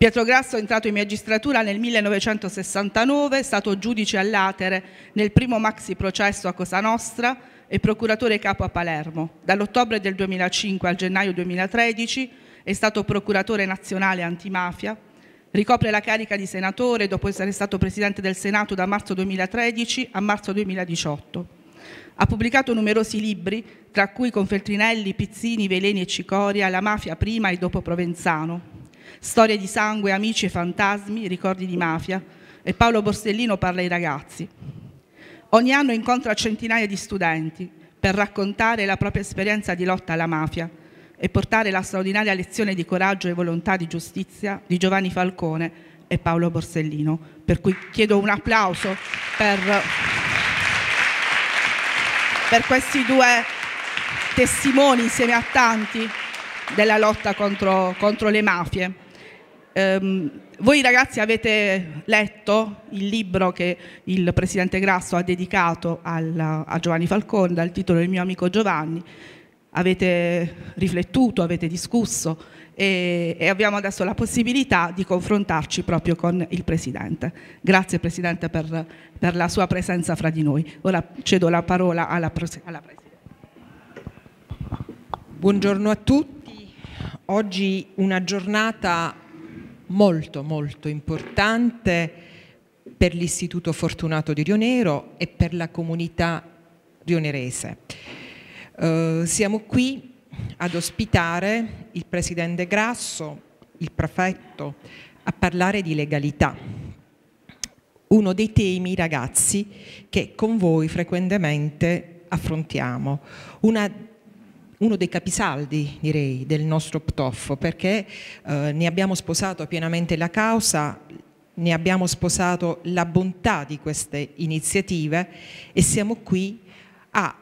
Pietro Grasso è entrato in magistratura nel 1969, è stato giudice all'Atere nel primo maxi processo a Cosa Nostra e procuratore capo a Palermo. Dall'ottobre del 2005 al gennaio 2013 è stato procuratore nazionale antimafia, ricopre la carica di senatore dopo essere stato presidente del Senato da marzo 2013 a marzo 2018. Ha pubblicato numerosi libri, tra cui con Feltrinelli, Pizzini, Veleni e Cicoria, La mafia prima e dopo Provenzano, Storie di sangue, amici e fantasmi, ricordi di mafia, e Paolo Borsellino parla ai ragazzi. Ogni anno incontra centinaia di studenti per raccontare la propria esperienza di lotta alla mafia e portare la straordinaria lezione di coraggio e volontà di giustizia di Giovanni Falcone e Paolo Borsellino, per cui chiedo un applauso per questi due testimoni insieme a tanti della lotta contro le mafie. Voi ragazzi avete letto il libro che il presidente Grasso ha dedicato a Giovanni Falcone dal titolo Il mio amico Giovanni, avete riflettuto, avete discusso e abbiamo adesso la possibilità di confrontarci proprio con il Presidente. Grazie Presidente per la sua presenza fra di noi. Ora cedo la parola alla Presidente. Buongiorno a tutti. Oggi una giornata molto importante per l'Istituto Fortunato di Rionero e per la comunità rionerese. Siamo qui ad ospitare il Presidente Grasso, il prefetto, a parlare di legalità. Uno dei temi, ragazzi, che con voi frequentemente affrontiamo. Uno dei capisaldi, direi, del nostro PTOF, perché ne abbiamo sposato pienamente la causa, ne abbiamo sposato la bontà di queste iniziative e siamo qui a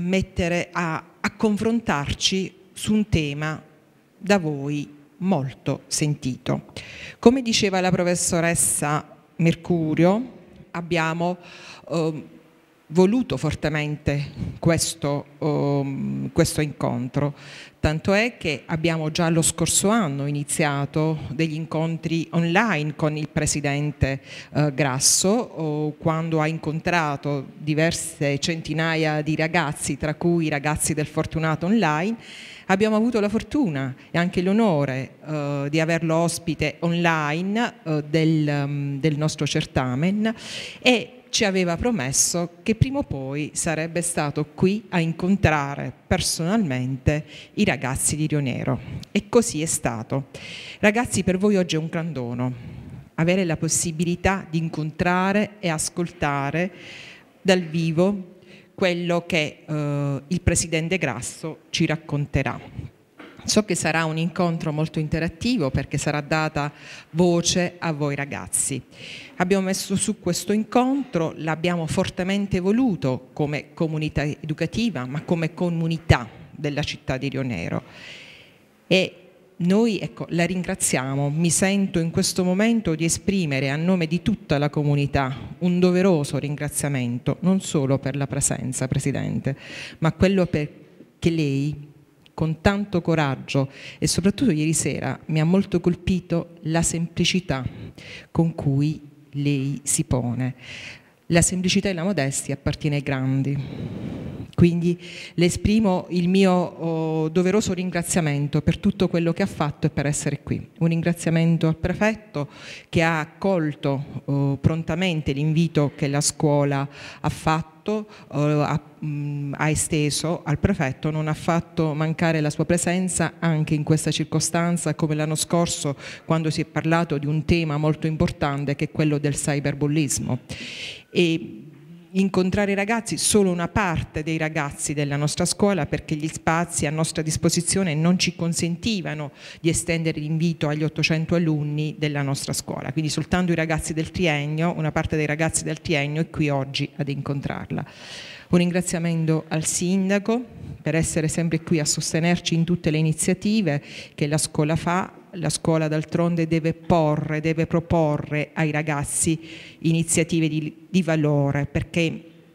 confrontarci su un tema da voi molto sentito. Come diceva la professoressa Mercurio, abbiamo voluto fortemente questo incontro, tanto è che abbiamo già lo scorso anno iniziato degli incontri online con il Presidente Grasso, quando ha incontrato diverse centinaia di ragazzi, tra cui i ragazzi del Fortunato Online. Abbiamo avuto la fortuna e anche l'onore di averlo ospite online del nostro certamen e ci aveva promesso che prima o poi sarebbe stato qui a incontrare personalmente i ragazzi di Rionero. E così è stato. Ragazzi, per voi oggi è un gran dono avere la possibilità di incontrare e ascoltare dal vivo quello che il Presidente Grasso ci racconterà. So che sarà un incontro molto interattivo perché sarà data voce a voi ragazzi. Abbiamo messo su questo incontro, l'abbiamo fortemente voluto come comunità educativa, ma come comunità della città di Rionero. E noi, ecco, la ringraziamo. Mi sento in questo momento di esprimere a nome di tutta la comunità un doveroso ringraziamento, non solo per la presenza, Presidente, ma quello che lei, con tanto coraggio e soprattutto ieri sera mi ha molto colpito la semplicità con cui lei si pone. La semplicità e la modestia appartiene ai grandi. Quindi le esprimo il mio doveroso ringraziamento per tutto quello che ha fatto e per essere qui. Un ringraziamento al prefetto che ha accolto prontamente l'invito che la scuola ha fatto, ha esteso al prefetto, non ha fatto mancare la sua presenza anche in questa circostanza, come l'anno scorso quando si è parlato di un tema molto importante che è quello del cyberbullismo. E incontrare i ragazzi, solo una parte dei ragazzi della nostra scuola, perché gli spazi a nostra disposizione non ci consentivano di estendere l'invito agli 800 alunni della nostra scuola, quindi soltanto i ragazzi del triennio, una parte dei ragazzi del triennio è qui oggi ad incontrarla. Un ringraziamento al sindaco per essere sempre qui a sostenerci in tutte le iniziative che la scuola fa. La scuola d'altronde deve proporre ai ragazzi iniziative di valore, perché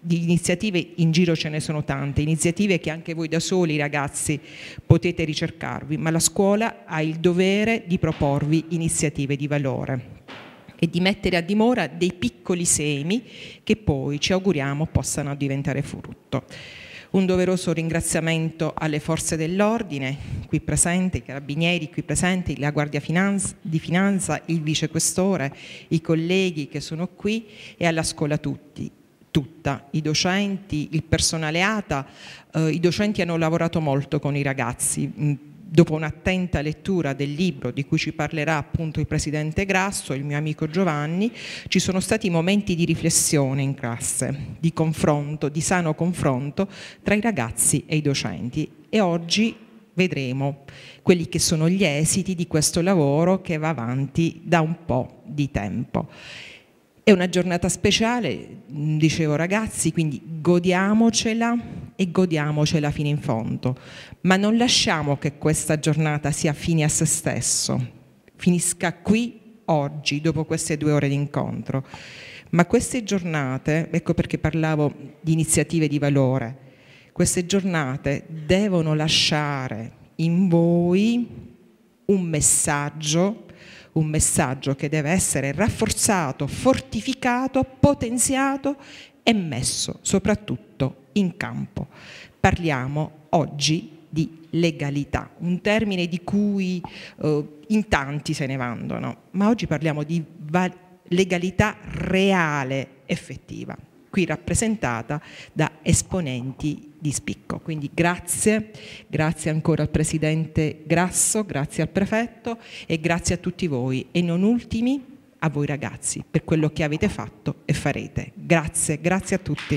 di iniziative in giro ce ne sono tante, iniziative che anche voi da soli ragazzi potete ricercarvi, ma la scuola ha il dovere di proporvi iniziative di valore e di mettere a dimora dei piccoli semi che poi ci auguriamo possano diventare frutto. Un doveroso ringraziamento alle forze dell'ordine qui presenti, i carabinieri qui presenti, la Guardia di Finanza, il vicequestore, i colleghi che sono qui e alla scuola tutta, i docenti, il personale ATA. I docenti hanno lavorato molto con i ragazzi. Dopo un'attenta lettura del libro di cui ci parlerà appunto il presidente Grasso, il mio amico Giovanni, ci sono stati momenti di riflessione in classe, di confronto, di sano confronto tra i ragazzi e i docenti. E oggi vedremo quelli che sono gli esiti di questo lavoro che va avanti da un po' di tempo. È una giornata speciale, dicevo ragazzi, quindi godiamocela e godiamocela fino in fondo, ma non lasciamo che questa giornata sia fine a se stesso, finisca qui oggi, dopo queste 2 ore di incontro. Ma queste giornate, ecco perché parlavo di iniziative di valore, queste giornate devono lasciare in voi un messaggio che deve essere rafforzato, fortificato, potenziato e messo soprattutto in campo. Parliamo oggi di legalità, un termine di cui in tanti se ne vanno, ma oggi parliamo di legalità reale, effettiva, qui rappresentata da esponenti di spicco. Quindi grazie ancora al Presidente Grasso, grazie al Prefetto e grazie a tutti voi e non ultimi a voi ragazzi per quello che avete fatto e farete. Grazie a tutti.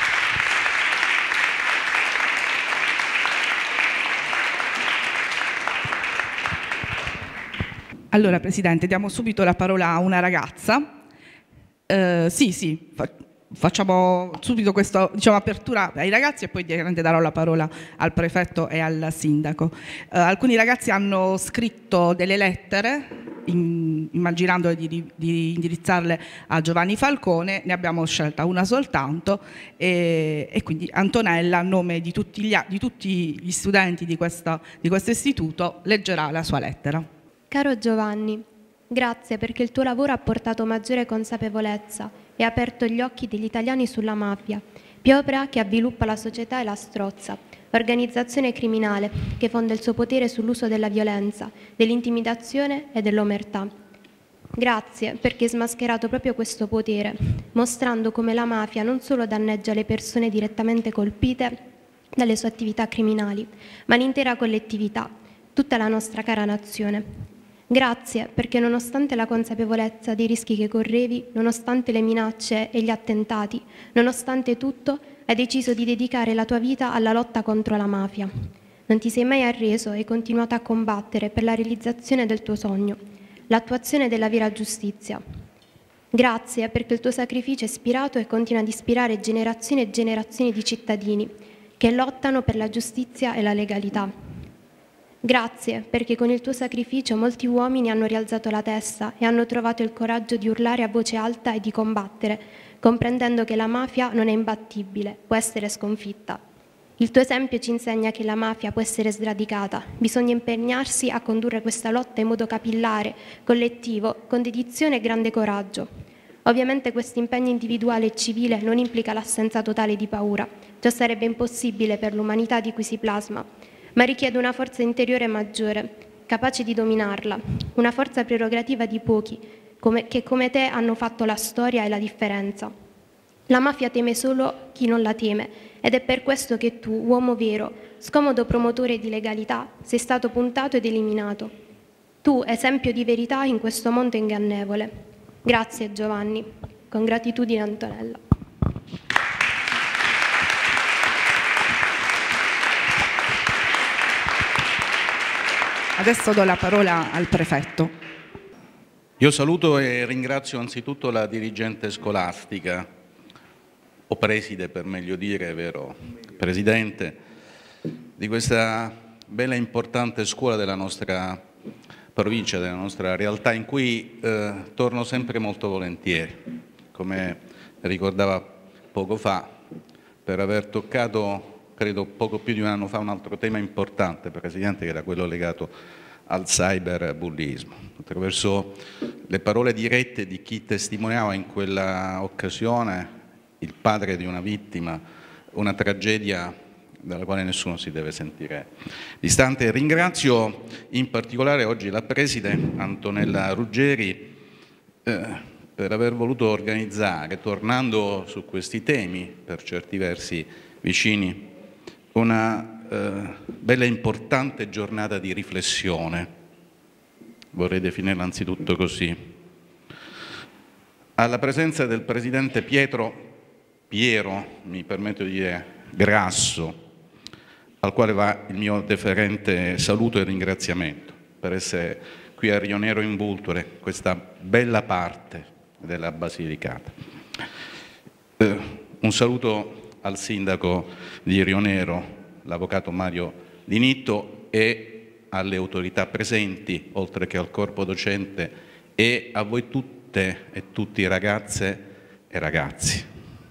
Allora Presidente, diamo subito la parola a una ragazza. Facciamo subito questa apertura ai ragazzi e poi darò la parola al prefetto e al sindaco. Alcuni ragazzi hanno scritto delle lettere immaginando di indirizzarle a Giovanni Falcone, ne abbiamo scelta una soltanto e quindi Antonella a nome di tutti gli studenti di questo istituto leggerà la sua lettera. Caro Giovanni, grazie perché il tuo lavoro ha portato maggiore consapevolezza e ha aperto gli occhi degli italiani sulla mafia, piopra che avviluppa la società e la strozza, organizzazione criminale che fonda il suo potere sull'uso della violenza, dell'intimidazione e dell'omertà. Grazie perché hai smascherato proprio questo potere, mostrando come la mafia non solo danneggia le persone direttamente colpite dalle sue attività criminali, ma l'intera collettività, tutta la nostra cara nazione. Grazie perché nonostante la consapevolezza dei rischi che correvi, nonostante le minacce e gli attentati, nonostante tutto, hai deciso di dedicare la tua vita alla lotta contro la mafia. Non ti sei mai arreso e hai continuato a combattere per la realizzazione del tuo sogno, l'attuazione della vera giustizia. Grazie perché il tuo sacrificio ha ispirato e continua ad ispirare generazioni e generazioni di cittadini che lottano per la giustizia e la legalità. Grazie perché con il tuo sacrificio molti uomini hanno rialzato la testa e hanno trovato il coraggio di urlare a voce alta e di combattere, comprendendo che la mafia non è imbattibile, può essere sconfitta. Il tuo esempio ci insegna che la mafia può essere sradicata, bisogna impegnarsi a condurre questa lotta in modo capillare, collettivo, con dedizione e grande coraggio. Ovviamente questo impegno individuale e civile non implica l'assenza totale di paura, ciò sarebbe impossibile per l'umanità di cui si plasma, ma richiede una forza interiore maggiore, capace di dominarla, una forza prerogativa di pochi, che come te hanno fatto la storia e la differenza. La mafia teme solo chi non la teme, ed è per questo che tu, uomo vero, scomodo promotore di legalità, sei stato puntato ed eliminato. Tu, esempio di verità in questo mondo ingannevole. Grazie Giovanni. Con gratitudine Antonella. Adesso do la parola al prefetto. Io saluto e ringrazio anzitutto la dirigente scolastica, o preside per meglio dire, vero Presidente, di questa bella e importante scuola della nostra provincia, della nostra realtà, in cui torno sempre molto volentieri. Come ricordava poco fa per aver toccato, credo poco più di un anno fa, un altro tema importante, Presidente, che era quello legato al cyberbullismo. Attraverso le parole dirette di chi testimoniava in quella occasione, il padre di una vittima, una tragedia dalla quale nessuno si deve sentire distante. Ringrazio in particolare oggi la Preside Antonella Ruggeri per aver voluto organizzare, tornando su questi temi, per certi versi vicini, una bella e importante giornata di riflessione, vorrei definirla anzitutto così. Alla presenza del Presidente Piero, mi permetto di dire Grasso, al quale va il mio deferente saluto e ringraziamento per essere qui a Rionero in Vulture, questa bella parte della Basilicata. Un saluto al Sindaco di Rionero, l'Avvocato Mario Di Nitto, e alle autorità presenti, oltre che al corpo docente, e a voi tutte e tutti ragazze e ragazzi.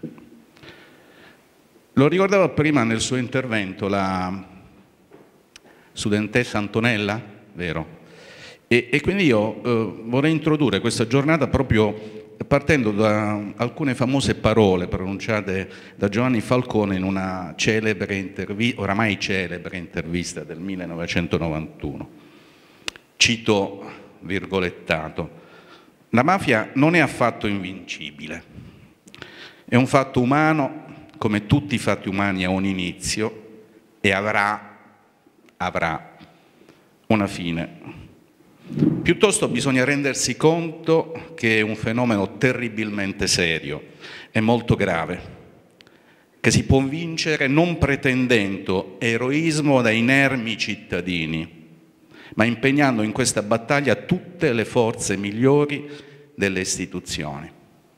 Lo ricordava prima nel suo intervento la studentessa Antonella, vero? E quindi io vorrei introdurre questa giornata proprio partendo da alcune famose parole pronunciate da Giovanni Falcone in una oramai celebre intervista del 1991. Cito virgolettato: la mafia non è affatto invincibile, è un fatto umano come tutti i fatti umani ha un inizio e avrà una fine. Piuttosto bisogna rendersi conto che è un fenomeno terribilmente serio e molto grave, che si può vincere non pretendendo eroismo da inermi cittadini, ma impegnando in questa battaglia tutte le forze migliori delle istituzioni.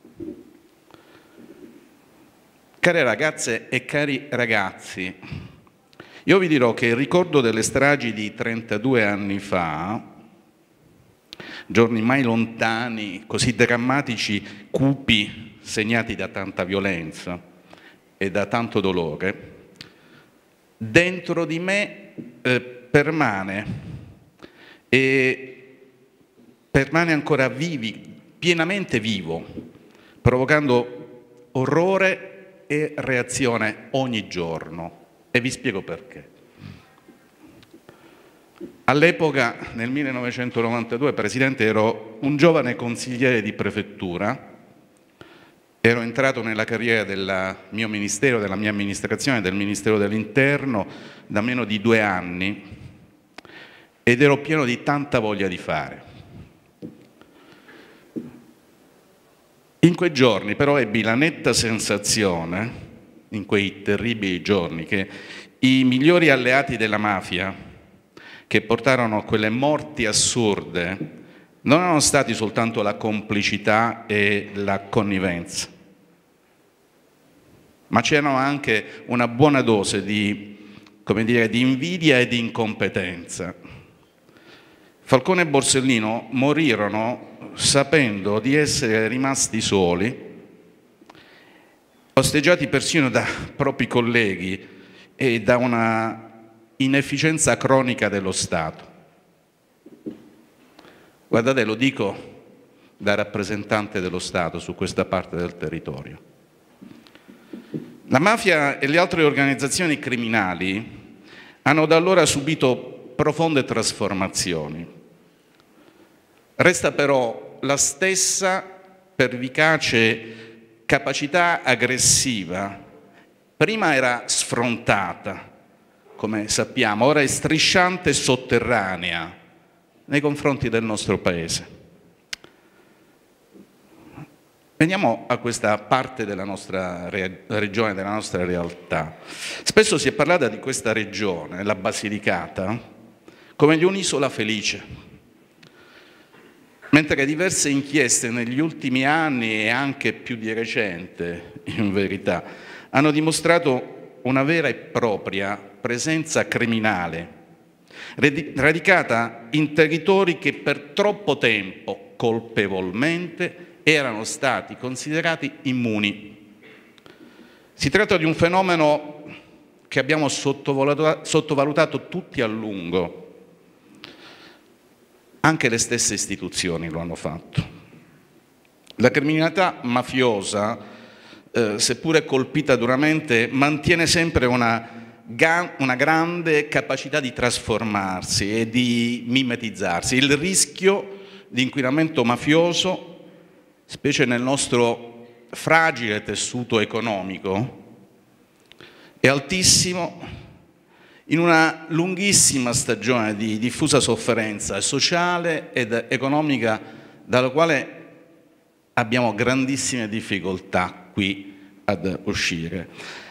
Care ragazze e cari ragazzi, io vi dirò che il ricordo delle stragi di 32 anni fa, giorni mai lontani, così drammatici, cupi, segnati da tanta violenza e da tanto dolore, dentro di me permane ancora pienamente vivo, provocando orrore e reazione ogni giorno. E vi spiego perché. All'epoca, nel 1992, Presidente, ero un giovane consigliere di prefettura, ero entrato nella carriera del mio ministero, della mia amministrazione, del Ministero dell'Interno, da meno di 2 anni, ed ero pieno di tanta voglia di fare. In quei giorni però ebbi la netta sensazione, in quei terribili giorni, che i migliori alleati della mafia, che portarono a quelle morti assurde, non erano stati soltanto la complicità e la connivenza, ma c'erano anche una buona dose di invidia e di incompetenza. Falcone e Borsellino morirono sapendo di essere rimasti soli, osteggiati persino da propri colleghi e da una inefficienza cronica dello Stato. Guardate, lo dico da rappresentante dello Stato su questa parte del territorio. La mafia e le altre organizzazioni criminali hanno da allora subito profonde trasformazioni. Resta però la stessa pervicace capacità aggressiva. Prima era sfrontata, come sappiamo, ora è strisciante e sotterranea nei confronti del nostro Paese. Veniamo a questa parte della nostra regione, della nostra realtà. Spesso si è parlato di questa regione, la Basilicata, come di un'isola felice, mentre diverse inchieste negli ultimi anni e anche più di recente, in verità, hanno dimostrato una vera e propria presenza criminale, radicata in territori che per troppo tempo, colpevolmente, erano stati considerati immuni. Si tratta di un fenomeno che abbiamo sottovalutato tutti a lungo, anche le stesse istituzioni lo hanno fatto. La criminalità mafiosa, seppure colpita duramente, mantiene sempre una grande capacità di trasformarsi e di mimetizzarsi. Il rischio di inquinamento mafioso, specie nel nostro fragile tessuto economico, è altissimo in una lunghissima stagione di diffusa sofferenza sociale ed economica dalla quale abbiamo grandissime difficoltà qui ad uscire.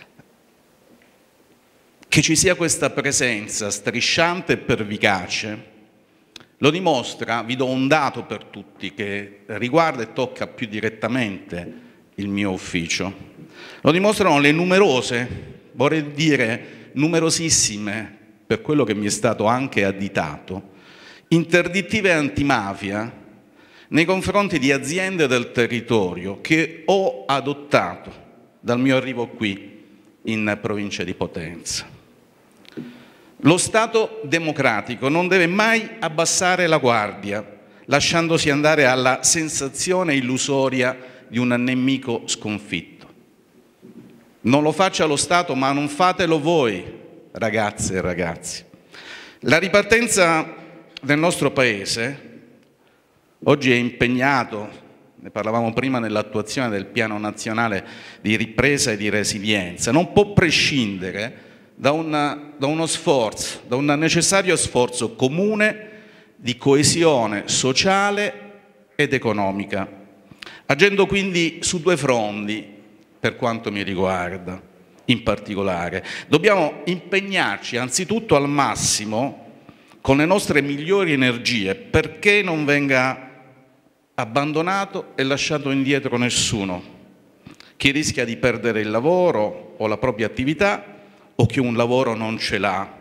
Che ci sia questa presenza strisciante e pervicace lo dimostra, vi do un dato per tutti che riguarda e tocca più direttamente il mio ufficio. Lo dimostrano le numerose, vorrei dire numerosissime, per quello che mi è stato anche additato, interdittive antimafia nei confronti di aziende del territorio che ho adottato dal mio arrivo qui in provincia di Potenza. Lo Stato democratico non deve mai abbassare la guardia, lasciandosi andare alla sensazione illusoria di un nemico sconfitto. Non lo faccia lo Stato, ma non fatelo voi, ragazze e ragazzi. La ripartenza del nostro Paese oggi è impegnato, ne parlavamo prima, nell'attuazione del Piano Nazionale di Ripresa e di Resilienza. Non può prescindere da uno sforzo, da un necessario sforzo comune di coesione sociale ed economica, agendo quindi su due fronti per quanto mi riguarda in particolare. Dobbiamo impegnarci anzitutto al massimo con le nostre migliori energie perché non venga abbandonato e lasciato indietro nessuno, chi rischia di perdere il lavoro o la propria attività o chi un lavoro non ce l'ha.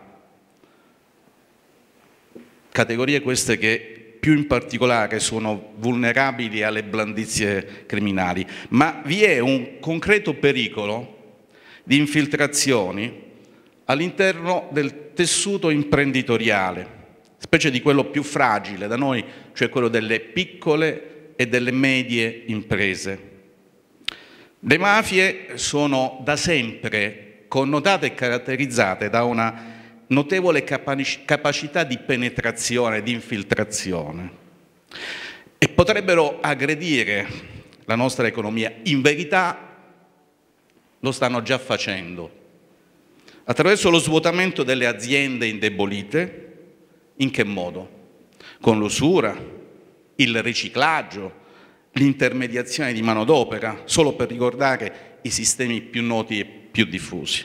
Categorie queste che più in particolare sono vulnerabili alle blandizie criminali, ma vi è un concreto pericolo di infiltrazioni all'interno del tessuto imprenditoriale, specie di quello più fragile da noi, cioè quello delle piccole e delle medie imprese. Le mafie sono da sempre connotate e caratterizzate da una notevole capacità di penetrazione, di infiltrazione e potrebbero aggredire la nostra economia. In verità lo stanno già facendo attraverso lo svuotamento delle aziende indebolite. In che modo? Con l'usura, il riciclaggio, l'intermediazione di manodopera, solo per ricordare i sistemi più noti e più diffusi.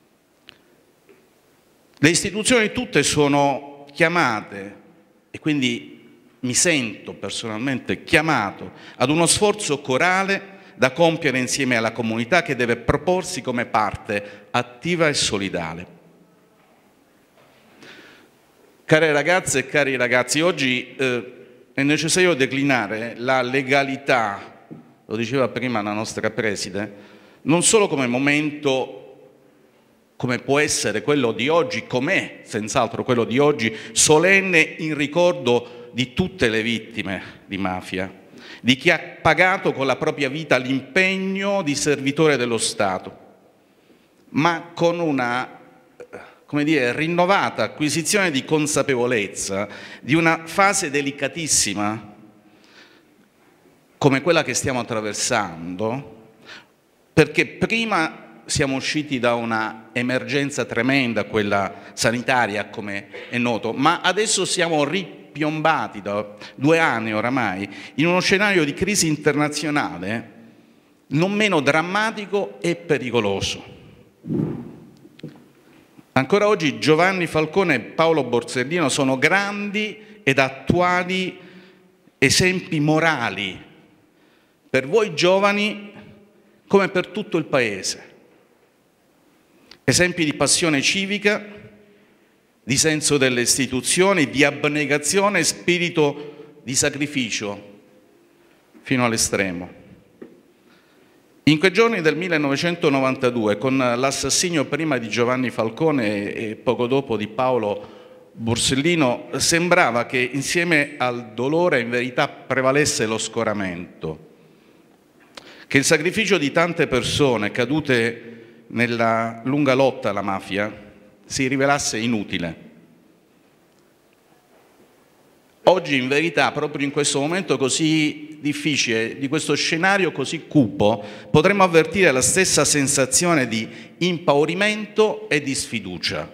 Le istituzioni tutte sono chiamate, e quindi mi sento personalmente chiamato, ad uno sforzo corale da compiere insieme alla comunità che deve proporsi come parte attiva e solidale. Care ragazze e cari ragazzi, oggi è necessario declinare la legalità, lo diceva prima la nostra preside, non solo come momento, come può essere quello di oggi, com'è senz'altro quello di oggi, solenne in ricordo di tutte le vittime di mafia, di chi ha pagato con la propria vita l'impegno di servitore dello Stato, ma con una, come dire, rinnovata acquisizione di consapevolezza di una fase delicatissima come quella che stiamo attraversando, perché prima siamo usciti da una emergenza tremenda, quella sanitaria come è noto, ma adesso siamo ripiombati da 2 anni oramai in uno scenario di crisi internazionale non meno drammatico e pericoloso. Ancora oggi Giovanni Falcone e Paolo Borsellino sono grandi ed attuali esempi morali per voi giovani come per tutto il Paese. Esempi di passione civica, di senso delle istituzioni, di abnegazione e spirito di sacrificio fino all'estremo. In quei giorni del 1992, con l'assassinio prima di Giovanni Falcone e poco dopo di Paolo Borsellino, sembrava che insieme al dolore in verità prevalesse lo scoramento, che il sacrificio di tante persone cadute nella lunga lotta alla mafia si rivelasse inutile. Oggi in verità, proprio in questo momento così difficile, di questo scenario così cupo, potremmo avvertire la stessa sensazione di impaurimento e di sfiducia.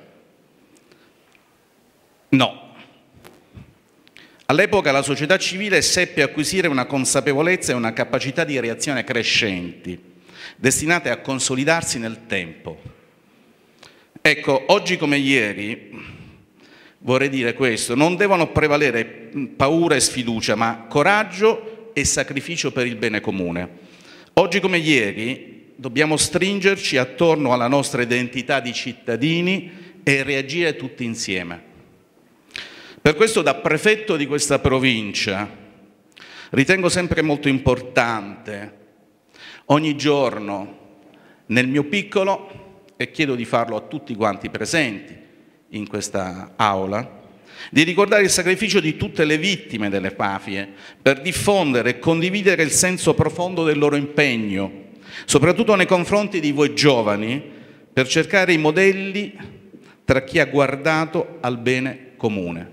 No. All'epoca la società civile seppe acquisire una consapevolezza e una capacità di reazione crescenti, destinate a consolidarsi nel tempo. Ecco, oggi come ieri, vorrei dire questo, non devono prevalere paura e sfiducia, ma coraggio e sacrificio per il bene comune. Oggi come ieri dobbiamo stringerci attorno alla nostra identità di cittadini e reagire tutti insieme. Per questo, da prefetto di questa provincia, ritengo sempre molto importante, ogni giorno, nel mio piccolo, e chiedo di farlo a tutti quanti presenti in questa aula, di ricordare il sacrificio di tutte le vittime delle mafie per diffondere e condividere il senso profondo del loro impegno, soprattutto nei confronti di voi giovani, per cercare i modelli tra chi ha guardato al bene comune.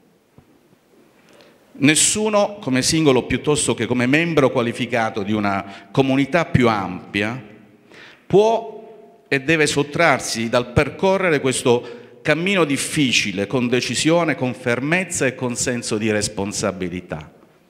Nessuno, come singolo piuttosto che come membro qualificato di una comunità più ampia, può e deve sottrarsi dal percorrere questo cammino difficile, con decisione, con fermezza e con senso di responsabilità.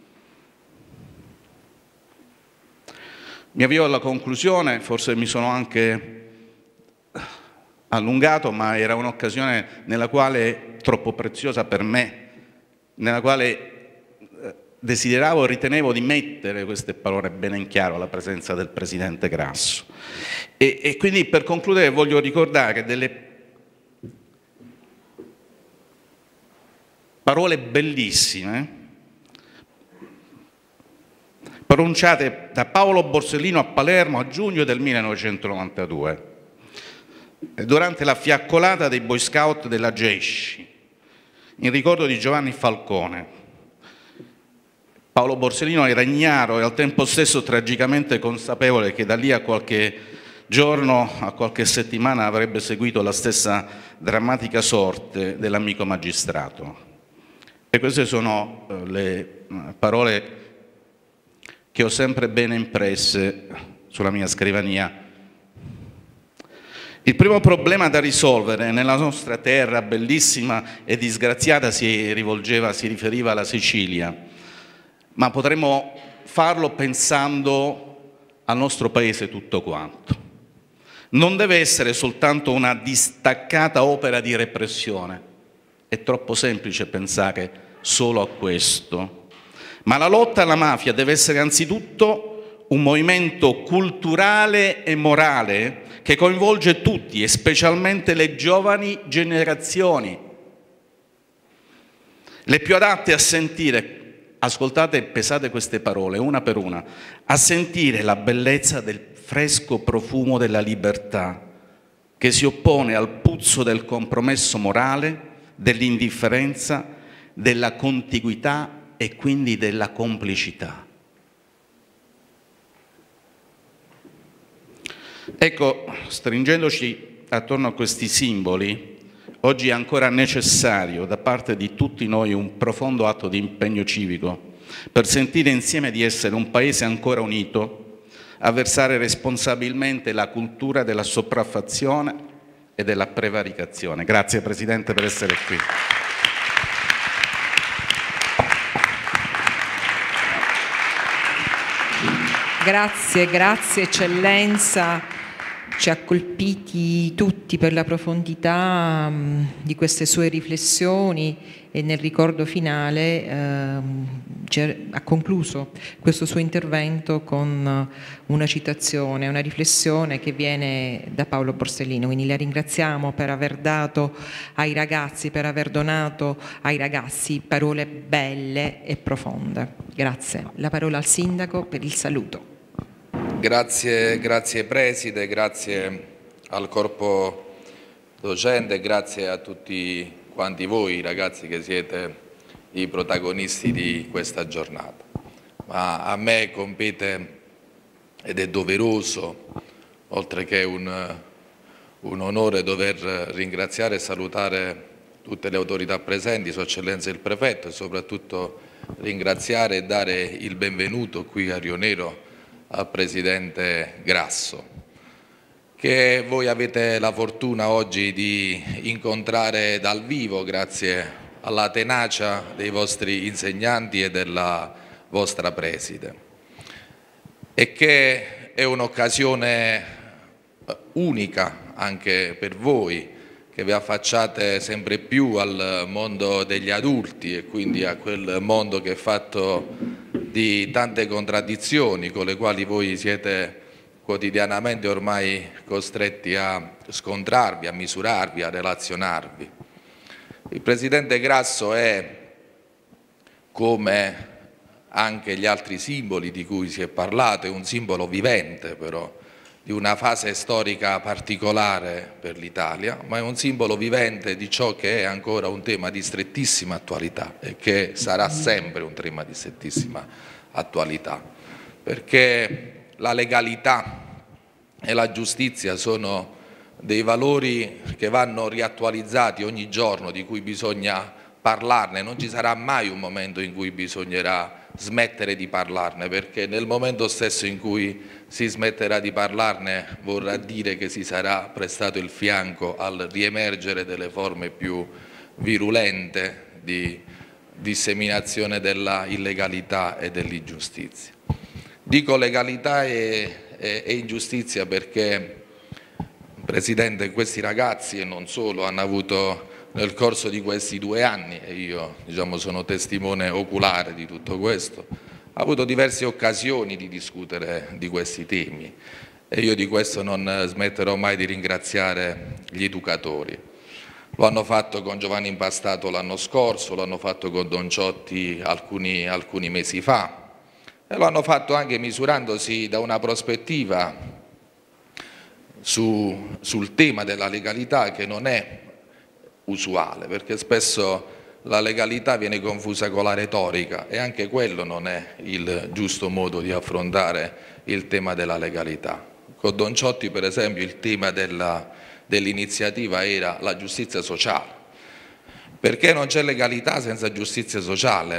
Mi avvio alla conclusione, forse mi sono anche allungato, ma era un'occasione nella quale, troppo preziosa per me, nella quale desideravo e ritenevo di mettere queste parole bene in chiaro alla presenza del Presidente Grasso. E quindi per concludere voglio ricordare delle parole bellissime pronunciate da Paolo Borsellino a Palermo a giugno del 1992, durante la fiaccolata dei Boy Scout della Gesci, in ricordo di Giovanni Falcone. Paolo Borsellino era ignaro e al tempo stesso tragicamente consapevole che da lì a qualche giorno, a qualche settimana, avrebbe seguito la stessa drammatica sorte dell'amico magistrato. E queste sono le parole che ho sempre bene impresse sulla mia scrivania. Il primo problema da risolvere nella nostra terra bellissima e disgraziata si riferiva alla Sicilia, ma potremmo farlo pensando al nostro paese tutto quanto. Non deve essere soltanto una distaccata opera di repressione, è troppo semplice pensare solo a questo, ma la lotta alla mafia deve essere anzitutto un movimento culturale e morale che coinvolge tutti e specialmente le giovani generazioni, le più adatte a sentire, ascoltate e pesate queste parole una per una, a sentire la bellezza del fresco profumo della libertà che si oppone al puzzo del compromesso morale, dell'indifferenza, della contiguità e quindi della complicità. Ecco, stringendoci attorno a questi simboli, oggi è ancora necessario da parte di tutti noi un profondo atto di impegno civico per sentire insieme di essere un paese ancora unito, a versare responsabilmente la cultura della sopraffazione e della prevaricazione. Grazie Presidente per essere qui. Grazie, grazie Eccellenza. Ci ha colpiti tutti per la profondità di queste sue riflessioni e nel ricordo finale ha concluso questo suo intervento con una citazione, una riflessione che viene da Paolo Borsellino. Quindi la ringraziamo per aver dato ai ragazzi, per aver donato ai ragazzi parole belle e profonde. Grazie. La parola al Sindaco per il saluto. Grazie Preside, grazie al corpo docente, grazie a tutti quanti voi ragazzi che siete i protagonisti di questa giornata. Ma a me compete ed è doveroso, oltre che un onore, dover ringraziare e salutare tutte le autorità presenti, Sua Eccellenza il Prefetto, e soprattutto ringraziare e dare il benvenuto qui a Rio Nero al Presidente Grasso, che voi avete la fortuna oggi di incontrare dal vivo grazie alla tenacia dei vostri insegnanti e della vostra Preside, e che è un'occasione unica anche per voi, che vi affacciate sempre più al mondo degli adulti e quindi a quel mondo che è fatto di tante contraddizioni con le quali voi siete quotidianamente ormai costretti a scontrarvi, a misurarvi, a relazionarvi. Il Presidente Grasso è, come anche gli altri simboli di cui si è parlato, è un simbolo vivente però di una fase storica particolare per l'Italia, ma è un simbolo vivente di ciò che è ancora un tema di strettissima attualità e che sarà sempre un tema di strettissima attualità, perché la legalità e la giustizia sono dei valori che vanno riattualizzati ogni giorno, di cui bisogna parlarne. Non ci sarà mai un momento in cui bisognerà smettere di parlarne, perché nel momento stesso in cui si smetterà di parlarne vorrà dire che si sarà prestato il fianco al riemergere delle forme più virulente di disseminazione della illegalità e dell'ingiustizia. Dico legalità e ingiustizia perché, Presidente, questi ragazzi e non solo hanno avuto nel corso di questi 2 anni, e io sono testimone oculare di tutto questo, ha avuto diverse occasioni di discutere di questi temi, e io di questo non smetterò mai di ringraziare gli educatori. Lo hanno fatto con Giovanni Impastato l'anno scorso, lo hanno fatto con Don Ciotti alcuni mesi fa, e lo hanno fatto anche misurandosi da una prospettiva sul tema della legalità che non è usuale, perché spesso la legalità viene confusa con la retorica e anche quello non è il giusto modo di affrontare il tema della legalità. Con Don Ciotti, per esempio, il tema dell'iniziativa era la giustizia sociale, perché non c'è legalità senza giustizia sociale.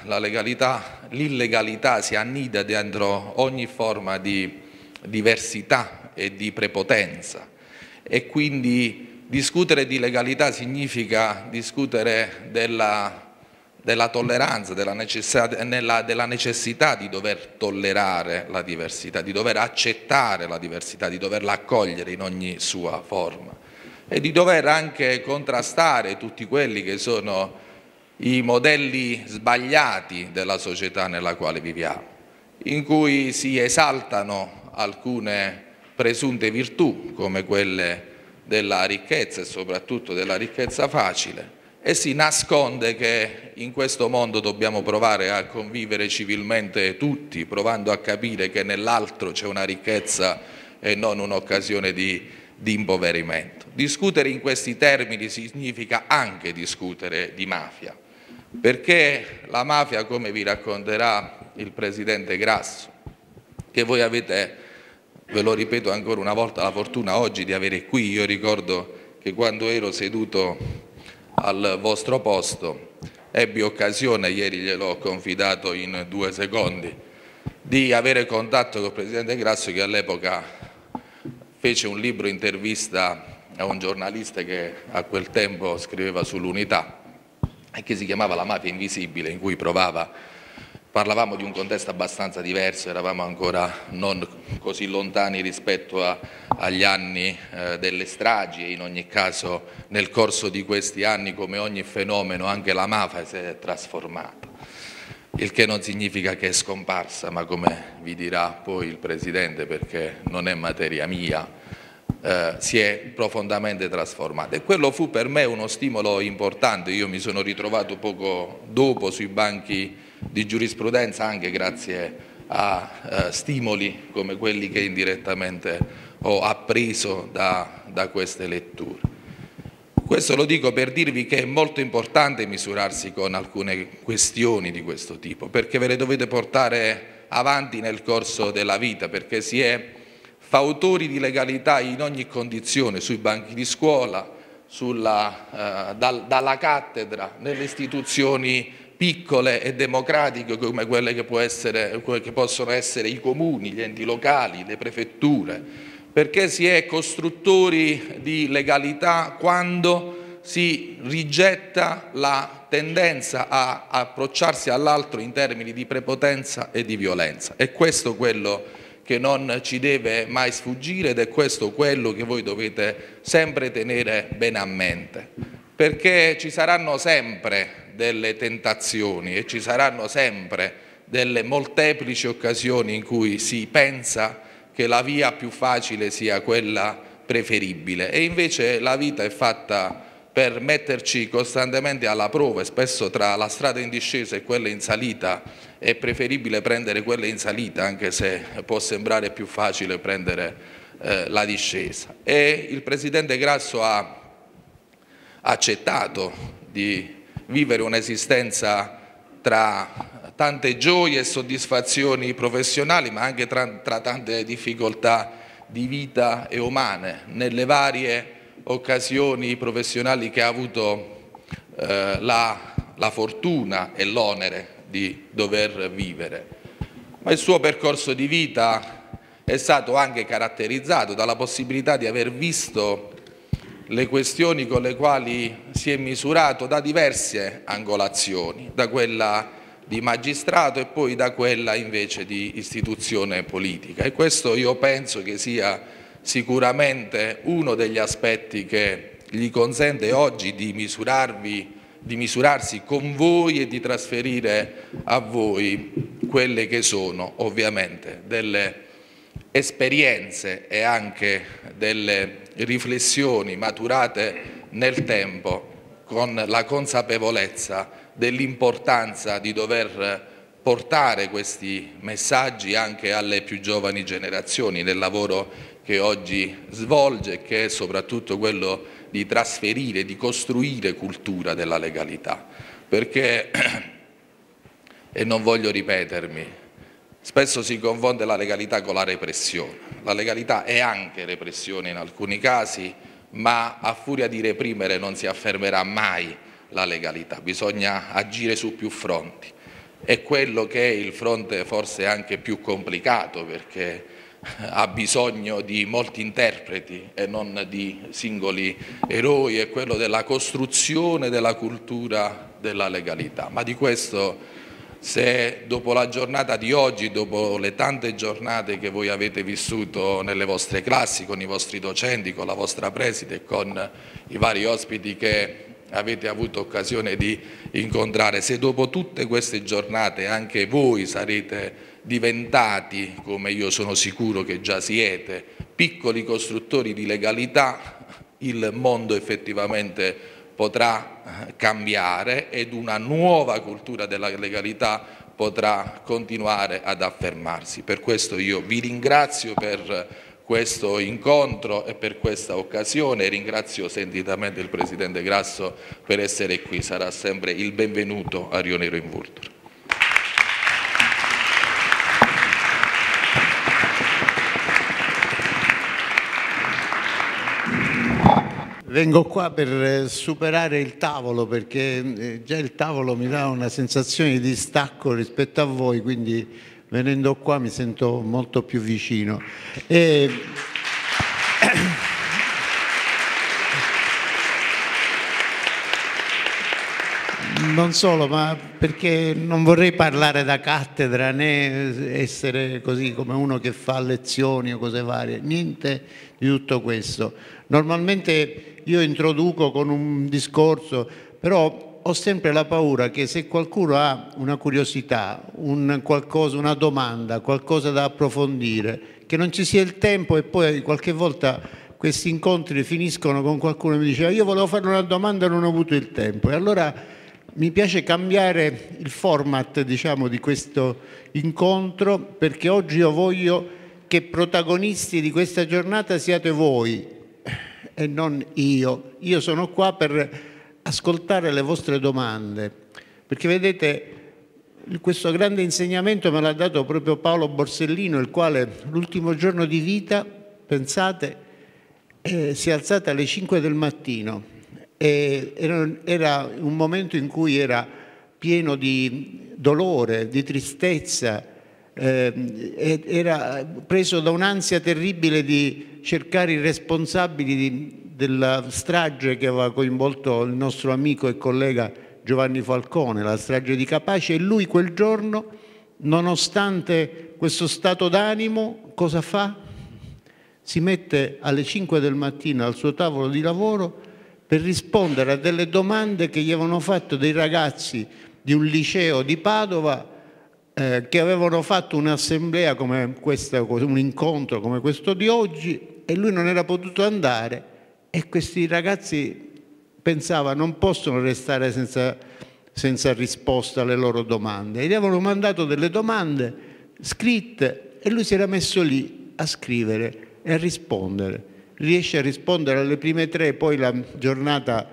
L'illegalità si annida dentro ogni forma di diversità e di prepotenza, e quindi discutere di legalità significa discutere della tolleranza, della necessità di dover tollerare la diversità, di dover accettare la diversità, di doverla accogliere in ogni sua forma e di dover anche contrastare tutti quelli che sono i modelli sbagliati della società nella quale viviamo, in cui si esaltano alcune presunte virtù come quelle della ricchezza e soprattutto della ricchezza facile, e si nasconde che in questo mondo dobbiamo provare a convivere civilmente tutti, provando a capire che nell'altro c'è una ricchezza e non un'occasione di impoverimento. Discutere in questi termini significa anche discutere di mafia, perché la mafia, come vi racconterà il Presidente Grasso, che voi avete, ve lo ripeto ancora una volta, la fortuna oggi di avere qui. Io ricordo che quando ero seduto al vostro posto ebbi occasione, ieri gliel'ho confidato in 2 secondi, di avere contatto con il Presidente Grasso, che all'epoca fece un libro intervista a un giornalista che a quel tempo scriveva sull'Unità e che si chiamava La mafia invisibile, in cui parlavamo di un contesto abbastanza diverso, eravamo ancora non così lontani rispetto agli anni delle stragi, e in ogni caso nel corso di questi anni, come ogni fenomeno, anche la mafia si è trasformata, il che non significa che è scomparsa, ma come vi dirà poi il Presidente, perché non è materia mia, si è profondamente trasformata, e quello fu per me uno stimolo importante. Io mi sono ritrovato poco dopo sui banchi di giurisprudenza anche grazie a stimoli come quelli che indirettamente ho appreso da queste letture. Questo lo dico per dirvi che è molto importante misurarsi con alcune questioni di questo tipo, perché ve le dovete portare avanti nel corso della vita, perché si è fautori di legalità in ogni condizione, sui banchi di scuola, dalla cattedra, nelle istituzioni piccole e democratiche come quelle che possono essere i comuni, gli enti locali, le prefetture, perché si è costruttori di legalità quando si rigetta la tendenza a approcciarsi all'altro in termini di prepotenza e di violenza. È questo quello che non ci deve mai sfuggire ed è questo quello che voi dovete sempre tenere bene a mente, perché ci saranno sempre delle tentazioni e ci saranno sempre delle molteplici occasioni in cui si pensa che la via più facile sia quella preferibile e invece la vita è fatta per metterci costantemente alla prova e spesso tra la strada in discesa e quella in salita è preferibile prendere quella in salita, anche se può sembrare più facile prendere la discesa. E il Presidente Grasso ha accettato di vivere un'esistenza tra tante gioie e soddisfazioni professionali, ma anche tra tante difficoltà di vita e umane, nelle varie occasioni professionali che ha avuto la fortuna e l'onere di dover vivere. Ma il suo percorso di vita è stato anche caratterizzato dalla possibilità di aver visto le questioni con le quali si è misurato da diverse angolazioni, da quella di magistrato e poi da quella invece di istituzione politica. E questo io penso che sia sicuramente uno degli aspetti che gli consente oggi di misurarsi con voi e di trasferire a voi quelle che sono ovviamente delle esperienze e anche delle riflessioni maturate nel tempo con la consapevolezza dell'importanza di dover portare questi messaggi anche alle più giovani generazioni nel lavoro che oggi svolge, che è soprattutto quello di trasferire, di costruire cultura della legalità. Perché, e non voglio ripetermi, spesso si confonde la legalità con la repressione. La legalità è anche repressione in alcuni casi, ma a furia di reprimere non si affermerà mai la legalità. Bisogna agire su più fronti. È quello che è il fronte forse anche più complicato, perché ha bisogno di molti interpreti e non di singoli eroi, è quello della costruzione della cultura della legalità. Ma di questo, se dopo la giornata di oggi, dopo le tante giornate che voi avete vissuto nelle vostre classi, con i vostri docenti, con la vostra preside e con i vari ospiti che avete avuto occasione di incontrare, se dopo tutte queste giornate anche voi sarete diventati, come io sono sicuro che già siete, piccoli costruttori di legalità, il mondo effettivamente potrà cambiare ed una nuova cultura della legalità potrà continuare ad affermarsi. Per questo io vi ringrazio per questo incontro e per questa occasione, ringrazio sentitamente il Presidente Grasso per essere qui, sarà sempre il benvenuto a Rio Nero in Vulture. Vengo qua per superare il tavolo, perché già il tavolo mi dà una sensazione di distacco rispetto a voi, quindi venendo qua mi sento molto più vicino. Non solo, ma perché non vorrei parlare da cattedra né essere così come uno che fa lezioni o cose varie, niente di tutto questo. Normalmente io introduco con un discorso, però ho sempre la paura che se qualcuno ha una curiosità, una domanda, qualcosa da approfondire, che non ci sia il tempo e poi qualche volta questi incontri finiscono con qualcuno che mi dice io volevo fare una domanda e non ho avuto il tempo. E allora mi piace cambiare il format, diciamo, di questo incontro, perché oggi io voglio che protagonisti di questa giornata siate voi e non io. Io sono qua per ascoltare le vostre domande, perché vedete, questo grande insegnamento me l'ha dato proprio Paolo Borsellino, il quale l'ultimo giorno di vita, pensate, si è alzato alle 5 del mattino. Era un momento in cui era pieno di dolore, di tristezza, era preso da un'ansia terribile di cercare i responsabili della strage che aveva coinvolto il nostro amico e collega Giovanni Falcone, la strage di Capaci, e lui quel giorno, nonostante questo stato d'animo, cosa fa? Si mette alle 5 del mattino al suo tavolo di lavoro per rispondere a delle domande che gli avevano fatto dei ragazzi di un liceo di Padova che avevano fatto un'assemblea come questa, un incontro come questo di oggi, e lui non era potuto andare, e questi ragazzi pensava non possono restare senza risposta alle loro domande, e gli avevano mandato delle domande scritte e lui si era messo lì a scrivere e a rispondere. Riesce a rispondere alle prime 3, poi la giornata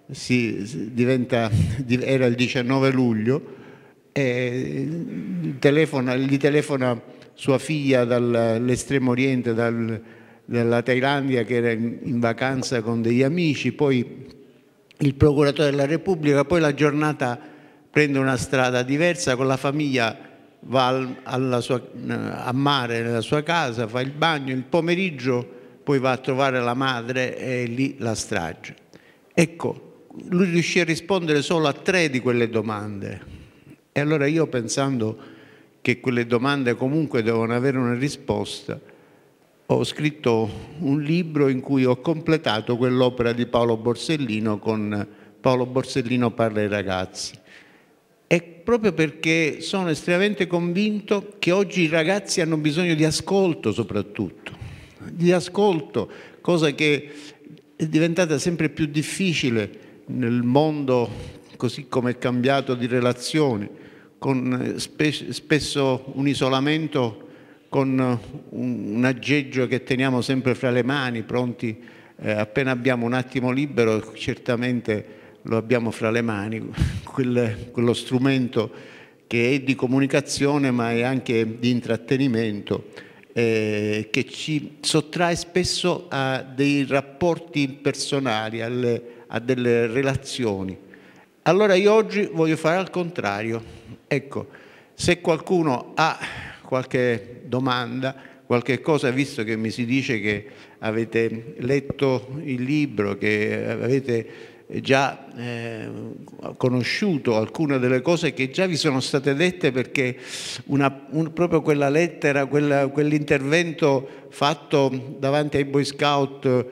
era il 19 luglio, e gli telefona sua figlia dall'estremo oriente, dalla Thailandia, che era in vacanza con degli amici, poi il procuratore della Repubblica, poi la giornata prende una strada diversa, con la famiglia va a mare nella sua casa, fa il bagno, il pomeriggio poi va a trovare la madre e lì la strage. Ecco, lui riuscì a rispondere solo a 3 di quelle domande, e allora io, pensando che quelle domande comunque devono avere una risposta, ho scritto un libro in cui ho completato quell'opera di Paolo Borsellino con Paolo Borsellino parla ai ragazzi. E proprio perché sono estremamente convinto che oggi i ragazzi hanno bisogno di ascolto, soprattutto, di ascolto, cosa che è diventata sempre più difficile nel mondo così come è cambiato di relazioni, con spesso un isolamento, con un aggeggio che teniamo sempre fra le mani, pronti, appena abbiamo un attimo libero, certamente lo abbiamo fra le mani, quello strumento che è di comunicazione ma è anche di intrattenimento, che ci sottrae spesso a dei rapporti personali, a delle relazioni. Allora io oggi voglio fare al contrario. Ecco, se qualcuno ha qualche domanda, qualche cosa, visto che mi si dice che avete letto il libro, che avete già conosciuto alcune delle cose che già vi sono state dette, perché proprio quella lettera, quell'intervento fatto davanti ai Boy Scout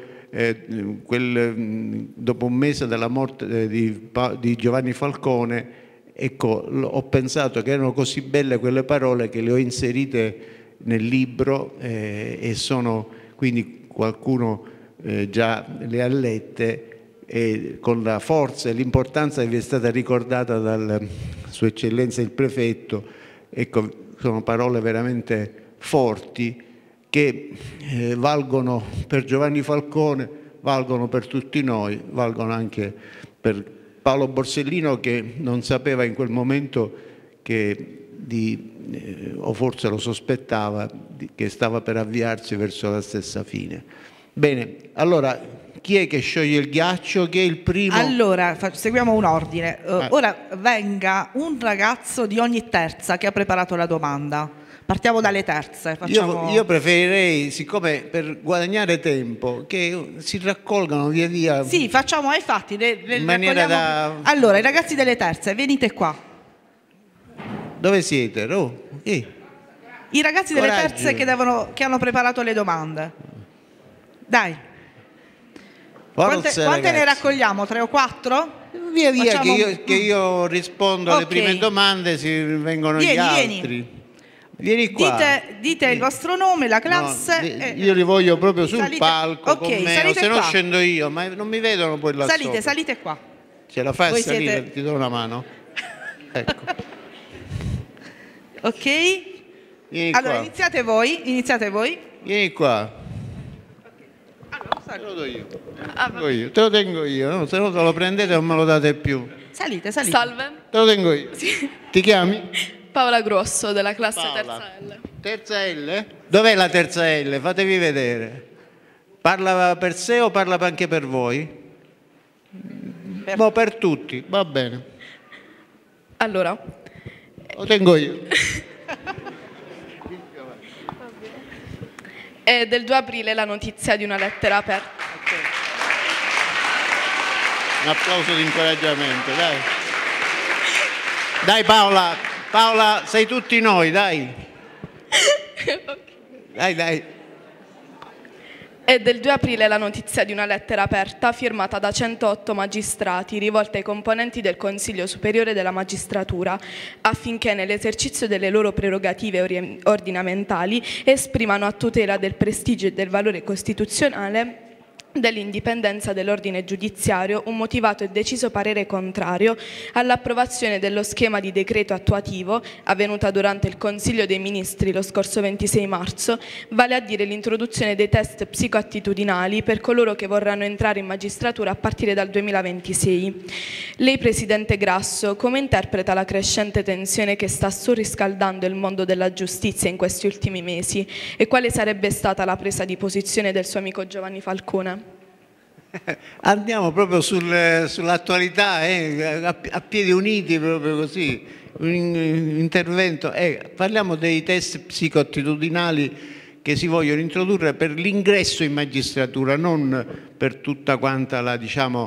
dopo un mese dalla morte di Giovanni Falcone, ecco, ho pensato che erano così belle quelle parole che le ho inserite nel libro, e sono, quindi qualcuno già le ha lette, e con la forza e l'importanza che vi è stata ricordata dal Sua Eccellenza il Prefetto. Ecco, sono parole veramente forti che valgono per Giovanni Falcone, valgono per tutti noi, valgono anche per Paolo Borsellino, che non sapeva in quel momento o forse lo sospettava, che stava per avviarsi verso la stessa fine. Bene, allora chi è che scioglie il ghiaccio? Chi è il primo? Allora, seguiamo un ordine. Ora venga un ragazzo di ogni terza che ha preparato la domanda. Partiamo dalle terze. Io preferirei, siccome per guadagnare tempo, che si raccolgano via via. Sì, facciamo ai fatti. In maniera da... Allora, i ragazzi delle terze, venite qua. Dove siete? I ragazzi delle terze che hanno preparato le domande. Dai. Quante ne raccogliamo? 3 o 4? Via via che io rispondo alle prime domande, si vengono gli altri. Vieni qua. Dite il vostro nome, la classe. Io li voglio proprio sul palco con me, salite se no qua. scendo io, ma non mi vedono poi là sopra. Salite qua. Ce la fai a Voi salire? siete- Ti do una mano? Ecco. Ok? Vieni Allora, qua. iniziate voi. Vieni qua. Te lo do io. Te lo tengo io, no? Se no te lo prendete e non me lo date più. Salite. Salve, Te lo tengo io. Ti chiami? Paola Grosso della classe Paola. terza L. Terza L? Dov'è la terza L? Fatevi vedere. Parla per sé o parla anche per voi? No, per tutti, va bene. Allora, Lo tengo io. è del 2 aprile la notizia di una lettera aperta. Un applauso di incoraggiamento, dai. Dai Paola, Paola, sei tutti noi, dai. Dai. È del 2 aprile la notizia di una lettera aperta firmata da 108 magistrati rivolta ai componenti del Consiglio Superiore della Magistratura affinché nell'esercizio delle loro prerogative ordinamentali esprimano a tutela del prestigio e del valore costituzionale dell'indipendenza dell'ordine giudiziario un motivato e deciso parere contrario all'approvazione dello schema di decreto attuativo avvenuta durante il Consiglio dei Ministri lo scorso 26 marzo, vale a dire l'introduzione dei test psicoattitudinali per coloro che vorranno entrare in magistratura a partire dal 2026. Lei, Presidente Grasso, come interpreta la crescente tensione che sta surriscaldando il mondo della giustizia in questi ultimi mesi e quale sarebbe stata la presa di posizione del suo amico Giovanni Falcone? Andiamo proprio sull'attualità, a piedi uniti, proprio così, un intervento. Parliamo dei test psicoattitudinali che si vogliono introdurre per l'ingresso in magistratura, non per tutta quanta la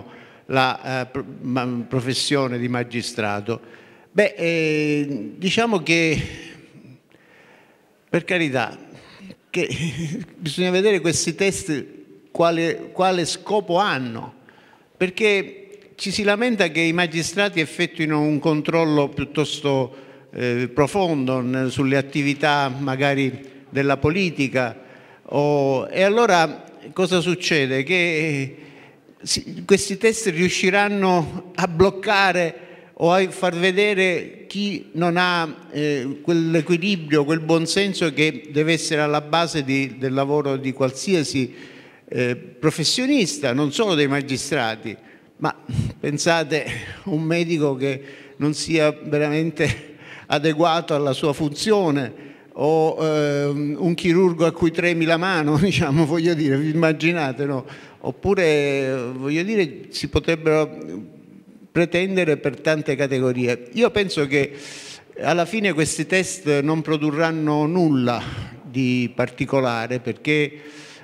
professione di magistrato. Diciamo che, per carità, che bisogna vedere questi test quale scopo hanno, perché ci si lamenta che i magistrati effettuino un controllo piuttosto profondo sulle attività magari della politica e allora cosa succede? Che questi test riusciranno a bloccare o a far vedere chi non ha quell'equilibrio, quel buonsenso che deve essere alla base del lavoro di qualsiasi professionista, non solo dei magistrati, ma pensate un medico che non sia veramente adeguato alla sua funzione o un chirurgo a cui tremi la mano, diciamo, voglio dire, vi immaginate, no? Oppure, voglio dire, si potrebbero pretendere per tante categorie. Io penso che alla fine questi test non produrranno nulla di particolare perché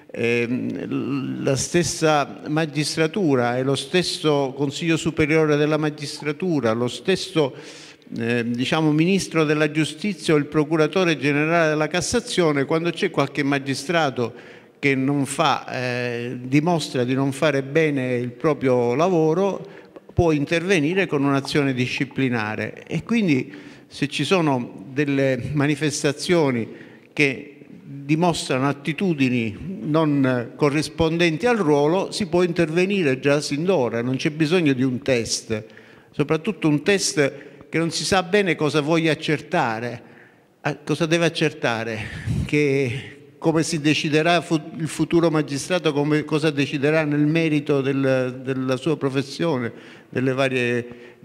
la stessa magistratura e lo stesso Consiglio Superiore della Magistratura, lo stesso Ministro della Giustizia o il Procuratore Generale della Cassazione, quando c'è qualche magistrato che dimostra di non fare bene il proprio lavoro, può intervenire con un'azione disciplinare. E quindi se ci sono delle manifestazioni che dimostrano attitudini non corrispondenti al ruolo, si può intervenire già sin d'ora, non c'è bisogno di un test, soprattutto un test che non si sa bene cosa voglia accertare, cosa deve accertare, come si deciderà il futuro magistrato, cosa deciderà nel merito della sua professione, delle varie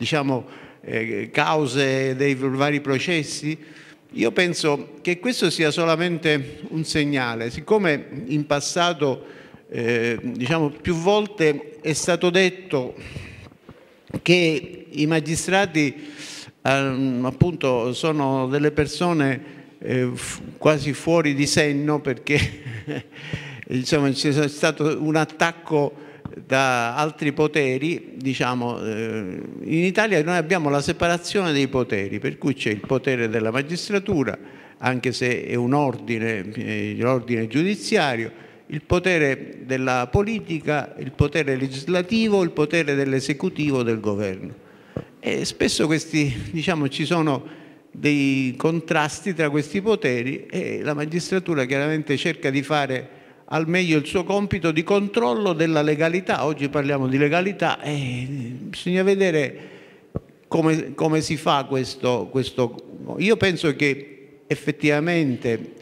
cause, dei vari processi. Io penso che questo sia solamente un segnale, siccome in passato più volte è stato detto che i magistrati appunto sono delle persone quasi fuori di senno perché c'è stato un attacco da altri poteri, in Italia noi abbiamo la separazione dei poteri, per cui c'è il potere della magistratura, anche se è un ordine, l'ordine giudiziario, il potere della politica, il potere legislativo, il potere dell'esecutivo, del governo. E spesso ci sono dei contrasti tra questi poteri e la magistratura chiaramente cerca di fare al meglio il suo compito di controllo della legalità. Oggi parliamo di legalità e bisogna vedere come si fa questo. Io penso che effettivamente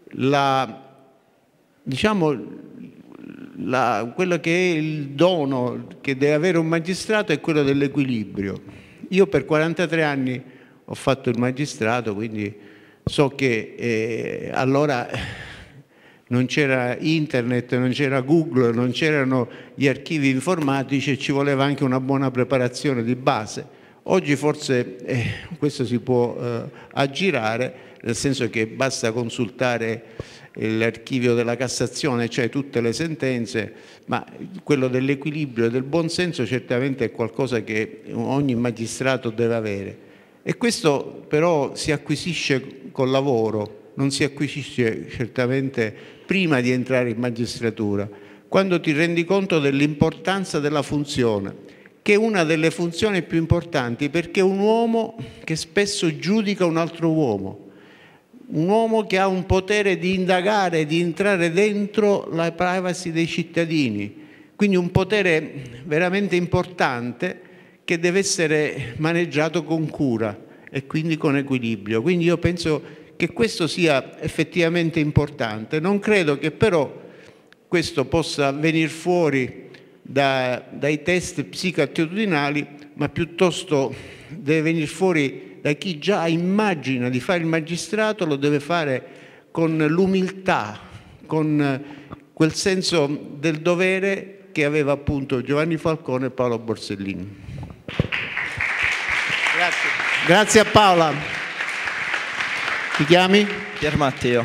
quello che è il dono che deve avere un magistrato è quello dell'equilibrio. Io per 43 anni ho fatto il magistrato, quindi so che allora non c'era internet, non c'era Google, non c'erano gli archivi informatici e ci voleva anche una buona preparazione di base. Oggi forse questo si può aggirare, nel senso che basta consultare l'archivio della Cassazione, cioè tutte le sentenze, ma quello dell'equilibrio e del buonsenso certamente è qualcosa che ogni magistrato deve avere. E questo però si acquisisce col lavoro, non si acquisisce certamente prima di entrare in magistratura, quando ti rendi conto dell'importanza della funzione, che è una delle funzioni più importanti, perché è un uomo che spesso giudica un altro uomo, un uomo che ha un potere di indagare, di entrare dentro la privacy dei cittadini, quindi un potere veramente importante che deve essere maneggiato con cura e quindi con equilibrio. Quindi io penso che questo sia effettivamente importante. Non credo che però questo possa venire fuori dai test psicoattitudinali, ma piuttosto deve venire fuori da chi già immagina di fare il magistrato, lo deve fare con l'umiltà, con quel senso del dovere che aveva appunto Giovanni Falcone e Paolo Borsellino. Grazie. Grazie a Paola. Ti chiami? Pier Matteo.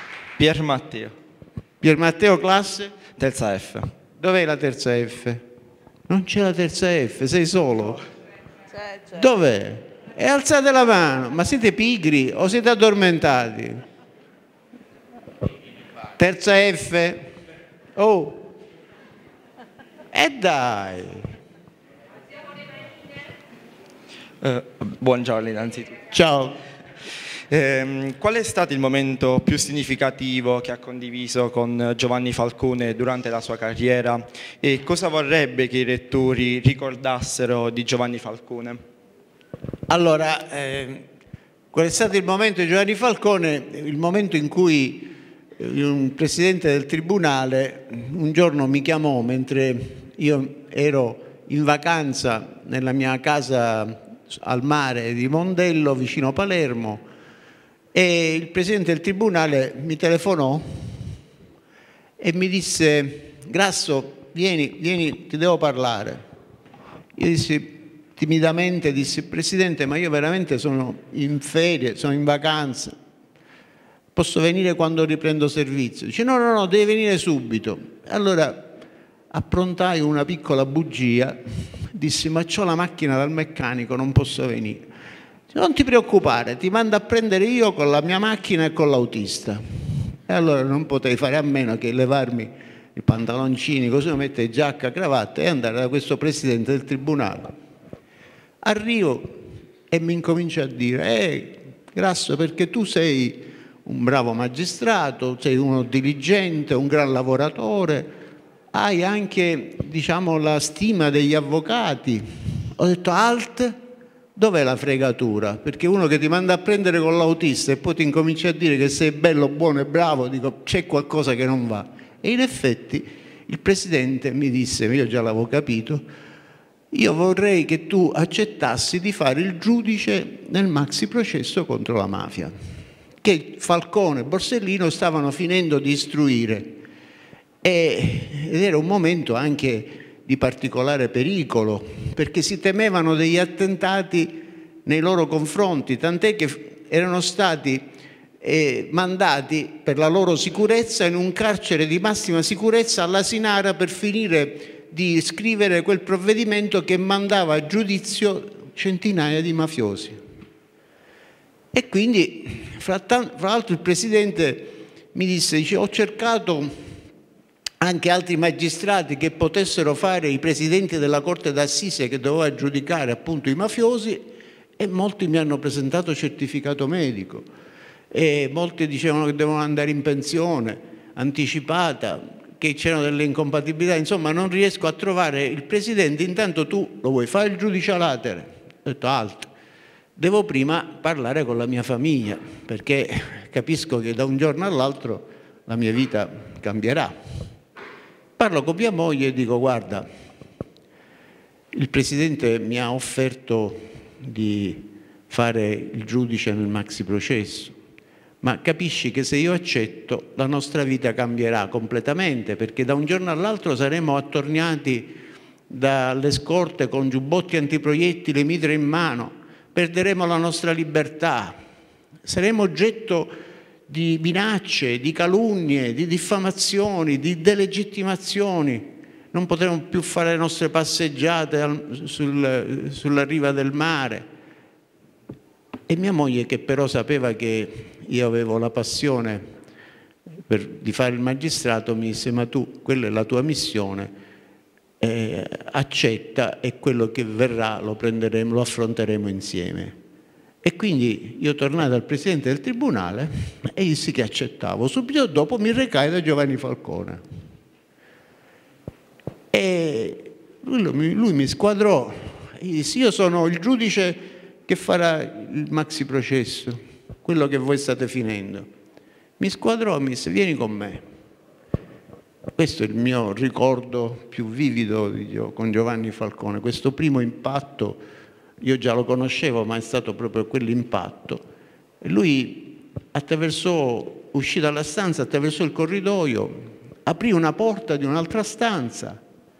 Pier Matteo, classe? Terza F. Dov'è la terza F? Non c'è la terza F, sei solo? C'è. Dov'è? E alzate la mano, ma siete pigri o siete addormentati? Terza F? Oh! E dai! Buongiorno innanzitutto. Ciao. Qual è stato il momento più significativo che ha condiviso con Giovanni Falcone durante la sua carriera e cosa vorrebbe che i lettori ricordassero di Giovanni Falcone? Allora, qual è stato il momento di Giovanni Falcone? Il momento in cui un presidente del tribunale un giorno mi chiamò mentre io ero in vacanza nella mia casa al mare di Mondello, vicino Palermo, e il presidente del tribunale mi telefonò e mi disse: Grasso, vieni, ti devo parlare. Io dissi timidamente, Presidente, ma io veramente sono in ferie, sono in vacanza, posso venire quando riprendo servizio? Dice no, devi venire subito. Allora approntai una piccola bugia, dissi ma c'ho la macchina dal meccanico, non posso venire. Non ti preoccupare, ti mando a prendere io con la mia macchina e con l'autista. E allora non potei fare a meno che levarmi i pantaloncini, così mettere giacca, cravatta e andare da questo presidente del tribunale. Arrivo e mi incomincia a dire Grasso, perché tu sei un bravo magistrato, sei uno diligente, un gran lavoratore, hai anche, diciamo, la stima degli avvocati. Ho detto alt, dov'è la fregatura? Perché uno che ti manda a prendere con l'autista e poi ti incomincia a dire che sei bello, buono e bravo, dico c'è qualcosa che non va. E in effetti il presidente mi disse, io già l'avevo capito, io vorrei che tu accettassi di fare il giudice nel maxi processo contro la mafia, che Falcone e Borsellino stavano finendo di istruire. Ed era un momento anche di particolare pericolo, perché si temevano degli attentati nei loro confronti, tant'è che erano stati mandati per la loro sicurezza in un carcere di massima sicurezza all'Asinara per finire di scrivere quel provvedimento che mandava a giudizio centinaia di mafiosi. E quindi, fra l'altro, il Presidente mi disse, ho cercato anche altri magistrati che potessero fare i presidenti della Corte d'Assise che doveva giudicare appunto i mafiosi, e molti mi hanno presentato certificato medico e molti dicevano che devono andare in pensione, anticipata, che c'erano delle incompatibilità, insomma non riesco a trovare il Presidente, intanto tu lo vuoi fare il giudice a latere? Ho detto alto, devo prima parlare con la mia famiglia, perché capisco che da un giorno all'altro la mia vita cambierà. Parlo con mia moglie e dico: guarda, il Presidente mi ha offerto di fare il giudice nel maxi processo, ma capisci che se io accetto la nostra vita cambierà completamente, perché da un giorno all'altro saremo attorniati dalle scorte con giubbotti antiproiettili, mitra in mano, perderemo la nostra libertà, saremo oggetto di minacce, di calunnie, di diffamazioni, di delegittimazioni, non potremo più fare le nostre passeggiate sulla riva del mare. E mia moglie, che però sapeva che io avevo la passione di fare il magistrato, mi disse: ma tu, quella è la tua missione, accetta, e quello che verrà lo affronteremo insieme. E quindi io tornai dal Presidente del Tribunale e dissi che accettavo. Subito dopo mi recai da Giovanni Falcone e lui mi squadrò e gli disse: io sono il giudice che farà il maxi processo, quello che voi state finendo. Mi squadrò e mi disse: vieni con me. Questo è il mio ricordo più vivido con Giovanni Falcone, questo primo impatto. Io già lo conoscevo, ma è stato proprio quell'impatto. E lui uscì dalla stanza, attraversò il corridoio, aprì una porta di un'altra stanza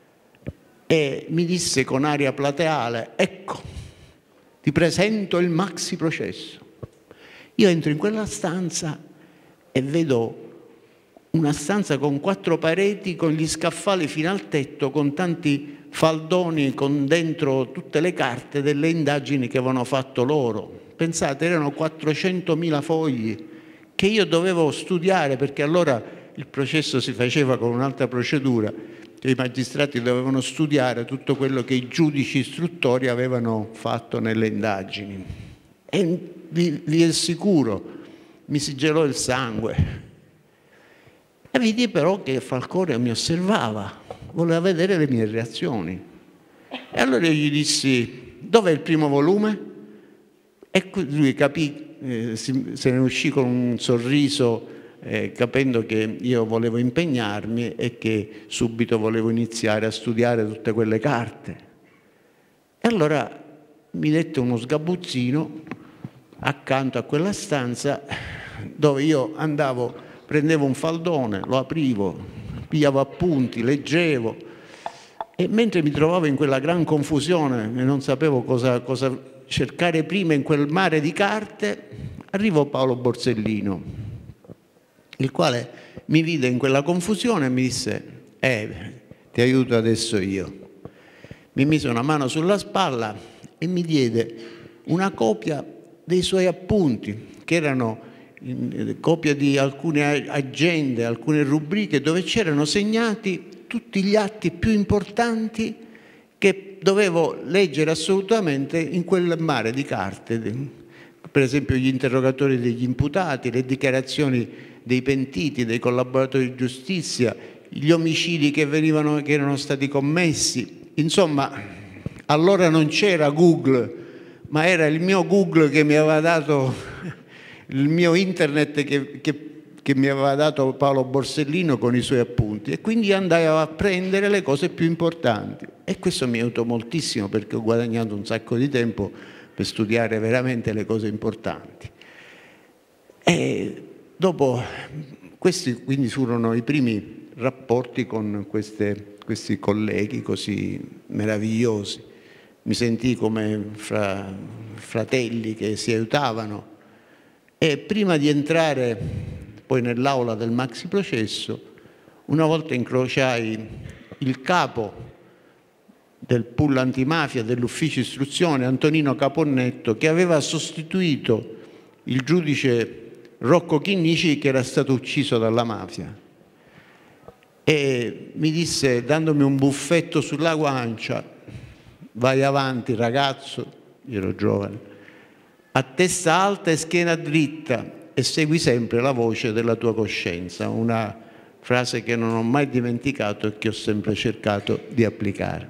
e mi disse con aria plateale: ecco, ti presento il maxi processo. Io entro in quella stanza e vedo una stanza con 4 pareti, con gli scaffali fino al tetto, con tanti faldoni, con dentro tutte le carte delle indagini che avevano fatto loro. Pensate, erano 400.000 fogli che io dovevo studiare, perché allora il processo si faceva con un'altra procedura, che i magistrati dovevano studiare tutto quello che i giudici istruttori avevano fatto nelle indagini. E vi assicuro, mi si gelò il sangue. E vidi però che Falcone mi osservava, voleva vedere le mie reazioni. E allora io gli dissi: dov'è il primo volume? E lui capì, se ne uscì con un sorriso, capendo che io volevo impegnarmi e che subito volevo iniziare a studiare tutte quelle carte. E allora mi dette uno sgabuzzino accanto a quella stanza, dove io andavo, prendevo un faldone, lo aprivo, pigliavo appunti, leggevo, e mentre mi trovavo in quella gran confusione e non sapevo cosa cercare prima in quel mare di carte, arrivò Paolo Borsellino, il quale mi vide in quella confusione e mi disse: ti aiuto adesso io. Mi mise una mano sulla spalla e mi diede una copia dei suoi appunti, che erano copia di alcune agende, alcune rubriche, dove c'erano segnati tutti gli atti più importanti che dovevo leggere assolutamente in quel mare di carte. Per esempio gli interrogatori degli imputati, le dichiarazioni dei pentiti, dei collaboratori di giustizia, gli omicidi che erano stati commessi. Insomma, allora non c'era Google, ma era il mio Google che mi aveva dato, il mio internet che mi aveva dato Paolo Borsellino con i suoi appunti, e quindi andai a prendere le cose più importanti, e questo mi aiutò moltissimo, perché ho guadagnato un sacco di tempo per studiare veramente le cose importanti. E dopo questi quindi furono i primi rapporti con questi colleghi così meravigliosi. Mi sentii come fratelli che si aiutavano, e prima di entrare poi nell'aula del maxi processo, una volta incrociai il capo del pool antimafia dell'ufficio istruzione, Antonino Caponnetto, che aveva sostituito il giudice Rocco Chinnici, che era stato ucciso dalla mafia, e mi disse, dandomi un buffetto sulla guancia: vai avanti ragazzo, io ero giovane, a testa alta e schiena dritta, e segui sempre la voce della tua coscienza. Una frase che non ho mai dimenticato e che ho sempre cercato di applicare.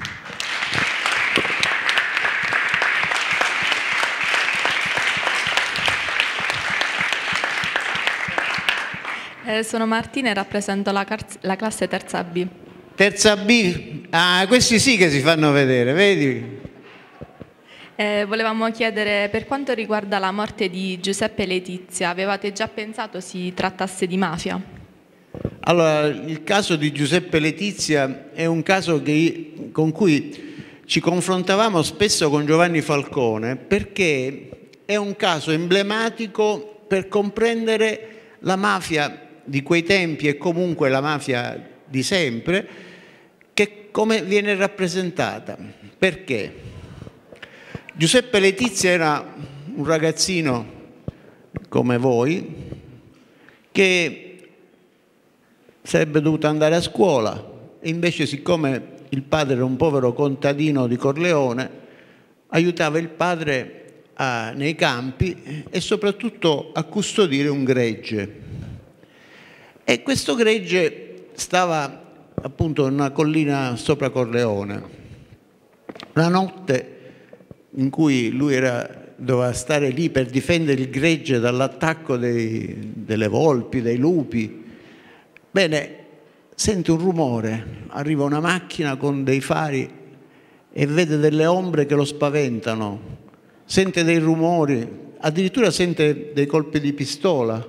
Sono Martina e rappresento la classe terza B. Terza B? Ah, questi sì che si fanno vedere, vedi? Volevamo chiedere, per quanto riguarda la morte di Giuseppe Letizia, avevate già pensato si trattasse di mafia? Allora, il caso di Giuseppe Letizia è un caso con cui ci confrontavamo spesso con Giovanni Falcone, perché è un caso emblematico per comprendere la mafia di quei tempi e comunque la mafia di sempre, che come viene rappresentata. Perché? Giuseppe Letizia era un ragazzino come voi che sarebbe dovuto andare a scuola e invece, siccome il padre era un povero contadino di Corleone, aiutava il padre nei campi e soprattutto a custodire un gregge. E questo gregge stava appunto in una collina sopra Corleone. La notte in cui lui doveva stare lì per difendere il gregge dall'attacco delle volpi, dei lupi, bene, sente un rumore, arriva una macchina con dei fari e vede delle ombre che lo spaventano, sente dei rumori, addirittura sente dei colpi di pistola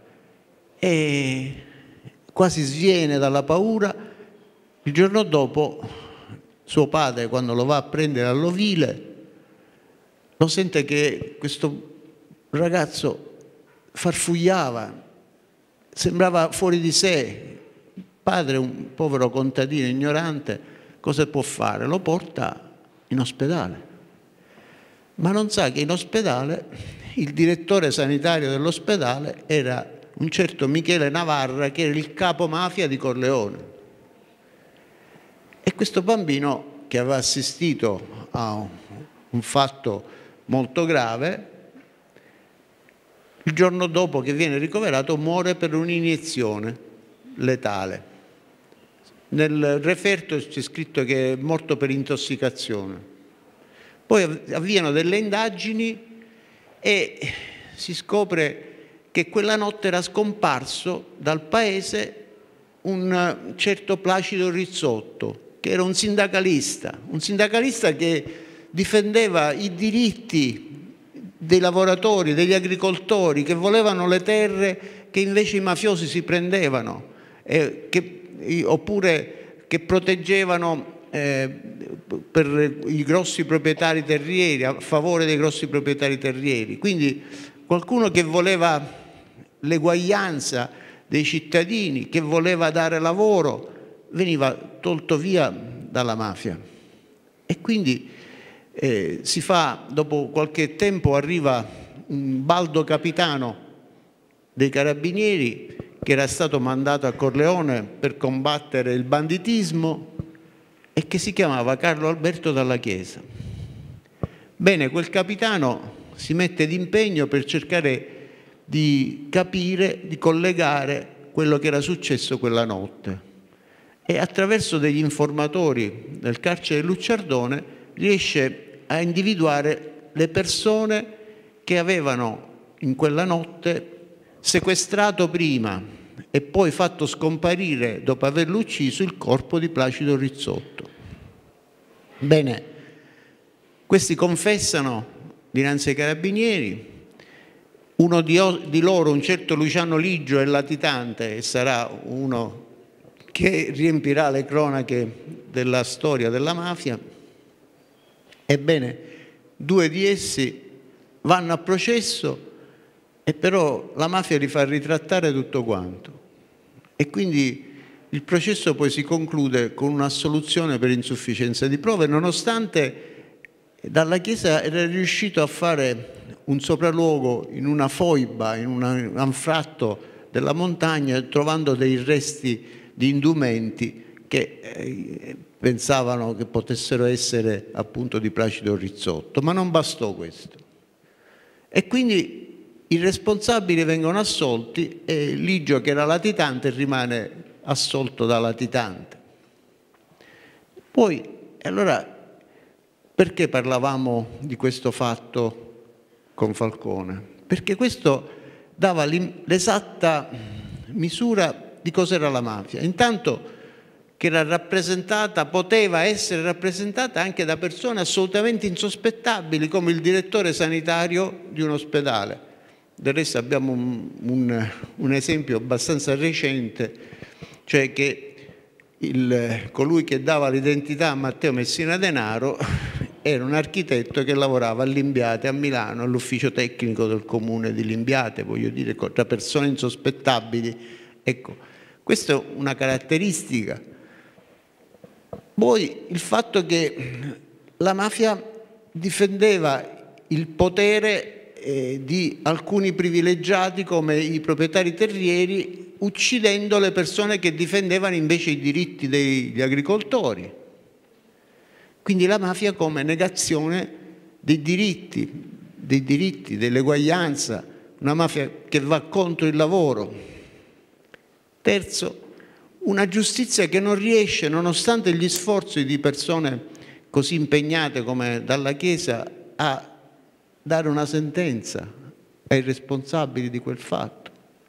e quasi sviene dalla paura. Il giorno dopo suo padre, quando lo va a prendere all'ovile, lo sente che questo ragazzo farfugliava, sembrava fuori di sé. Il padre, un povero contadino ignorante, cosa può fare? Lo porta in ospedale, ma non sa che in ospedale il direttore sanitario dell'ospedale era un certo Michele Navarra, che era il capo mafia di Corleone. E questo bambino, che aveva assistito a un fatto molto grave, il giorno dopo che viene ricoverato muore per un'iniezione letale. Nel referto c'è scritto che è morto per intossicazione. Poi avviano delle indagini e si scopre che quella notte era scomparso dal paese un certo Placido Rizzotto, che era un sindacalista che difendeva i diritti dei lavoratori, degli agricoltori, che volevano le terre che invece i mafiosi si prendevano, oppure che proteggevano per i grossi proprietari terrieri, a favore dei grossi proprietari terrieri. Quindi qualcuno che voleva l'eguaglianza dei cittadini, che voleva dare lavoro, veniva tolto via dalla mafia. E quindi dopo qualche tempo arriva un baldo capitano dei carabinieri che era stato mandato a Corleone per combattere il banditismo e che si chiamava Carlo Alberto Dalla Chiesa. Bene, quel capitano si mette d'impegno per cercare di capire, di collegare quello che era successo quella notte, e attraverso degli informatori del carcere Lucciardone riesce a individuare le persone che avevano in quella notte sequestrato prima e poi fatto scomparire, dopo averlo ucciso, il corpo di Placido Rizzotto. Bene, questi confessano dinanzi ai carabinieri. Uno di loro, un certo Luciano Ligio, è latitante e sarà uno che riempirà le cronache della storia della mafia. Ebbene, 2 di essi vanno a processo e però la mafia li fa ritrattare tutto quanto. E quindi il processo poi si conclude con un'assoluzione per insufficienza di prove, nonostante Dalla Chiesa era riuscito a fare un sopralluogo in una foiba, in un anfratto della montagna, trovando dei resti di indumenti che pensavano che potessero essere appunto di Placido Rizzotto, ma non bastò questo. E quindi i responsabili vengono assolti e Ligio, che era latitante, rimane assolto da latitante. Poi, allora, perché parlavamo di questo fatto con Falcone? Perché questo dava l'esatta misura di cos'era la mafia. Intanto che era rappresentata, poteva essere rappresentata anche da persone assolutamente insospettabili, come il direttore sanitario di un ospedale. Del resto abbiamo un esempio abbastanza recente, cioè che colui che dava l'identità a Matteo Messina Denaro era un architetto che lavorava a Limbiate, a Milano, all'ufficio tecnico del comune di Limbiate, voglio dire, tra persone insospettabili. Ecco, questa è una caratteristica. Poi il fatto che la mafia difendeva il potere di alcuni privilegiati come i proprietari terrieri, uccidendo le persone che difendevano invece i diritti degli agricoltori. Quindi la mafia come negazione dei diritti, dell'eguaglianza, una mafia che va contro il lavoro. Terzo, una giustizia che non riesce, nonostante gli sforzi di persone così impegnate come dalla Chiesa, a dare una sentenza ai responsabili di quel fatto.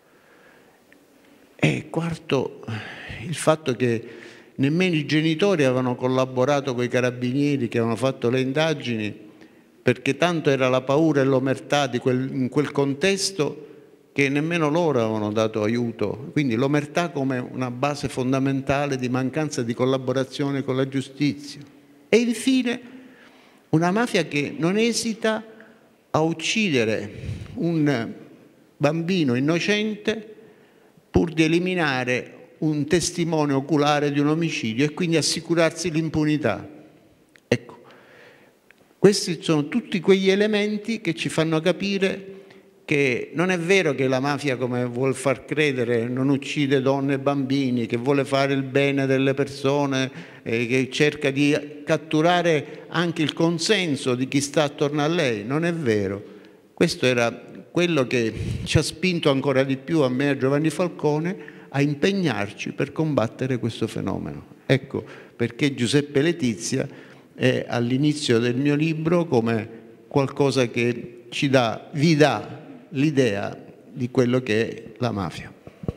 E quarto, il fatto che nemmeno i genitori avevano collaborato con i carabinieri che avevano fatto le indagini, perché tanto era la paura e l'omertà in quel contesto che nemmeno loro avevano dato aiuto. Quindi l'omertà come una base fondamentale di mancanza di collaborazione con la giustizia. E infine una mafia che non esita a uccidere un bambino innocente pur di eliminare un testimone oculare di un omicidio e quindi assicurarsi l'impunità. Ecco, questi sono tutti quegli elementi che ci fanno capire che non è vero che la mafia, come vuol far credere, non uccide donne e bambini, che vuole fare il bene delle persone, che cerca di catturare anche il consenso di chi sta attorno a lei. Non è vero. Questo era quello che ci ha spinto ancora di più, a me e a Giovanni Falcone, a impegnarci per combattere questo fenomeno. Ecco perché Giuseppe Letizia è all'inizio del mio libro come qualcosa che vi dà l'idea di quello che è la mafia.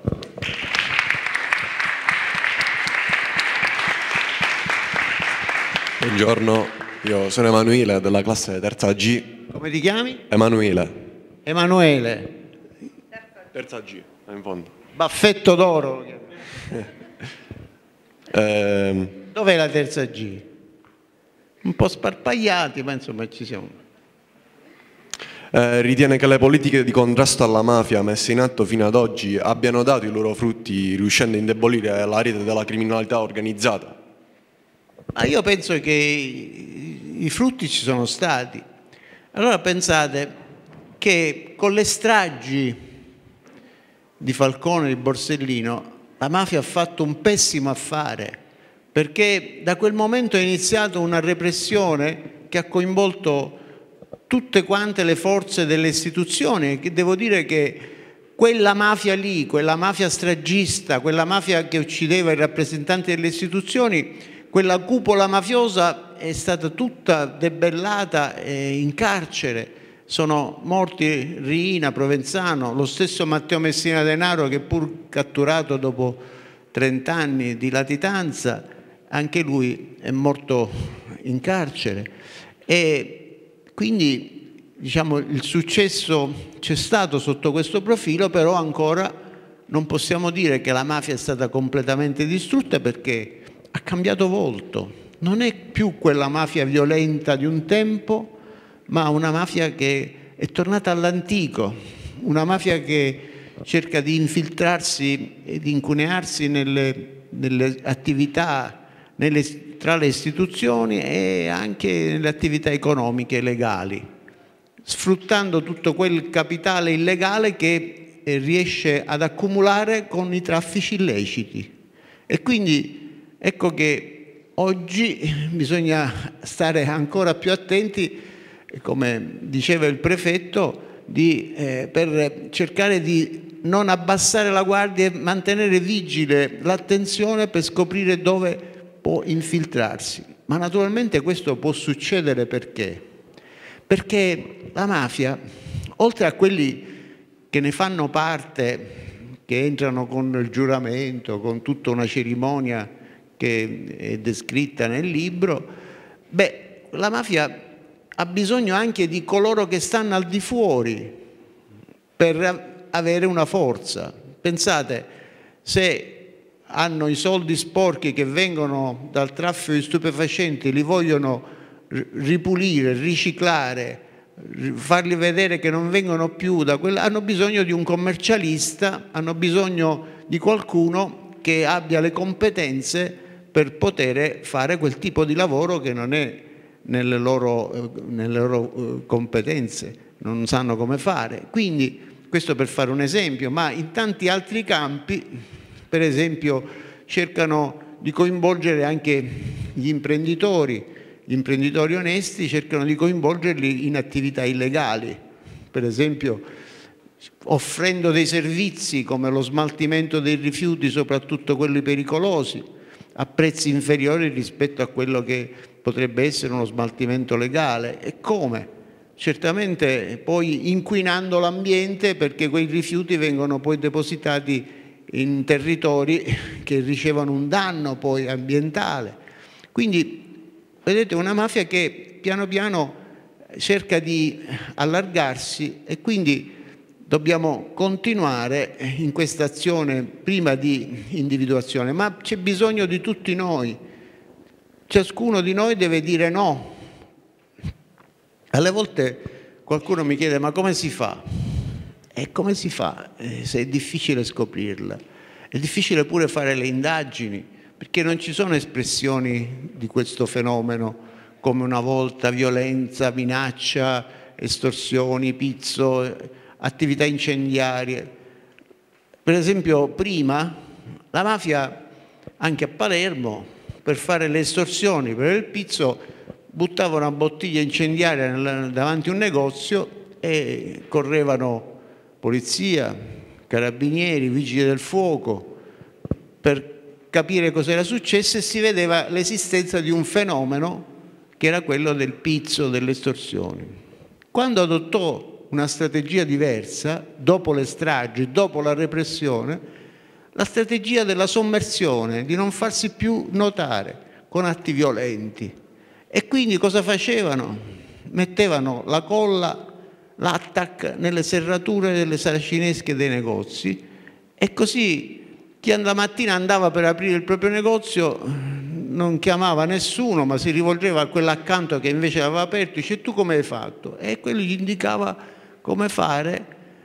Buongiorno, io sono Emanuele della classe terza G. Come ti chiami? Emanuele. Emanuele. Terza G, in fondo. Baffetto d'oro. Dov'è la terza G? Un po' sparpagliati, ma insomma ci siamo. Ritiene che le politiche di contrasto alla mafia messe in atto fino ad oggi abbiano dato i loro frutti, riuscendo a indebolire la rete della criminalità organizzata? Ma io penso che i frutti ci sono stati. Allora pensate che con le stragi di Falcone e di Borsellino la mafia ha fatto un pessimo affare, perché da quel momento è iniziata una repressione che ha coinvolto tutte quante le forze delle istituzioni, che devo dire che quella mafia lì, quella mafia stragista, quella mafia che uccideva i rappresentanti delle istituzioni, quella cupola mafiosa è stata tutta debellata in carcere. Sono morti Riina, Provenzano, lo stesso Matteo Messina Denaro che pur catturato dopo 30 anni di latitanza, anche lui è morto in carcere. E quindi diciamo, il successo c'è stato sotto questo profilo, però ancora non possiamo dire che la mafia è stata completamente distrutta, perché ha cambiato volto. Non è più quella mafia violenta di un tempo, ma una mafia che è tornata all'antico, una mafia che cerca di infiltrarsi e di incunearsi nelle attività, tra le istituzioni e anche nelle attività economiche e legali, sfruttando tutto quel capitale illegale che riesce ad accumulare con i traffici illeciti. E quindi ecco che oggi bisogna stare ancora più attenti, come diceva il prefetto, per cercare di non abbassare la guardia e mantenere vigile l'attenzione per scoprire dove può infiltrarsi. Ma naturalmente questo può succedere perché? Perché la mafia, oltre a quelli che ne fanno parte, che entrano con il giuramento, con tutta una cerimonia che è descritta nel libro, la mafia ha bisogno anche di coloro che stanno al di fuori per avere una forza. Pensate, se hanno i soldi sporchi che vengono dal traffico di stupefacenti, li vogliono ripulire, riciclare, farli vedere che non vengono più da quella, hanno bisogno di un commercialista, hanno bisogno di qualcuno che abbia le competenze per poter fare quel tipo di lavoro che non è nelle loro competenze, non sanno come fare. Quindi questo per fare un esempio, ma in tanti altri campi, per esempio, cercano di coinvolgere anche gli imprenditori onesti, cercano di coinvolgerli in attività illegali, per esempio offrendo dei servizi come lo smaltimento dei rifiuti, soprattutto quelli pericolosi, a prezzi inferiori rispetto a quello che potrebbe essere uno smaltimento legale. E come? Certamente poi inquinando l'ambiente, perché quei rifiuti vengono poi depositati in territori che ricevono un danno poi ambientale. Quindi vedete, una mafia che piano piano cerca di allargarsi, e quindi dobbiamo continuare in questa azione prima di individuazione, ma c'è bisogno di tutti noi. Ciascuno di noi deve dire no. Alle volte qualcuno mi chiede: ma come si fa? E come si fa se è difficile scoprirla? È difficile pure fare le indagini, perché non ci sono espressioni di questo fenomeno come una volta: violenza, minaccia, estorsioni, pizzo, attività incendiarie. Per esempio, prima la mafia, anche a Palermo, per fare le estorsioni, per il pizzo, buttava una bottiglia incendiaria davanti a un negozio e correvano polizia, carabinieri, vigili del fuoco per capire cosa era successo, e si vedeva l'esistenza di un fenomeno che era quello del pizzo, delle estorsioni. Quando adottò una strategia diversa, dopo le stragi, dopo la repressione, la strategia della sommersione, di non farsi più notare con atti violenti. E quindi cosa facevano? Mettevano la colla, l'attack nelle serrature delle saracinesche dei negozi, e così chi la mattina andava per aprire il proprio negozio non chiamava nessuno, ma si rivolgeva a quello accanto che invece aveva aperto, dice: tu come hai fatto? E quello gli indicava come fare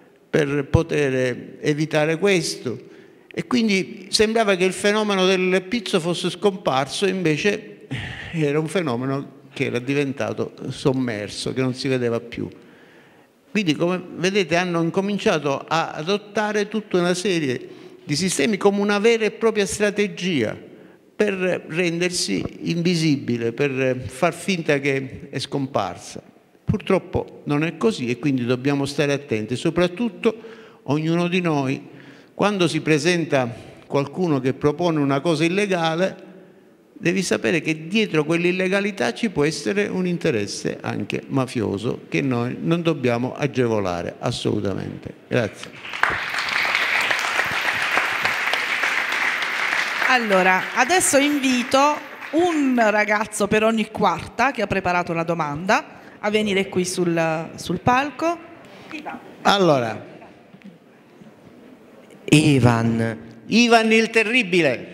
per poter evitare questo. E quindi sembrava che il fenomeno del pizzo fosse scomparso, invece era un fenomeno che era diventato sommerso, che non si vedeva più. Quindi, come vedete, hanno incominciato a adottare tutta una serie di sistemi come una vera e propria strategia per rendersi invisibile, per far finta che è scomparsa. Purtroppo non è così, e quindi dobbiamo stare attenti, soprattutto ognuno di noi, quando si presenta qualcuno che propone una cosa illegale, devi sapere che dietro quell'illegalità ci può essere un interesse anche mafioso che noi non dobbiamo agevolare assolutamente. Grazie. Allora, adesso invito un ragazzo per ogni quarta che ha preparato la domanda a venire qui sul palco. Allora, Ivan il terribile.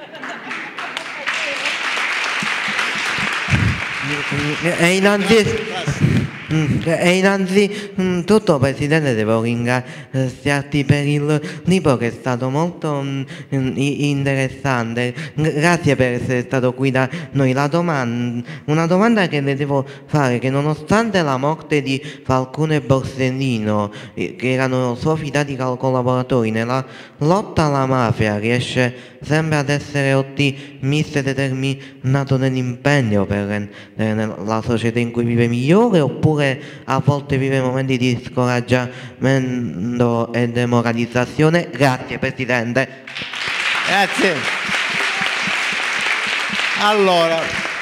E innanzitutto, Presidente, devo ringraziarti per il libro, che è stato molto interessante. Grazie per essere stato qui da noi. Una domanda che le devo fare: che nonostante la morte di Falcone e Borsellino, che erano suoi fidati collaboratori, nella lotta alla mafia riesce sempre ad essere ottimista e determinato nell'impegno per rendere la società in cui vive migliore, oppure oppure a volte vive momenti di scoraggiamento e demoralizzazione? Grazie Presidente. Grazie. Allora,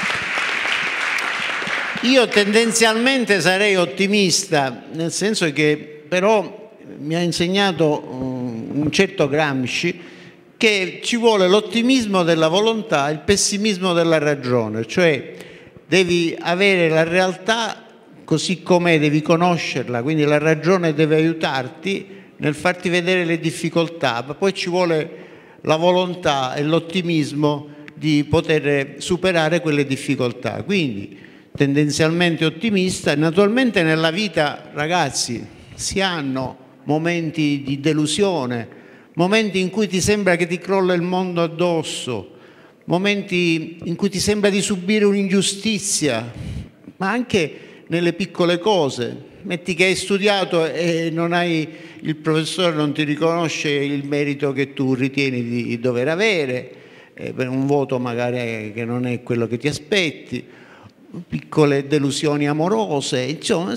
io tendenzialmente sarei ottimista, nel senso che però mi ha insegnato un certo Gramsci che ci vuole l'ottimismo della volontà e il pessimismo della ragione, cioè devi avere la realtà così com'è, devi conoscerla, quindi la ragione deve aiutarti nel farti vedere le difficoltà, ma poi ci vuole la volontà e l'ottimismo di poter superare quelle difficoltà. Quindi tendenzialmente ottimista. Naturalmente nella vita, ragazzi, si hanno momenti di delusione, momenti in cui ti sembra che ti crolla il mondo addosso, momenti in cui ti sembra di subire un'ingiustizia, ma anche nelle piccole cose. Metti che hai studiato e non hai, il professore non ti riconosce il merito che tu ritieni di dover avere, per un voto magari che non è quello che ti aspetti, piccole delusioni amorose, insomma,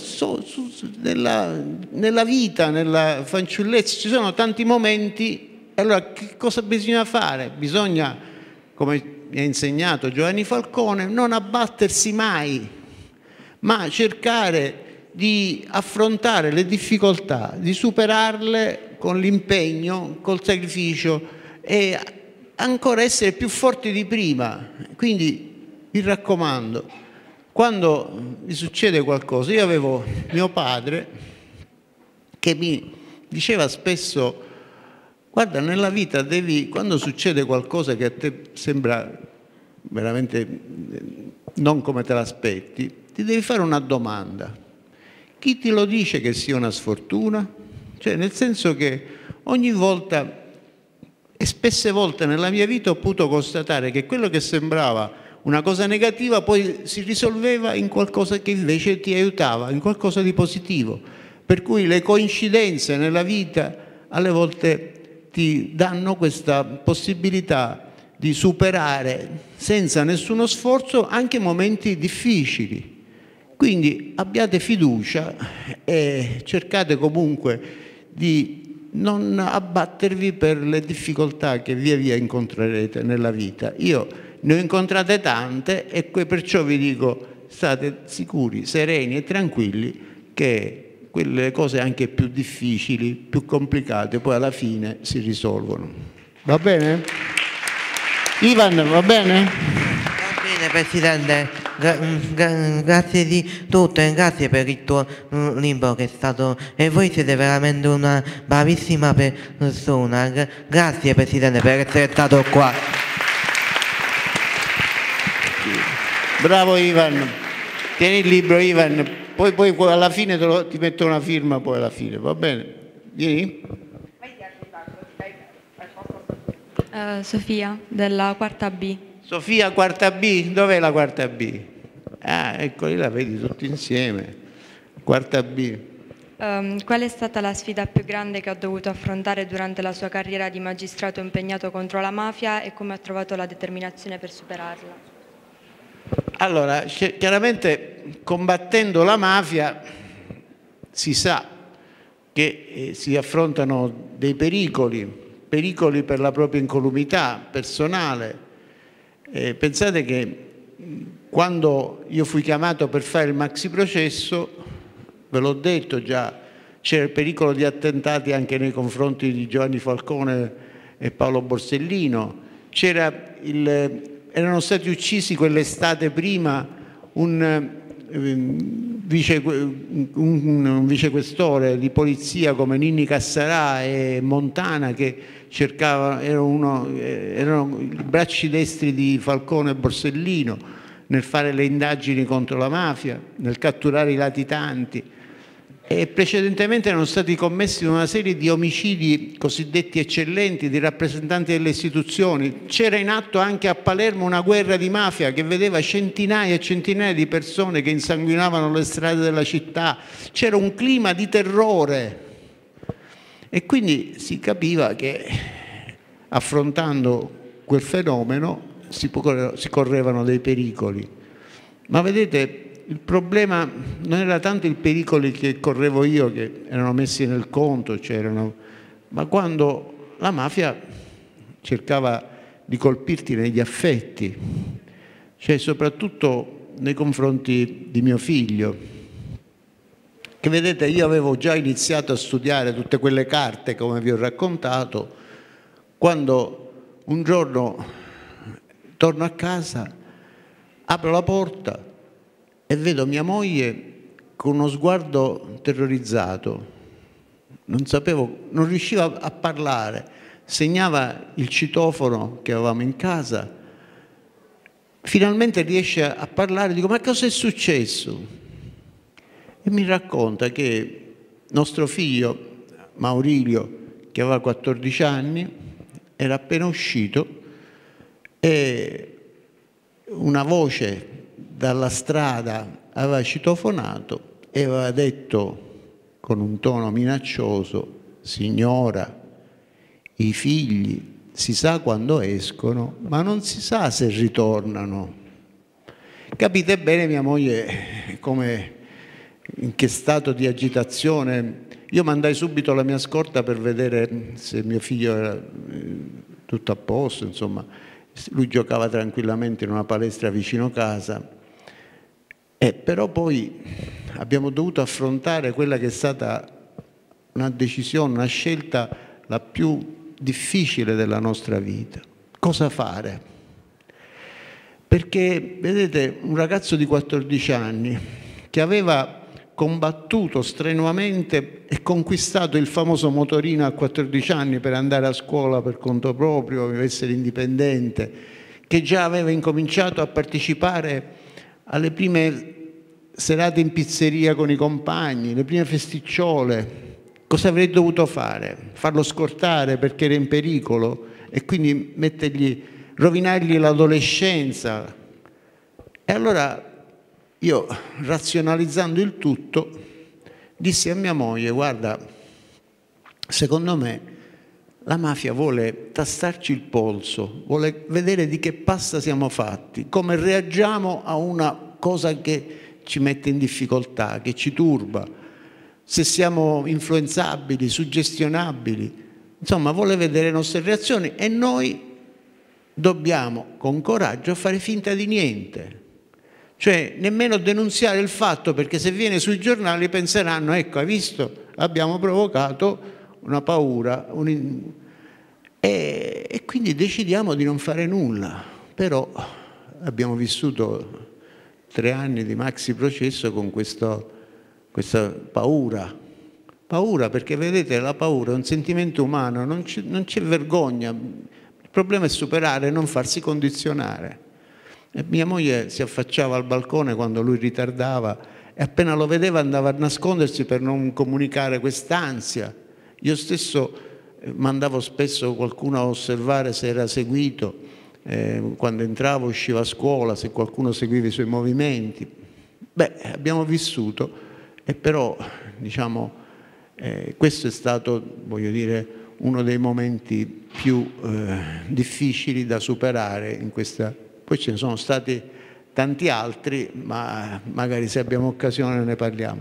nella vita, nella fanciullezza ci sono tanti momenti. Allora che cosa bisogna fare? Bisogna, come mi ha insegnato Giovanni Falcone, non abbattersi mai, ma cercare di affrontare le difficoltà, di superarle con l'impegno, col sacrificio e ancora essere più forti di prima. Quindi vi raccomando, quando mi succede qualcosa, io avevo mio padre che mi diceva spesso: guarda, nella vita quando succede qualcosa che a te sembra veramente non come te l'aspetti, ti devi fare una domanda: chi te lo dice che sia una sfortuna? Cioè, nel senso che ogni volta e spesse volte nella mia vita ho potuto constatare che quello che sembrava una cosa negativa poi si risolveva in qualcosa che invece ti aiutava, in qualcosa di positivo. Per cui le coincidenze nella vita alle volte ti danno questa possibilità di superare senza nessuno sforzo anche momenti difficili. Quindi abbiate fiducia e cercate comunque di non abbattervi per le difficoltà che via via incontrerete nella vita. Io ne ho incontrate tante e perciò vi dico: state sicuri, sereni e tranquilli che quelle cose anche più difficili, più complicate, poi alla fine si risolvono. Va bene? Ivan, va bene? Va bene Presidente, grazie di tutto e grazie per il tuo libro che è stato, e voi siete veramente una bravissima persona. Grazie Presidente per essere stato qua. Bravo Ivan, tieni il libro Ivan, poi alla fine ti metto una firma, poi alla fine, va bene? Vieni? Sofia, della quarta B. Sofia, quarta B, dov'è la quarta B? Ah, eccoli, la vedi tutti insieme, quarta B. Qual è stata la sfida più grande che ha dovuto affrontare durante la sua carriera di magistrato impegnato contro la mafia e come ha trovato la determinazione per superarla? Allora, chiaramente combattendo la mafia si sa che si affrontano dei pericoli per la propria incolumità personale. Pensate che quando io fui chiamato per fare il maxi processo, ve l'ho detto già, c'era il pericolo di attentati anche nei confronti di Giovanni Falcone e Paolo Borsellino, erano stati uccisi quell'estate prima un vicequestore di polizia come Ninni Cassarà e Montana, che erano i bracci destri di Falcone e Borsellino nel fare le indagini contro la mafia, nel catturare i latitanti. E precedentemente erano stati commessi una serie di omicidi cosiddetti eccellenti di rappresentanti delle istituzioni. C'era in atto anche a Palermo una guerra di mafia che vedeva centinaia e centinaia di persone che insanguinavano le strade della città. C'era un clima di terrore e quindi si capiva che affrontando quel fenomeno si correvano dei pericoli. Ma vedete, il problema non era tanto i pericoli che correvo io, che erano messi nel conto, ma quando la mafia cercava di colpirti negli affetti, cioè soprattutto nei confronti di mio figlio, che vedete io avevo già iniziato a studiare tutte quelle carte come vi ho raccontato, quando un giorno torno a casa, apro la porta e vedo mia moglie con uno sguardo terrorizzato, non riusciva a parlare, segnava il citofono che avevamo in casa, finalmente riesce a parlare, dico: ma cosa è successo? E mi racconta che nostro figlio Maurilio, che aveva 14 anni, era appena uscito e una voce dalla strada aveva citofonato e aveva detto con un tono minaccioso: signora, i figli si sa quando escono, ma non si sa se ritornano. Capite bene mia moglie in che stato di agitazione. Io mandai subito la mia scorta per vedere se mio figlio era tutto a posto, insomma. Lui giocava tranquillamente in una palestra vicino casa, però poi abbiamo dovuto affrontare quella che è stata una decisione, una scelta la più difficile della nostra vita. Cosa fare? Perché, vedete, un ragazzo di 14 anni che aveva combattuto strenuamente e conquistato il famoso motorino a 14 anni per andare a scuola per conto proprio, essere indipendente, che già aveva incominciato a partecipare alle prime serate in pizzeria con i compagni, le prime festicciole. Cosa avrei dovuto fare? Farlo scortare perché era in pericolo e quindi rovinargli l'adolescenza? E allora io, razionalizzando il tutto, dissi a mia moglie: guarda, secondo me la mafia vuole tastarci il polso, vuole vedere di che pasta siamo fatti, come reagiamo a una cosa che ci mette in difficoltà, che ci turba, se siamo influenzabili, suggestionabili, insomma vuole vedere le nostre reazioni e noi dobbiamo con coraggio fare finta di niente. Cioè nemmeno denunziare il fatto, perché se viene sui giornali penseranno: ecco, hai visto, abbiamo provocato una paura, e quindi decidiamo di non fare nulla. Però abbiamo vissuto 3 anni di maxi processo con questa paura, perché vedete, la paura è un sentimento umano, non c'è vergogna, il problema è superare e non farsi condizionare. E mia moglie si affacciava al balcone quando lui ritardava e appena lo vedeva andava a nascondersi per non comunicare quest'ansia. Io stesso mandavo spesso qualcuno a osservare se era seguito, quando entravo usciva a scuola, se qualcuno seguiva i suoi movimenti. Abbiamo vissuto, e però diciamo questo è stato, voglio dire, uno dei momenti più difficili da superare in questa. Poi ce ne sono stati tanti altri, ma magari se abbiamo occasione ne parliamo.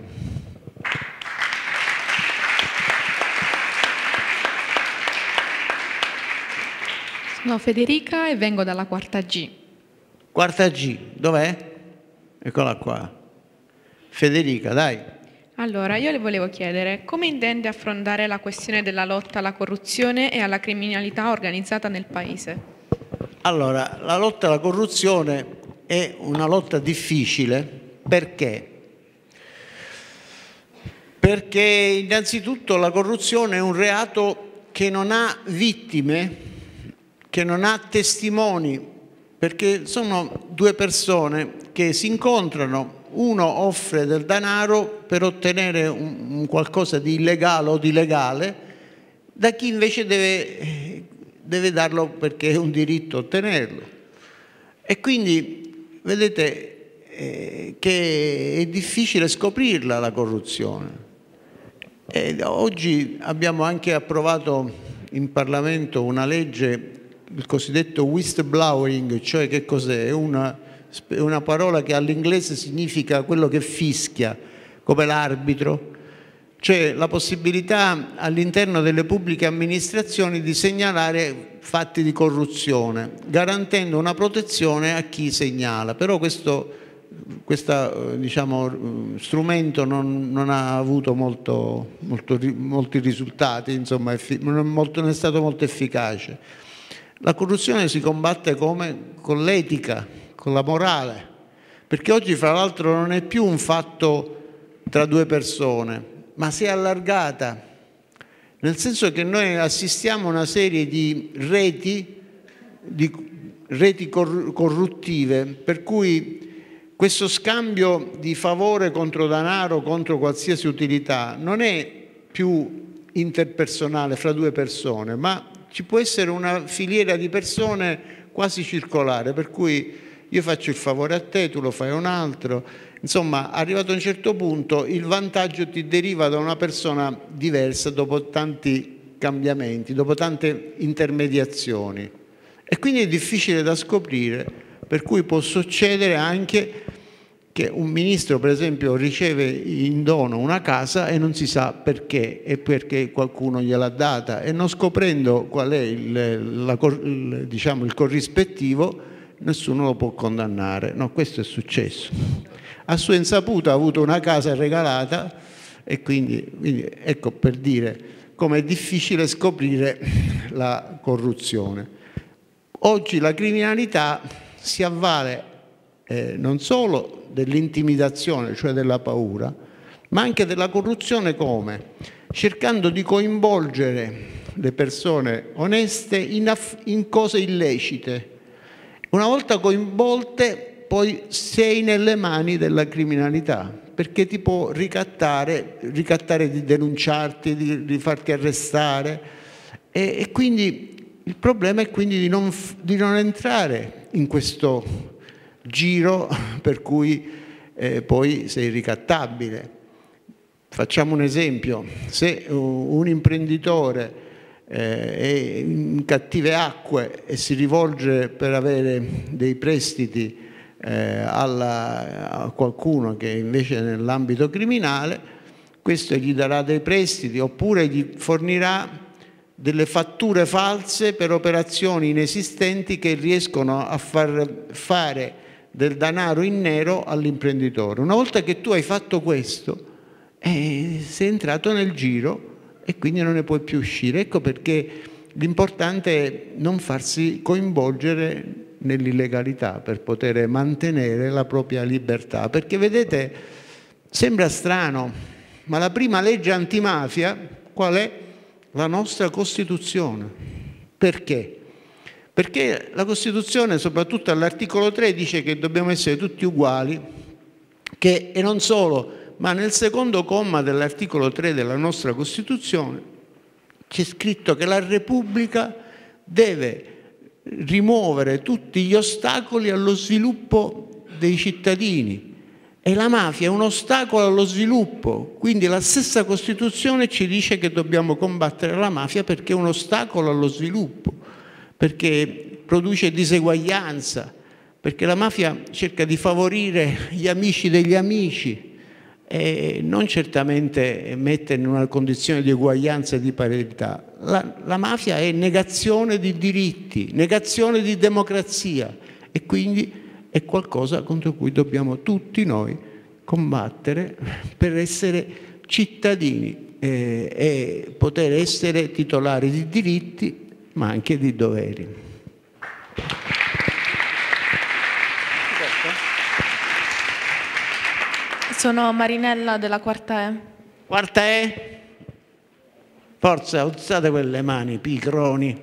Sono Federica e vengo dalla quarta G. Quarta G, dov'è? Eccola qua. Federica, dai. Allora, io le volevo chiedere come intende affrontare la questione della lotta alla corruzione e alla criminalità organizzata nel Paese? Allora, la lotta alla corruzione è una lotta difficile. Perché? Perché innanzitutto la corruzione è un reato che non ha vittime, che non ha testimoni, perché sono 2 persone che si incontrano, uno offre del denaro per ottenere un qualcosa di illegale o di legale, da chi invece deve darlo perché è un diritto ottenerlo. E quindi vedete che è difficile scoprirla la corruzione. Oggi abbiamo anche approvato in Parlamento una legge, il cosiddetto whistleblowing, cioè che cos'è? È una è una parola che all'inglese significa quello che fischia, come l'arbitro. C'è la possibilità all'interno delle pubbliche amministrazioni di segnalare fatti di corruzione, garantendo una protezione a chi segnala. Però questo diciamo, strumento non ha avuto molti risultati, insomma, non è stato molto efficace. La corruzione si combatte come? Con l'etica, con la morale, perché oggi fra l'altro non è più un fatto tra due persone, ma si è allargata, nel senso che noi assistiamo a una serie di reti corruttive, per cui questo scambio di favore contro denaro, contro qualsiasi utilità, non è più interpersonale fra due persone, ma ci può essere una filiera di persone quasi circolare, per cui io faccio il favore a te, tu lo fai a un altro. Insomma, arrivato a un certo punto, il vantaggio ti deriva da una persona diversa dopo tanti cambiamenti, dopo tante intermediazioni. E quindi è difficile da scoprire, per cui può succedere anche che un ministro, per esempio, riceve in dono una casa e non si sa perché, e perché qualcuno gliel'ha data, e non scoprendo qual è diciamo, il corrispettivo, nessuno lo può condannare. No, questo è successo. A sua insaputa ha avuto una casa regalata, e quindi ecco per dire come è difficile scoprire la corruzione. Oggi la criminalità si avvale non solo dell'intimidazione, cioè della paura, ma anche della corruzione come? Cercando di coinvolgere le persone oneste in cose illecite. Una volta coinvolte, poi sei nelle mani della criminalità, perché ti può ricattare di denunciarti, di farti arrestare, e quindi il problema è quindi di non entrare in questo giro per cui poi sei ricattabile. Facciamo un esempio: se un imprenditore è in cattive acque e si rivolge per avere dei prestiti a qualcuno che invece è nell'ambito criminale, questo gli darà dei prestiti oppure gli fornirà delle fatture false per operazioni inesistenti che riescono a far fare del denaro in nero all'imprenditore. Una volta che tu hai fatto questo, sei entrato nel giro e quindi non ne puoi più uscire. Ecco perché l'importante è non farsi coinvolgere nell'illegalità per poter mantenere la propria libertà. Perché vedete, sembra strano, ma la prima legge antimafia qual è? La nostra Costituzione. Perché? Perché la Costituzione, soprattutto all'articolo 3, dice che dobbiamo essere tutti uguali, e non solo, ma nel secondo comma dell'articolo 3 della nostra Costituzione c'è scritto che la Repubblica deve rimuovere tutti gli ostacoli allo sviluppo dei cittadini, e la mafia è un ostacolo allo sviluppo. Quindi la stessa Costituzione ci dice che dobbiamo combattere la mafia perché è un ostacolo allo sviluppo, perché produce diseguaglianza, perché la mafia cerca di favorire gli amici degli amici e non certamente mettere in una condizione di uguaglianza e di parità. La mafia è negazione di diritti, negazione di democrazia, e quindi è qualcosa contro cui dobbiamo tutti noi combattere per essere cittadini e poter essere titolari di diritti ma anche di doveri. Sono Marinella della Quarta E. Quarta E? Forza, alzate quelle mani, pigroni.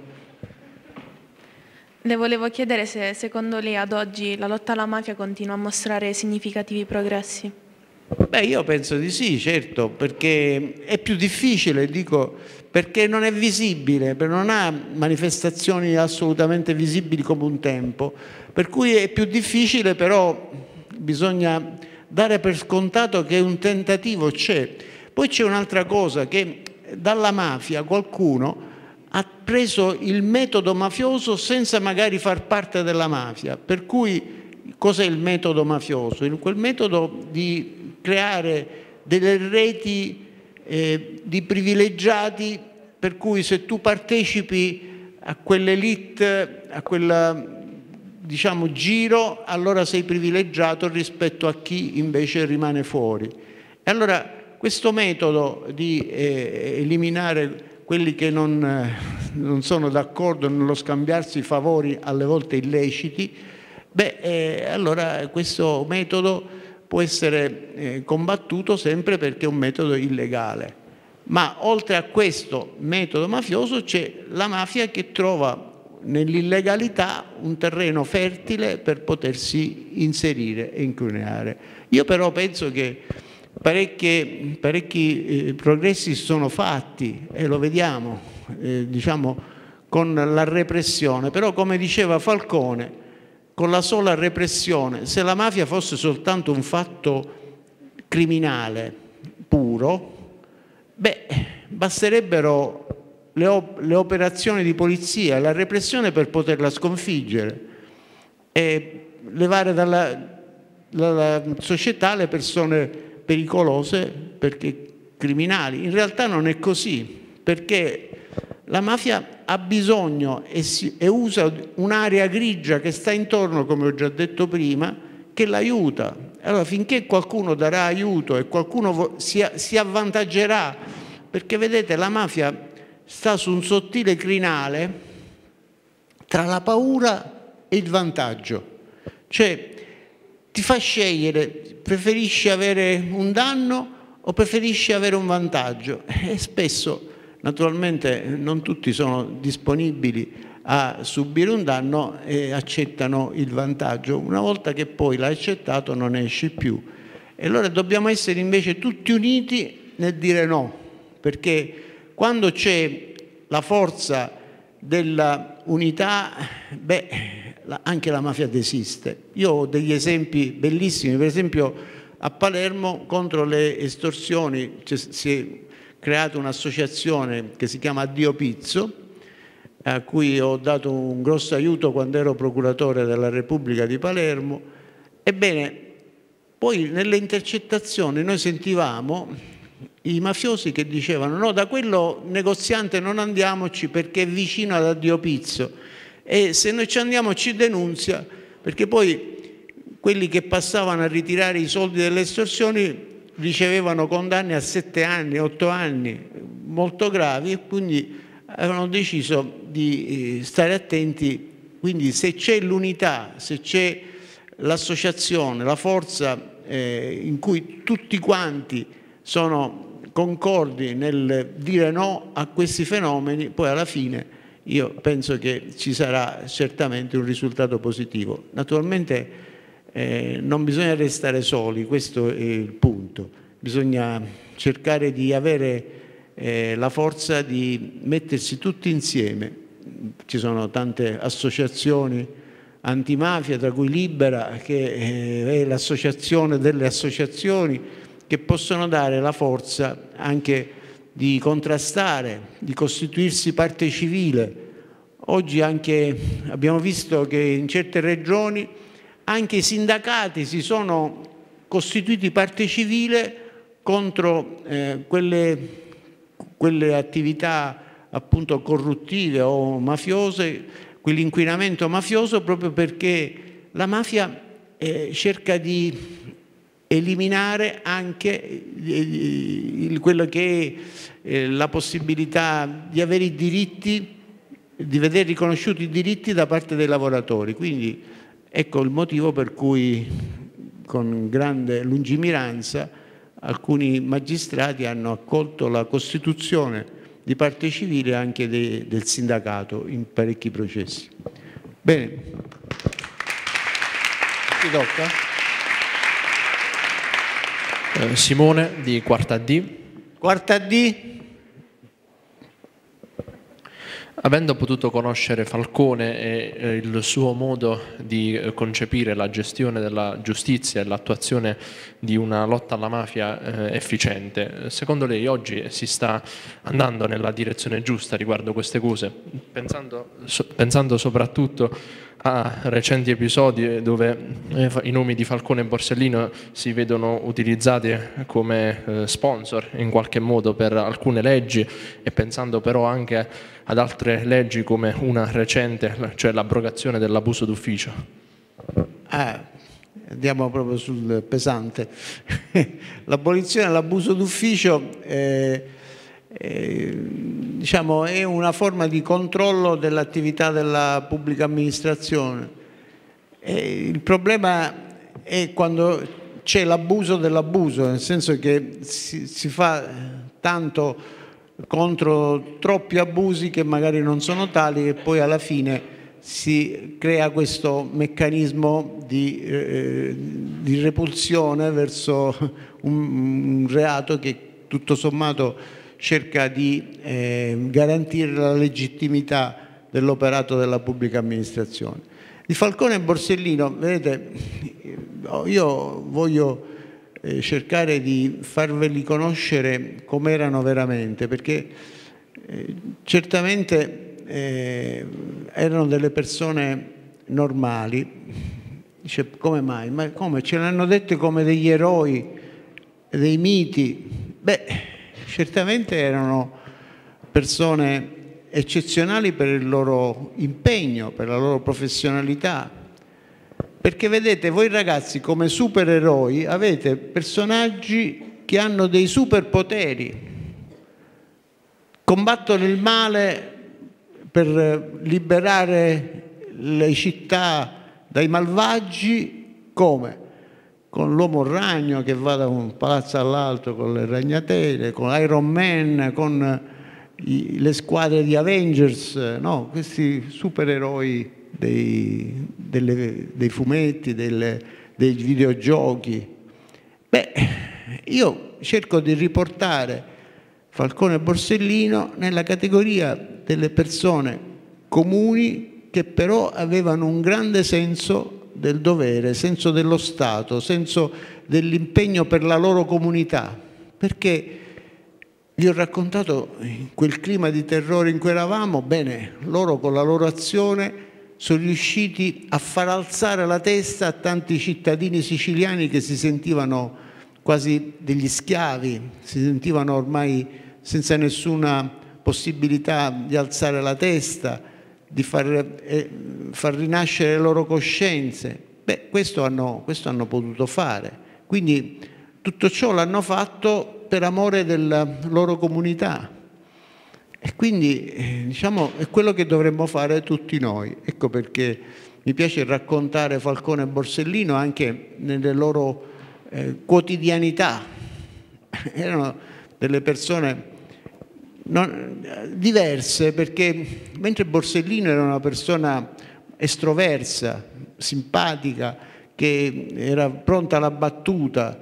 Le volevo chiedere se secondo lei ad oggi la lotta alla mafia continua a mostrare significativi progressi. Beh, io penso di sì, certo, perché è più difficile, dico, perché non è visibile, non ha manifestazioni assolutamente visibili come un tempo, per cui è più difficile, però bisogna dare per scontato che un tentativo c'è. Poi c'è un'altra cosa, che dalla mafia qualcuno ha preso il metodo mafioso senza magari far parte della mafia, per cui cos'è il metodo mafioso? Quel metodo di creare delle reti di privilegiati, per cui se tu partecipi a quell'elite, a quel diciamo giro, allora sei privilegiato rispetto a chi invece rimane fuori. E allora questo metodo di eliminare quelli che non sono d'accordo nello scambiarsi favori alle volte illeciti, allora questo metodo può essere combattuto sempre perché è un metodo illegale. Ma oltre a questo metodo mafioso c'è la mafia che trova nell'illegalità un terreno fertile per potersi inserire e incriminare. Io però penso che parecchi progressi sono fatti e lo vediamo diciamo, con la repressione, però come diceva Falcone, con la sola repressione, se la mafia fosse soltanto un fatto criminale puro, basterebbero le operazioni di polizia e la repressione per poterla sconfiggere e levare dalla società le persone pericolose perché criminali. In realtà non è così, perché la mafia ha bisogno e usa un'area grigia che sta intorno, come ho già detto prima, che l'aiuta. Allora finché qualcuno darà aiuto e qualcuno si avvantaggerà, perché vedete la mafia sta su un sottile crinale tra la paura e il vantaggio. Cioè ti fa scegliere, preferisci avere un danno o preferisci avere un vantaggio? E spesso, naturalmente, non tutti sono disponibili a subire un danno e accettano il vantaggio. Una volta che poi l'hai accettato non esci più. E allora dobbiamo essere invece tutti uniti nel dire no, perché quando c'è la forza della unità, anche la mafia desiste. Io ho degli esempi bellissimi, per esempio a Palermo contro le estorsioni si è creata un'associazione che si chiama Addio Pizzo, a cui ho dato un grosso aiuto quando ero procuratore della Repubblica di Palermo. Ebbene, poi nelle intercettazioni noi sentivamo i mafiosi che dicevano no, da quello negoziante non andiamoci perché è vicino ad Addio Pizzo e se noi ci andiamo ci denunzia, perché poi quelli che passavano a ritirare i soldi delle estorsioni ricevevano condanne a 7 anni, 8 anni, molto gravi, e quindi avevano deciso di stare attenti. Quindi se c'è l'unità, se c'è l'associazione, la forza in cui tutti quanti sono concordi nel dire no a questi fenomeni, poi alla fine io penso che ci sarà certamente un risultato positivo. Naturalmente non bisogna restare soli, questo è il punto. Bisogna cercare di avere la forza di mettersi tutti insieme. Ci sono tante associazioni antimafia, tra cui Libera, che è l'associazione delle associazioni, che possono dare la forza anche di contrastare, di costituirsi parte civile. Oggi anche abbiamo visto che in certe regioni anche i sindacati si sono costituiti parte civile contro quelle attività appunto corruttive o mafiose, quell'inquinamento mafioso, proprio perché la mafia cerca di eliminare anche quello che è la possibilità di avere i diritti, di vedere riconosciuti i diritti da parte dei lavoratori. Quindi ecco il motivo per cui con grande lungimiranza alcuni magistrati hanno accolto la costituzione di parte civile anche del sindacato in parecchi processi. Bene, ti tocca? Simone di Quarta D. Quarta D. Avendo potuto conoscere Falcone e il suo modo di concepire la gestione della giustizia e l'attuazione di una lotta alla mafia efficiente, secondo lei oggi si sta andando nella direzione giusta riguardo queste cose, pensando soprattutto a recenti episodi dove i nomi di Falcone e Borsellino si vedono utilizzati come sponsor in qualche modo per alcune leggi, e pensando però anche ad altre leggi come una recente, cioè l'abrogazione dell'abuso d'ufficio. Andiamo proprio sul pesante. L'abolizione dell'abuso d'ufficio diciamo, è una forma di controllo dell'attività della pubblica amministrazione. Il problema è quando c'è l'abuso dell'abuso, nel senso che si fa tanto contro troppi abusi che magari non sono tali, e poi alla fine si crea questo meccanismo di repulsione verso un reato che tutto sommato cerca di garantire la legittimità dell'operato della pubblica amministrazione. Di Falcone e Borsellino, vedete, io voglio cercare di farveli conoscere come erano veramente, perché certamente erano delle persone normali. Dice, come mai? Ma come? Ce l'hanno dette come degli eroi, dei miti? Beh, certamente erano persone eccezionali per il loro impegno, per la loro professionalità. Perché vedete, voi ragazzi come supereroi avete personaggi che hanno dei superpoteri, combattono il male per liberare le città dai malvagi. Come? Con l'uomo ragno che va da un palazzo all'altro con le ragnatele, con Iron Man, con le squadre di Avengers, no? Questi supereroi dei fumetti, dei videogiochi. Beh, io cerco di riportare Falcone e Borsellino nella categoria delle persone comuni che però avevano un grande senso del dovere, senso dello Stato, senso dell'impegno per la loro comunità, perché vi ho raccontato quel clima di terrore in cui eravamo. Bene, loro con la loro azione sono riusciti a far alzare la testa a tanti cittadini siciliani che si sentivano quasi degli schiavi, si sentivano ormai senza nessuna possibilità di alzare la testa, di far rinascere le loro coscienze. Beh, questo hanno potuto fare. Quindi tutto ciò l'hanno fatto per amore della loro comunità. E quindi diciamo è quello che dovremmo fare tutti noi. Ecco perché mi piace raccontare Falcone e Borsellino anche nelle loro quotidianità. Erano delle persone diverse, perché mentre Borsellino era una persona estroversa, simpatica, che era pronta alla battuta,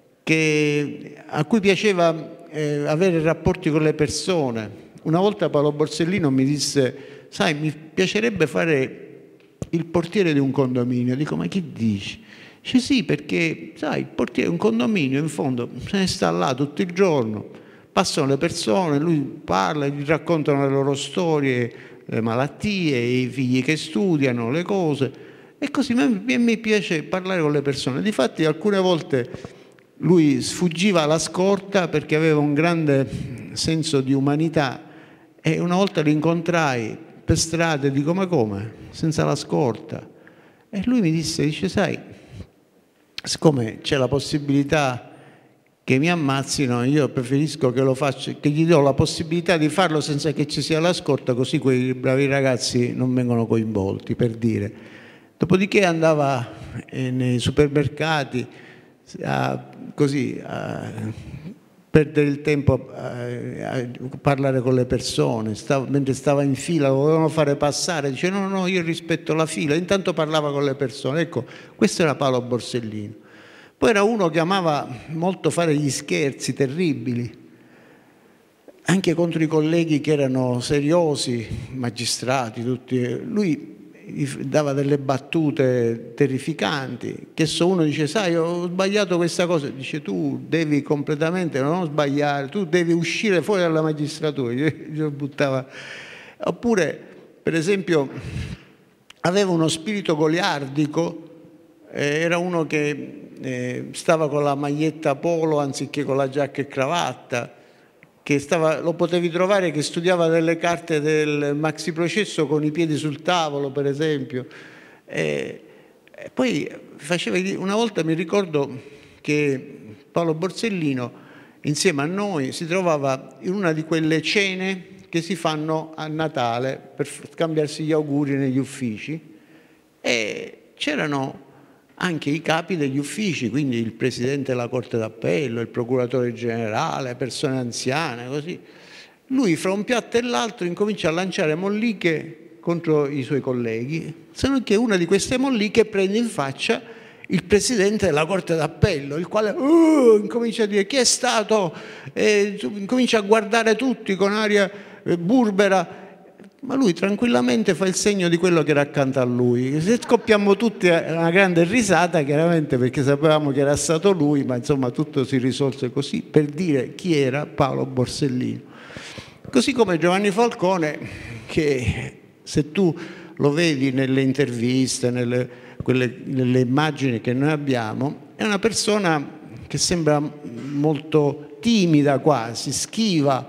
a cui piaceva avere rapporti con le persone. Una volta Paolo Borsellino mi disse: sai, mi piacerebbe fare il portiere di un condominio. Dico: ma che dici? Dice: sì, perché sai, il portiere di un condominio in fondo se ne sta là tutto il giorno, passano le persone, lui parla, gli raccontano le loro storie, le malattie, i figli che studiano, le cose, e così mi piace parlare con le persone. Difatti alcune volte lui sfuggiva alla scorta perché aveva un grande senso di umanità, e una volta lo incontrai per strada e dico: ma come? Senza la scorta? E lui mi dice: sai, siccome c'è la possibilità che mi ammazzino, io preferisco che lo faccia, che gli do la possibilità di farlo senza che ci sia la scorta, così quei bravi ragazzi non vengono coinvolti, per dire. Dopodiché andava nei supermercati a perdere il tempo a parlare con le persone, mentre stava in fila lo volevano fare passare, dice: no, io rispetto la fila, intanto parlava con le persone. Ecco, questo era Paolo Borsellino. Poi era uno che amava molto fare gli scherzi terribili, anche contro i colleghi che erano seriosi, magistrati, tutti. Lui dava delle battute terrificanti, che se uno dice: sai, ho sbagliato questa cosa, dice: tu devi completamente non sbagliare, tu devi uscire fuori dalla magistratura. Io buttava. Oppure, per esempio, aveva uno spirito goliardico, era uno che stava con la maglietta polo anziché con la giacca e cravatta, lo potevi trovare che studiava delle carte del maxi processo con i piedi sul tavolo, per esempio. Poi una volta mi ricordo che Paolo Borsellino insieme a noi si trovava in una di quelle cene che si fanno a Natale per scambiarsi gli auguri negli uffici, e c'erano anche i capi degli uffici, quindi il presidente della Corte d'Appello, il procuratore generale, persone anziane, così. Lui fra un piatto e l'altro incomincia a lanciare molliche contro i suoi colleghi, se non che una di queste molliche prende in faccia il presidente della Corte d'Appello, il quale incomincia a dire chi è stato, incomincia a guardare tutti con aria burbera, ma lui tranquillamente fa il segno di quello che era accanto a lui. Se scoppiamo tutti una grande risata, chiaramente, perché sapevamo che era stato lui, ma insomma tutto si risolse così, per dire chi era Paolo Borsellino. Così come Giovanni Falcone, che se tu lo vedi nelle interviste, nelle immagini che noi abbiamo, è una persona che sembra molto timida quasi, schiva,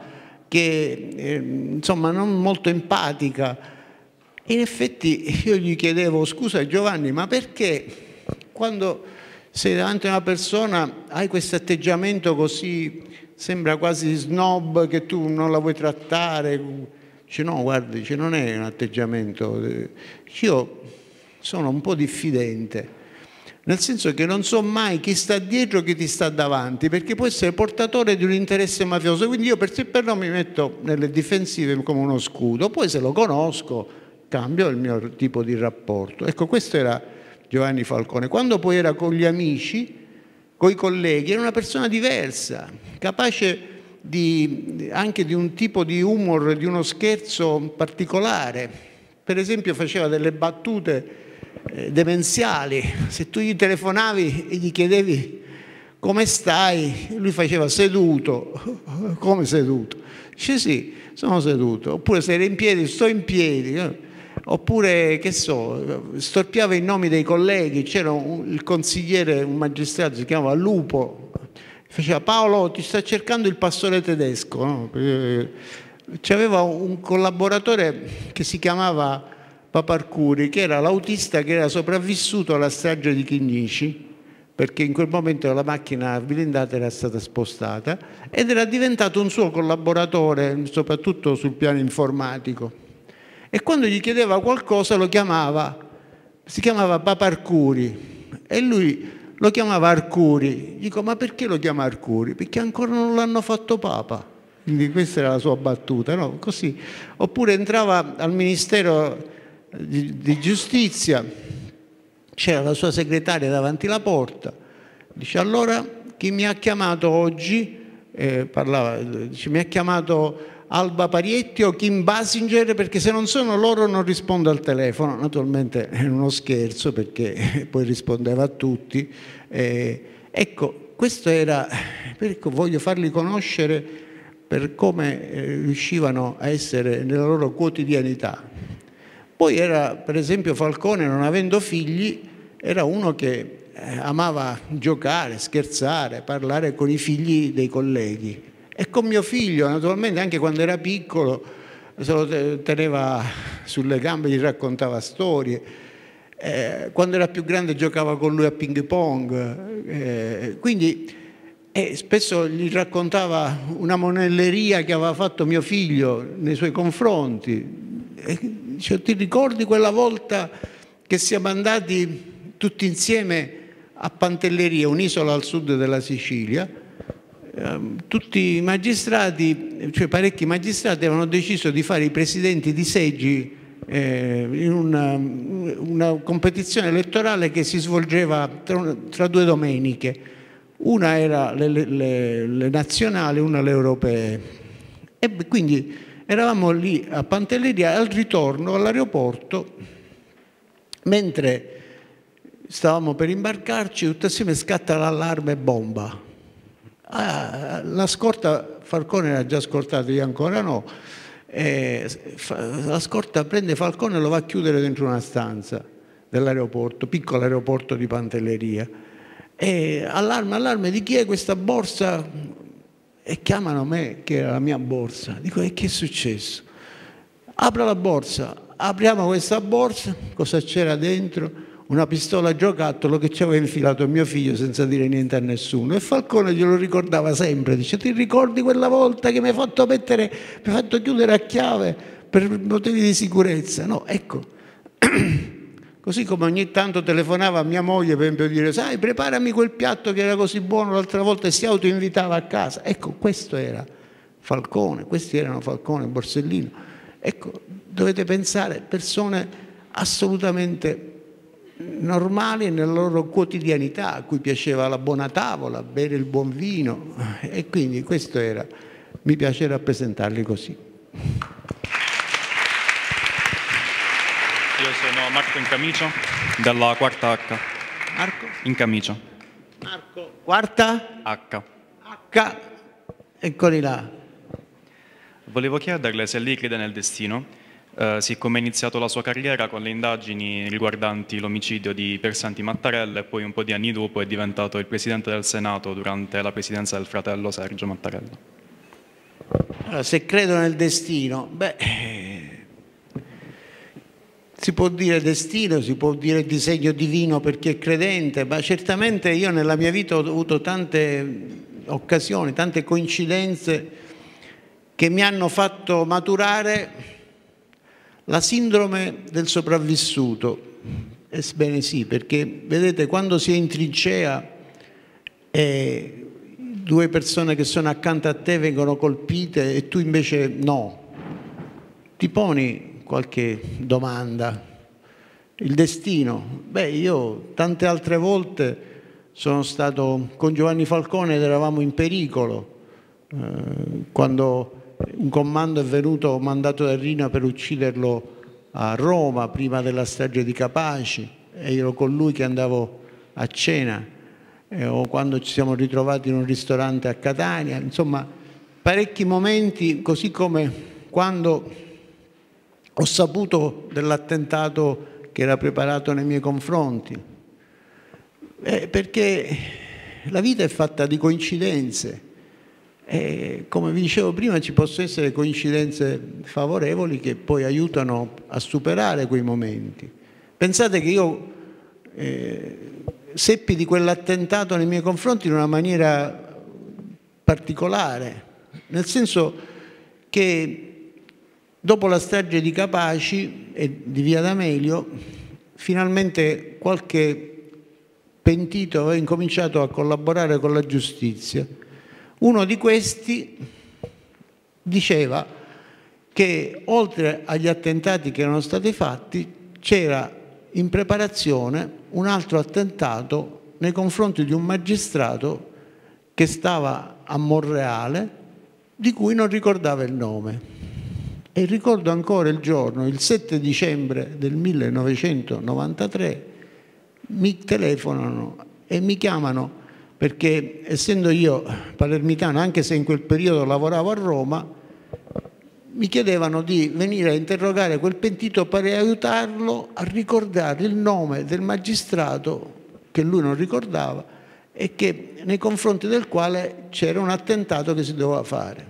che insomma non molto empatica. E in effetti io gli chiedevo: scusa Giovanni, ma perché quando sei davanti a una persona hai questo atteggiamento così, sembra quasi snob, che tu non la vuoi trattare? Dice no, guardi, non è un atteggiamento, io sono un po' diffidente, nel senso che non so mai chi sta dietro, chi ti sta davanti, perché può essere portatore di un interesse mafioso, quindi io per sé per no mi metto nelle difensive come uno scudo, poi se lo conosco cambio il mio tipo di rapporto. Ecco, questo era Giovanni Falcone. Quando poi era con gli amici, con i colleghi, era una persona diversa, capace anche di un tipo di humor, di uno scherzo particolare. Per esempio faceva delle battute demenziali. Se tu gli telefonavi e gli chiedevi come stai, lui faceva seduto. Come seduto? Dice sì, sono seduto. Oppure se era in piedi, sto in piedi. Oppure, che so, storpiava i nomi dei colleghi. C'era il consigliere, un magistrato, si chiamava Lupo, faceva Paolo ti sta cercando il pastore tedesco, no? C'aveva un collaboratore che si chiamava Paparcuri, che era l'autista che era sopravvissuto alla strage di Chinnici, perché in quel momento la macchina blindata era stata spostata, ed era diventato un suo collaboratore, soprattutto sul piano informatico. E quando gli chiedeva qualcosa si chiamava Paparcuri, e lui lo chiamava Arcuri. Dico, ma perché lo chiama Arcuri? Perché ancora non l'hanno fatto Papa. Quindi questa era la sua battuta, no? Così. Oppure entrava al Ministero di Giustizia, c'era la sua segretaria davanti alla porta, dice allora chi mi ha chiamato oggi, dice, mi ha chiamato Alba Parietti o Kim Basinger, perché se non sono loro non rispondo al telefono. Naturalmente è uno scherzo, perché poi rispondeva a tutti. Ecco, questo era, voglio farli conoscere per come riuscivano a essere nella loro quotidianità. Poi era, per esempio, Falcone, non avendo figli, era uno che amava giocare, scherzare, parlare con i figli dei colleghi. E con mio figlio, naturalmente, anche quando era piccolo, se lo teneva sulle gambe, gli raccontava storie. Quando era più grande giocava con lui a ping pong. Quindi spesso gli raccontava una monelleria che aveva fatto mio figlio nei suoi confronti. Dice, ti ricordi quella volta che siamo andati tutti insieme a Pantelleria, un'isola al sud della Sicilia? Tutti i magistrati, cioè parecchi magistrati, avevano deciso di fare i presidenti di seggi in una competizione elettorale che si svolgeva tra 2 domeniche. Una era le nazionali, una le europee. E quindi eravamo lì a Pantelleria, al ritorno all'aeroporto, mentre stavamo per imbarcarci, tutti assieme scatta l'allarme bomba. La scorta, Falcone era già scortato, io ancora no, la scorta prende Falcone e lo va a chiudere dentro una stanza dell'aeroporto, piccolo aeroporto di Pantelleria. E allarme, di chi è questa borsa? E chiamano me, che era la mia borsa. Dico, e che è successo? Apro la borsa, apriamo questa borsa, cosa c'era dentro? Una pistola a giocattolo che ci aveva infilato mio figlio senza dire niente a nessuno. E Falcone glielo ricordava sempre, dice, ti ricordi quella volta che mi hai fatto chiudere a chiave per motivi di sicurezza? No, ecco, così come ogni tanto telefonava a mia moglie per dire, sai, preparami quel piatto che era così buono l'altra volta, e si autoinvitava a casa. Ecco, questo era Falcone, questi erano Falcone e Borsellino. Ecco, dovete pensare, persone assolutamente normali nella loro quotidianità, a cui piaceva la buona tavola, bere il buon vino, e quindi questo era, mi piace rappresentarli così. Io sono Marco Incamicio della quarta H. Marco? Incamicio. Marco, quarta? H. H, eccoli là. Volevo chiederle se lei crede nel destino, siccome ha iniziato la sua carriera con le indagini riguardanti l'omicidio di Pier Santi Mattarella e poi un po' di anni dopo è diventato il Presidente del Senato durante la presidenza del fratello Sergio Mattarella. Allora, se credo nel destino, si può dire destino, si può dire disegno divino per chi è credente, ma certamente io nella mia vita ho avuto tante occasioni, tante coincidenze che mi hanno fatto maturare la sindrome del sopravvissuto. Ebbene sì, perché vedete, quando si è in trincea e due persone che sono accanto a te vengono colpite e tu invece no, ti poni qualche domanda. Il destino? Io tante altre volte sono stato con Giovanni Falcone ed eravamo in pericolo, quando un comando è venuto mandato da Rina per ucciderlo a Roma prima della strage di Capaci, e io ero con lui che andavo a cena, o quando ci siamo ritrovati in un ristorante a Catania, insomma parecchi momenti, così come quando ho saputo dell'attentato che era preparato nei miei confronti, perché la vita è fatta di coincidenze. E come vi dicevo prima, ci possono essere coincidenze favorevoli che poi aiutano a superare quei momenti. Pensate che io seppi di quell'attentato nei miei confronti in una maniera particolare, nel senso che dopo la strage di Capaci e di Via D'Amelio, finalmente qualche pentito aveva incominciato a collaborare con la giustizia. Uno di questi diceva che oltre agli attentati che erano stati fatti c'era in preparazione un altro attentato nei confronti di un magistrato che stava a Monreale, di cui non ricordava il nome. E ricordo ancora il giorno, il 7 dicembre del 1993, mi telefonano e mi chiamano perché, essendo io palermitano, anche se in quel periodo lavoravo a Roma, mi chiedevano di venire a interrogare quel pentito per aiutarlo a ricordare il nome del magistrato che lui non ricordava e che, nei confronti del quale c'era un attentato che si doveva fare.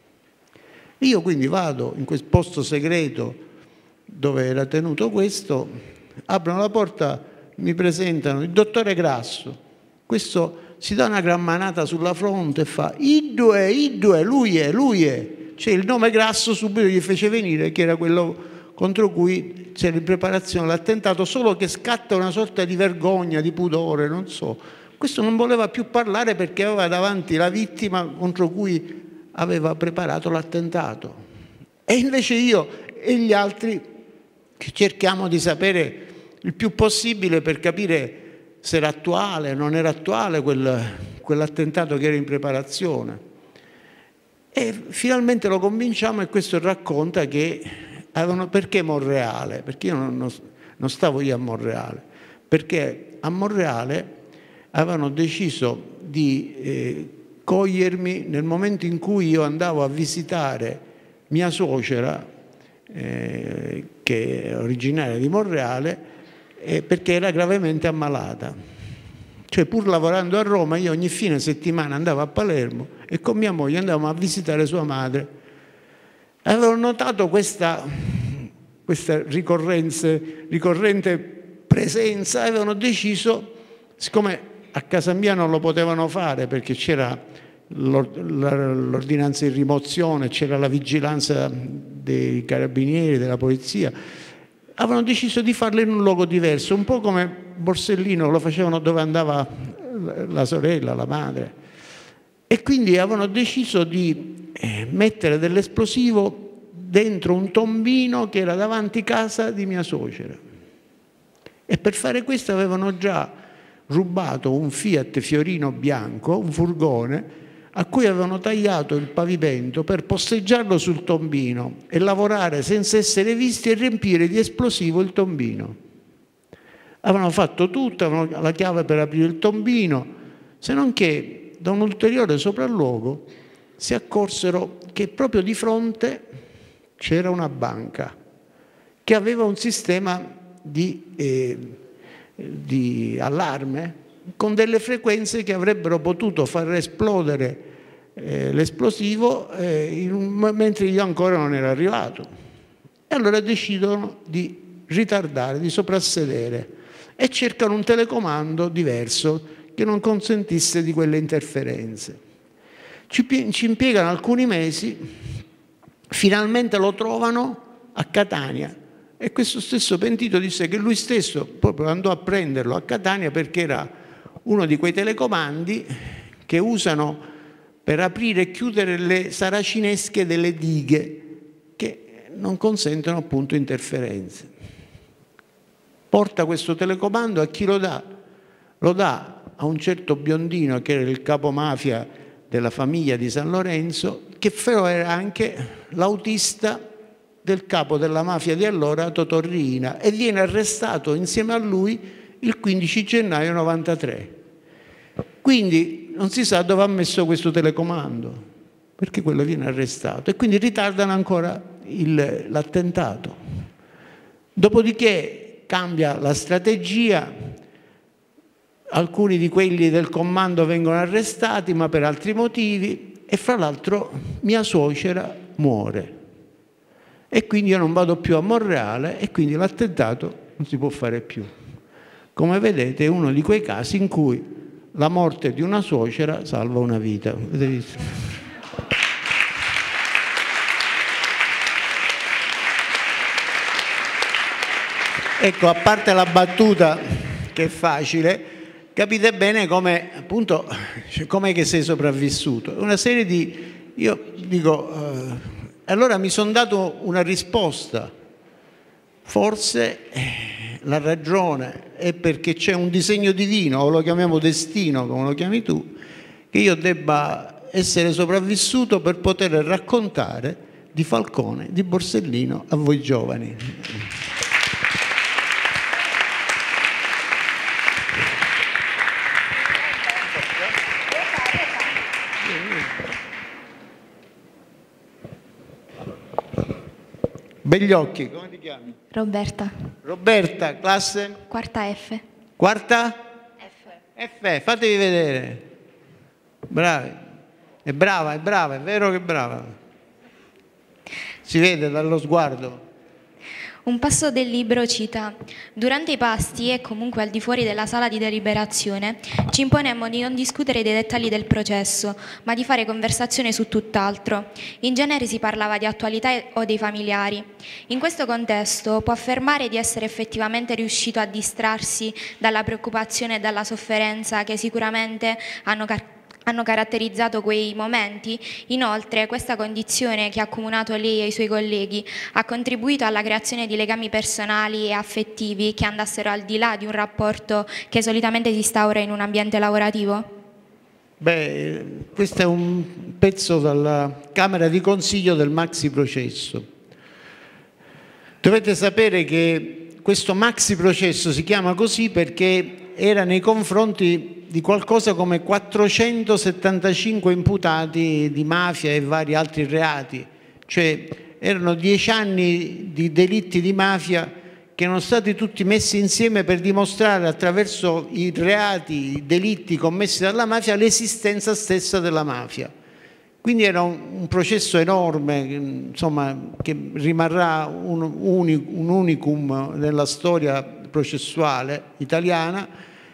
Io quindi vado in quel posto segreto dove era tenuto questo, aprono la porta, mi presentano il dottore Grasso. Questo si dà una gran manata sulla fronte e fa Idue, lui è. Cioè il nome Grasso subito gli fece venire, che era quello contro cui c'era in preparazione l'attentato, solo che scatta una sorta di vergogna, di pudore, non so. Questo non voleva più parlare perché aveva davanti la vittima contro cui aveva preparato l'attentato. E invece io e gli altri che cerchiamo di sapere il più possibile per capire se era attuale, non era attuale quell'attentato che era in preparazione. E finalmente lo convinciamo e questo racconta che avevano, perché Monreale? Perché io non stavo io a Monreale, perché a Monreale avevano deciso di cogliermi nel momento in cui io andavo a visitare mia suocera, che è originaria di Monreale, perché era gravemente ammalata. Cioè, pur lavorando a Roma, io ogni fine settimana andavo a Palermo e con mia moglie andavamo a visitare sua madre. Avevo notato questa ricorrente presenza e avevano deciso, siccome a casa mia non lo potevano fare perché c'era l'ordinanza di rimozione, c'era la vigilanza dei carabinieri, della polizia, avevano deciso di farlo in un luogo diverso, un po' come Borsellino lo facevano dove andava la sorella, la madre. E quindi avevano deciso di mettere dell'esplosivo dentro un tombino che era davanti casa di mia suocera. E per fare questo avevano già rubato un Fiat Fiorino bianco, un furgone, a cui avevano tagliato il pavimento per posteggiarlo sul tombino e lavorare senza essere visti e riempire di esplosivo il tombino. Avevano fatto tutto, avevano la chiave per aprire il tombino, se non che da un ulteriore sopralluogo si accorsero che proprio di fronte c'era una banca che aveva un sistema di allarme con delle frequenze che avrebbero potuto far esplodere l'esplosivo mentre io ancora non ero arrivato. E allora decidono di ritardare, di soprassedere e cercano un telecomando diverso che non consentisse di quelle interferenze. Ci impiegano alcuni mesi, finalmente lo trovano a Catania. E questo stesso pentito disse che lui stesso proprio andò a prenderlo a Catania perché era uno di quei telecomandi che usano per aprire e chiudere le saracinesche delle dighe che non consentono appunto interferenze. Porta questo telecomando a chi lo dà? Lo dà a un certo biondino che era il capomafia della famiglia di San Lorenzo, che però era anche l'autista del capo della mafia di allora, Totò Riina, e viene arrestato insieme a lui il 15 gennaio 93. Quindi non si sa dove ha messo questo telecomando, perché quello viene arrestato, e quindi ritardano ancora l'attentato. Dopodiché cambia la strategia, alcuni di quelli del comando vengono arrestati, ma per altri motivi, e fra l'altro mia suocera muore. E quindi io non vado più a Monreale e quindi l'attentato non si può fare più. Come vedete è uno di quei casi in cui la morte di una suocera salva una vita. Avete visto? Ecco, a parte la battuta che è facile, capite bene come, appunto, com'è che sei sopravvissuto. Una serie di... Io dico... allora mi sono dato una risposta. Forse la ragione è perché c'è un disegno divino, o lo chiamiamo destino, come lo chiami tu, che io debba essere sopravvissuto per poter raccontare di Falcone, di Borsellino a voi giovani. Begli occhi, come ti chiami? Roberta. Roberta, classe? Quarta F. Quarta? F, fatevi vedere. Bravi. È brava, è vero che è brava. Si vede dallo sguardo. Un passo del libro cita: durante i pasti e comunque al di fuori della sala di deliberazione ci imponemmo di non discutere dei dettagli del processo, ma di fare conversazione su tutt'altro. In genere si parlava di attualità o dei familiari. In questo contesto può affermare di essere effettivamente riuscito a distrarsi dalla preoccupazione e dalla sofferenza che sicuramente hanno caratterizzato quei momenti. Inoltre, questa condizione che ha accomunato lei e i suoi colleghi ha contribuito alla creazione di legami personali e affettivi che andassero al di là di un rapporto che solitamente si instaura in un ambiente lavorativo? Beh, questo è un pezzo dalla Camera di Consiglio del maxi processo. Dovete sapere che questo maxi processo si chiama così perché era nei confronti di qualcosa come 475 imputati di mafia e vari altri reati, cioè erano 10 anni di delitti di mafia che erano stati tutti messi insieme per dimostrare attraverso i reati, i delitti commessi dalla mafia, l'esistenza stessa della mafia. Quindi era un processo enorme, insomma, che rimarrà un unicum nella storia processuale italiana,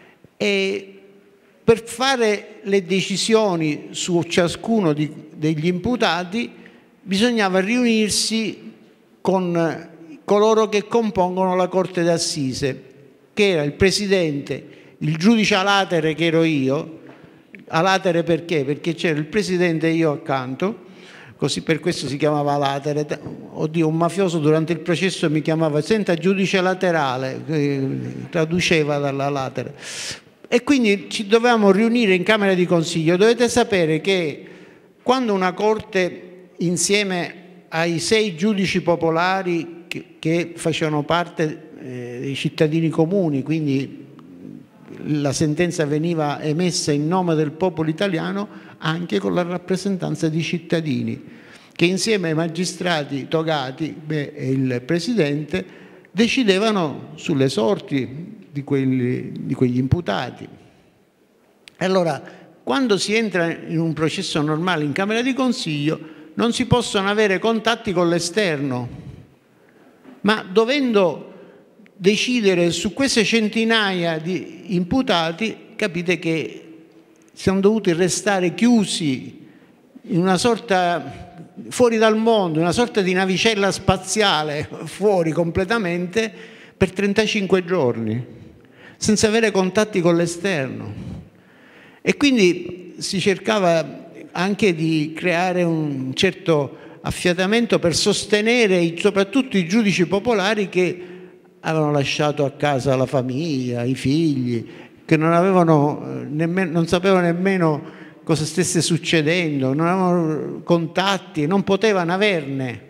e per fare le decisioni su ciascuno degli imputati bisognava riunirsi con coloro che compongono la Corte d'Assise, che era il Presidente, il giudice a latere che ero io. A latere perché? Perché c'era il Presidente e io accanto, così per questo si chiamava latere. Oddio, un mafioso durante il processo mi chiamava "senta, giudice laterale", traduceva dalla latere. E quindi ci dovevamo riunire in Camera di Consiglio. Dovete sapere che quando una Corte, insieme ai 6 giudici popolari che facevano parte dei cittadini comuni, quindi la sentenza veniva emessa in nome del popolo italiano, anche con la rappresentanza di cittadini, che insieme ai magistrati togati e il Presidente decidevano sulle sorti di quegli imputati. Allora, quando si entra in un processo normale in Camera di Consiglio, non si possono avere contatti con l'esterno, ma dovendo decidere su queste centinaia di imputati, capite che siamo dovuti restare chiusi in una sorta, fuori dal mondo, una sorta di navicella spaziale, fuori completamente, per 35 giorni, senza avere contatti con l'esterno. E quindi si cercava anche di creare un certo affiatamento per sostenere soprattutto i giudici popolari che avevano lasciato a casa la famiglia, i figli, che non sapevano nemmeno cosa stesse succedendo, non avevano contatti, non potevano averne.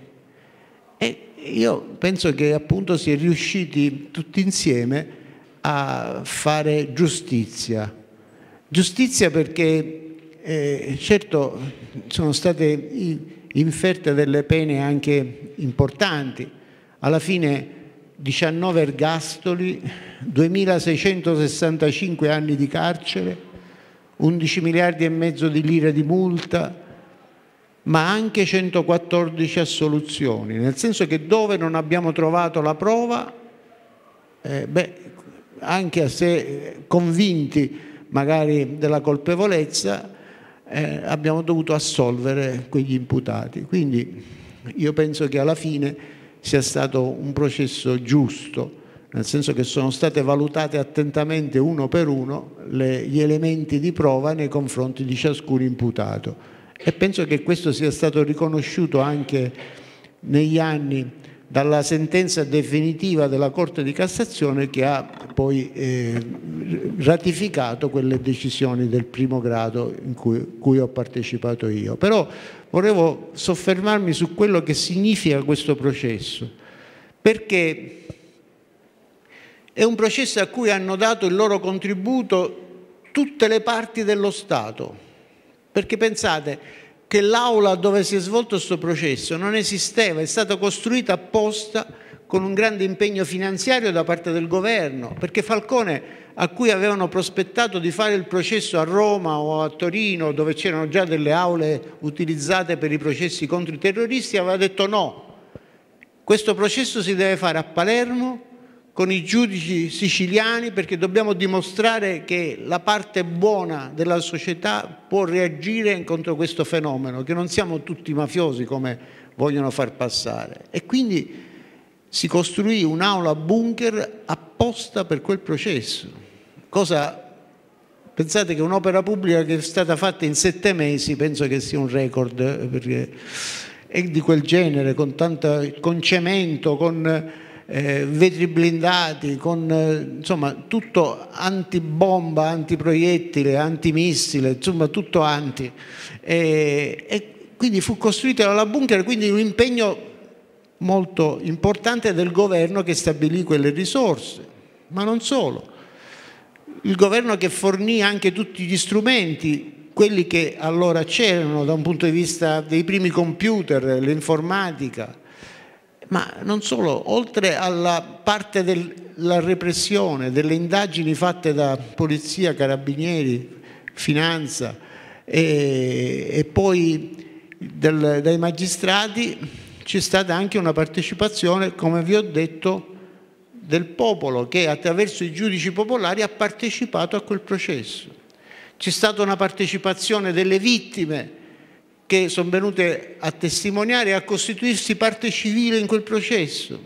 E io penso che appunto si è riusciti tutti insieme a fare giustizia. Giustizia perché certo sono state inferte delle pene anche importanti. Alla fine 19 ergastoli, 2.665 anni di carcere, 11 miliardi e mezzo di lire di multa, ma anche 114 assoluzioni, nel senso che dove non abbiamo trovato la prova, anche se convinti magari della colpevolezza, abbiamo dovuto assolvere quegli imputati. Quindi io penso che alla fine sia stato un processo giusto, nel senso che sono state valutate attentamente uno per uno gli elementi di prova nei confronti di ciascun imputato, e penso che questo sia stato riconosciuto anche negli anni dalla sentenza definitiva della Corte di Cassazione, che ha poi ratificato quelle decisioni del primo grado in cui ho partecipato io. Però volevo soffermarmi su quello che significa questo processo, perché è un processo a cui hanno dato il loro contributo tutte le parti dello Stato, perché pensate che l'aula dove si è svolto questo processo non esisteva, è stata costruita apposta con un grande impegno finanziario da parte del governo, perché Falcone, a cui avevano prospettato di fare il processo a Roma o a Torino, dove c'erano già delle aule utilizzate per i processi contro i terroristi, aveva detto no, questo processo si deve fare a Palermo con i giudici siciliani, perché dobbiamo dimostrare che la parte buona della società può reagire contro questo fenomeno, che non siamo tutti mafiosi come vogliono far passare. E quindi si costruì un'aula bunker apposta per quel processo. Pensate che un'opera pubblica che è stata fatta in 7 mesi, penso che sia un record, perché è di quel genere, con cemento, con vetri blindati, con insomma tutto antibomba, antiproiettile, antimissile, insomma tutto anti. E quindi fu costruita la bunker, quindi un impegno molto importante del governo che stabilì quelle risorse, ma non solo. Il governo che fornì anche tutti gli strumenti, quelli che allora c'erano da un punto di vista dei primi computer, l'informatica, ma non solo, oltre alla parte della repressione, delle indagini fatte da polizia, carabinieri, finanza e poi dai magistrati, c'è stata anche una partecipazione, come vi ho detto, del popolo che attraverso i giudici popolari ha partecipato a quel processo. C'è stata una partecipazione delle vittime che sono venute a testimoniare e a costituirsi parte civile in quel processo.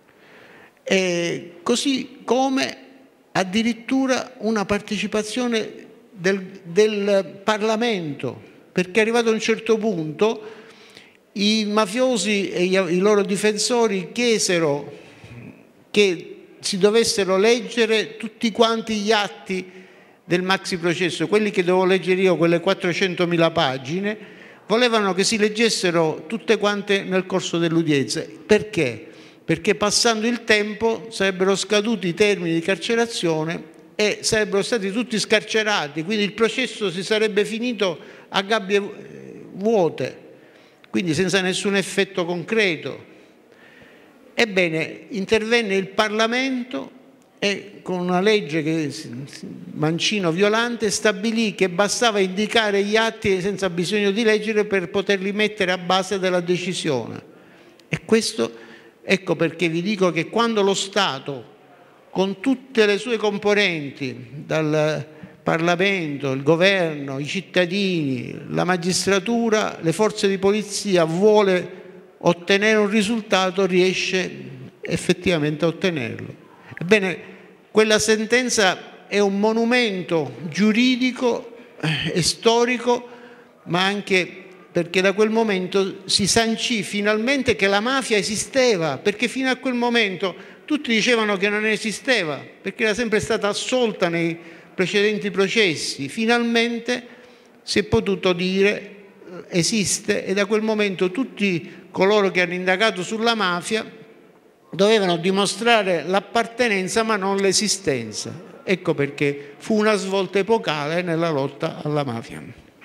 E così come addirittura una partecipazione del Parlamento, perché arrivato a un certo punto i mafiosi e i loro difensori chiesero che si dovessero leggere tutti quanti gli atti del maxi processo, quelli che dovevo leggere io, quelle 400.000 pagine, volevano che si leggessero tutte quante nel corso dell'udienza. Perché? Perché passando il tempo sarebbero scaduti i termini di carcerazione e sarebbero stati tutti scarcerati, quindi il processo si sarebbe finito a gabbie vuote, quindi senza nessun effetto concreto. Ebbene, intervenne il Parlamento e con una legge che Mancino-Violante stabilì che bastava indicare gli atti senza bisogno di leggere per poterli mettere a base della decisione. E questo, ecco perché vi dico che quando lo Stato, con tutte le sue componenti, dal Parlamento, il governo, i cittadini, la magistratura, le forze di polizia, vuole ottenere un risultato, riesce effettivamente a ottenerlo. Ebbene, quella sentenza è un monumento giuridico e storico, ma anche perché da quel momento si sancì finalmente che la mafia esisteva, perché fino a quel momento tutti dicevano che non esisteva, perché era sempre stata assolta nei precedenti processi. Finalmente si è potuto dire esiste, e da quel momento tutti coloro che hanno indagato sulla mafia dovevano dimostrare l'appartenenza ma non l'esistenza. Ecco perché fu una svolta epocale nella lotta alla mafia.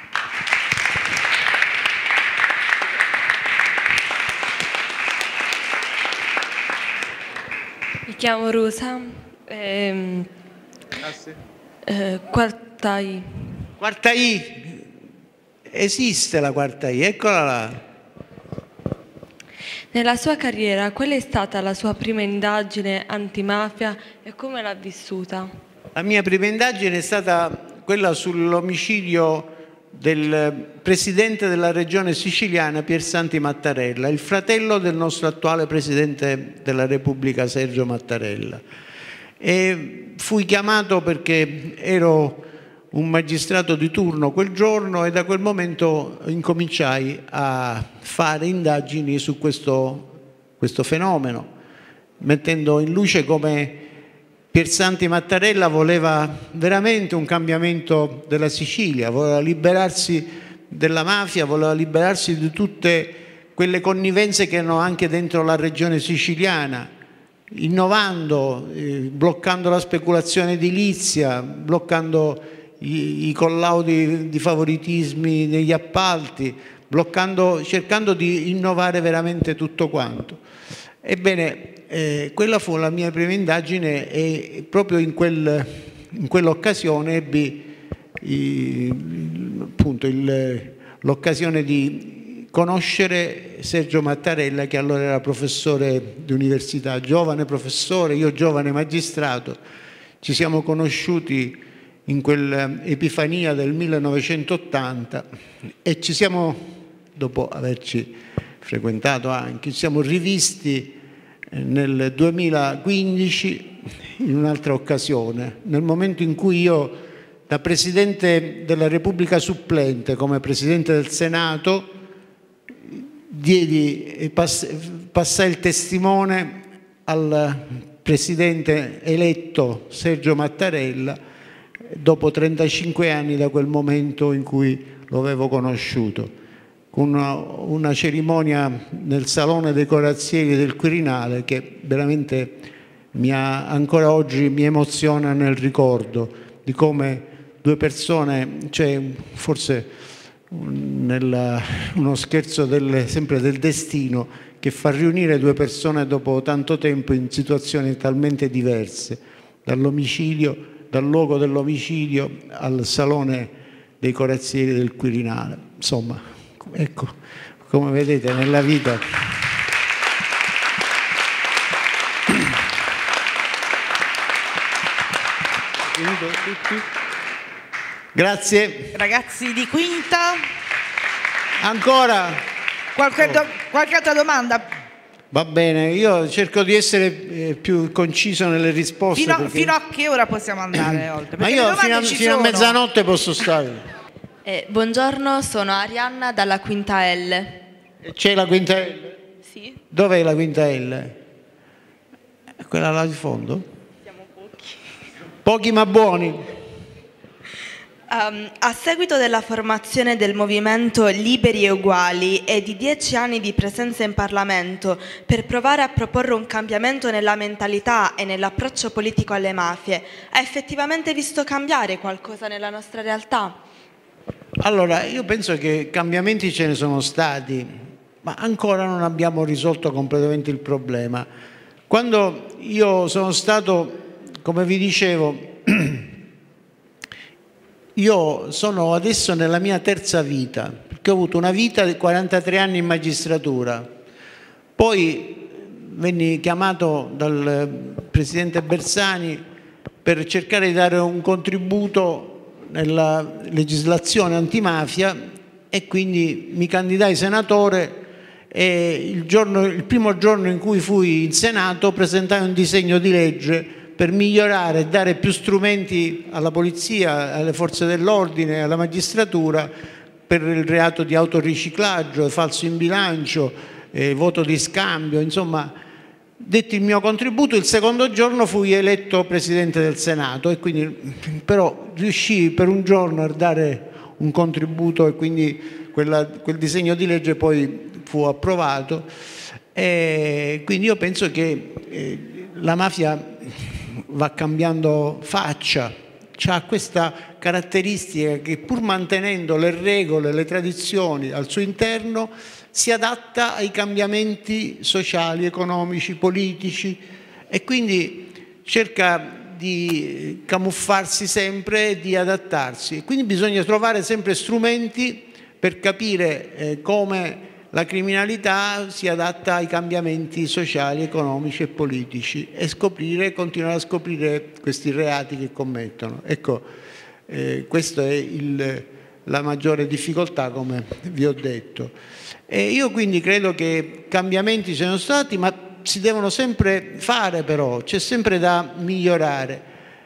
Mi chiamo Rosa. Quarta I. Quarta I. Esiste la quarta I, eccola là. Nella sua carriera, qual è stata la sua prima indagine antimafia e come l'ha vissuta? La mia prima indagine è stata quella sull'omicidio del presidente della regione siciliana Piersanti Mattarella, il fratello del nostro attuale presidente della Repubblica Sergio Mattarella. E fui chiamato perché ero un magistrato di turno quel giorno e da quel momento incominciai a fare indagini su questo fenomeno, mettendo in luce come Piersanti Mattarella voleva veramente un cambiamento della Sicilia, voleva liberarsi della mafia, voleva liberarsi di tutte quelle connivenze che erano anche dentro la regione siciliana, innovando, bloccando la speculazione edilizia, bloccando i collaudi di favoritismi negli appalti, cercando di innovare veramente tutto quanto. Ebbene, quella fu la mia prima indagine e proprio in quell'occasione ebbi l'occasione di conoscere Sergio Mattarella, che allora era professore di università, giovane professore, io giovane magistrato. Ci siamo conosciuti in quell'Epifania del 1980 e ci siamo, dopo averci frequentato anche, ci siamo rivisti nel 2015 in un'altra occasione, nel momento in cui io, da Presidente della Repubblica supplente come Presidente del Senato, passai il testimone al Presidente eletto Sergio Mattarella dopo 35 anni da quel momento in cui lo avevo conosciuto, con una cerimonia nel Salone dei Corazzieri del Quirinale che veramente ancora oggi mi emoziona nel ricordo di come due persone, cioè forse uno scherzo sempre del destino, che fa riunire due persone dopo tanto tempo in situazioni talmente diverse, dall'omicidio, dal luogo dell'omicidio al salone dei corazzieri del Quirinale. Insomma, ecco, come vedete nella vita grazie ragazzi di quinta. Ancora qualche altra domanda? Va bene, io cerco di essere più conciso nelle risposte. Fino a che ora possiamo andare oltre? Ma io fino a mezzanotte posso stare. Buongiorno, sono Arianna dalla quinta L. C'è la quinta L? Sì. Dov'è la quinta L? Quella là di fondo? Siamo pochi. Pochi ma buoni. A seguito della formazione del movimento Liberi e Uguali e di 10 anni di presenza in Parlamento per provare a proporre un cambiamento nella mentalità e nell'approccio politico alle mafie, ha effettivamente visto cambiare qualcosa nella nostra realtà? Allora, io penso che cambiamenti ce ne sono stati, ma ancora non abbiamo risolto completamente il problema. Quando io sono stato, come vi dicevo, io sono adesso nella mia terza vita, perché ho avuto una vita di 43 anni in magistratura, poi venni chiamato dal Presidente Bersani per cercare di dare un contributo nella legislazione antimafia e quindi mi candidai senatore e il primo giorno in cui fui in Senato presentai un disegno di legge per migliorare e dare più strumenti alla polizia, alle forze dell'ordine, alla magistratura per il reato di autoriciclaggio, falso in bilancio, voto di scambio, insomma, detti il mio contributo. Il secondo giorno fui eletto Presidente del Senato e quindi però riuscii per un giorno a dare un contributo e quindi quel disegno di legge poi fu approvato. E quindi io penso che la mafia va cambiando faccia, ha questa caratteristica che pur mantenendo le regole, le tradizioni al suo interno si adatta ai cambiamenti sociali, economici, politici e quindi cerca di camuffarsi sempre e di adattarsi. Quindi bisogna trovare sempre strumenti per capire come la criminalità si adatta ai cambiamenti sociali, economici e politici e continuare a scoprire questi reati che commettono. Ecco, questa è la maggiore difficoltà, come vi ho detto. E io quindi credo che cambiamenti ci sono stati, ma si devono sempre fare però, c'è sempre da migliorare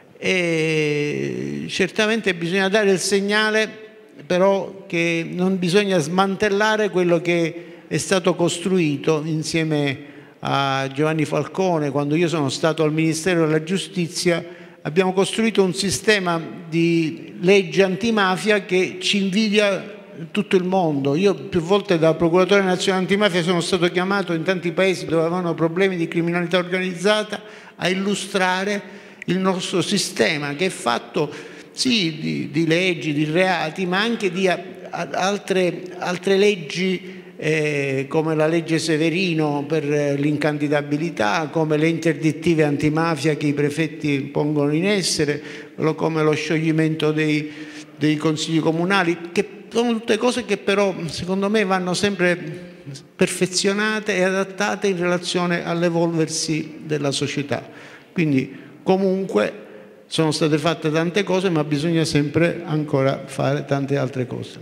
e certamente bisogna dare il segnale però che non bisogna smantellare quello che è stato costruito insieme a Giovanni Falcone. Quando io sono stato al Ministero della Giustizia abbiamo costruito un sistema di legge antimafia che ci invidia tutto il mondo. Io più volte da procuratore nazionale antimafia sono stato chiamato in tanti paesi dove avevano problemi di criminalità organizzata a illustrare il nostro sistema, che è fatto sì di leggi, di reati, ma anche di altre leggi come la legge Severino per l'incandidabilità, come le interdittive antimafia che i prefetti pongono in essere, come lo scioglimento dei consigli comunali, che sono tutte cose che però secondo me vanno sempre perfezionate e adattate in relazione all'evolversi della società. Quindi comunque sono state fatte tante cose, ma bisogna sempre ancora fare tante altre cose.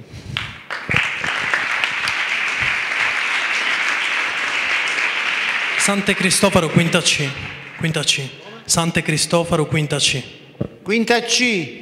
Sante Cristofaro, quinta C. Quinta C. Sante Cristofaro, quinta C. Quinta C.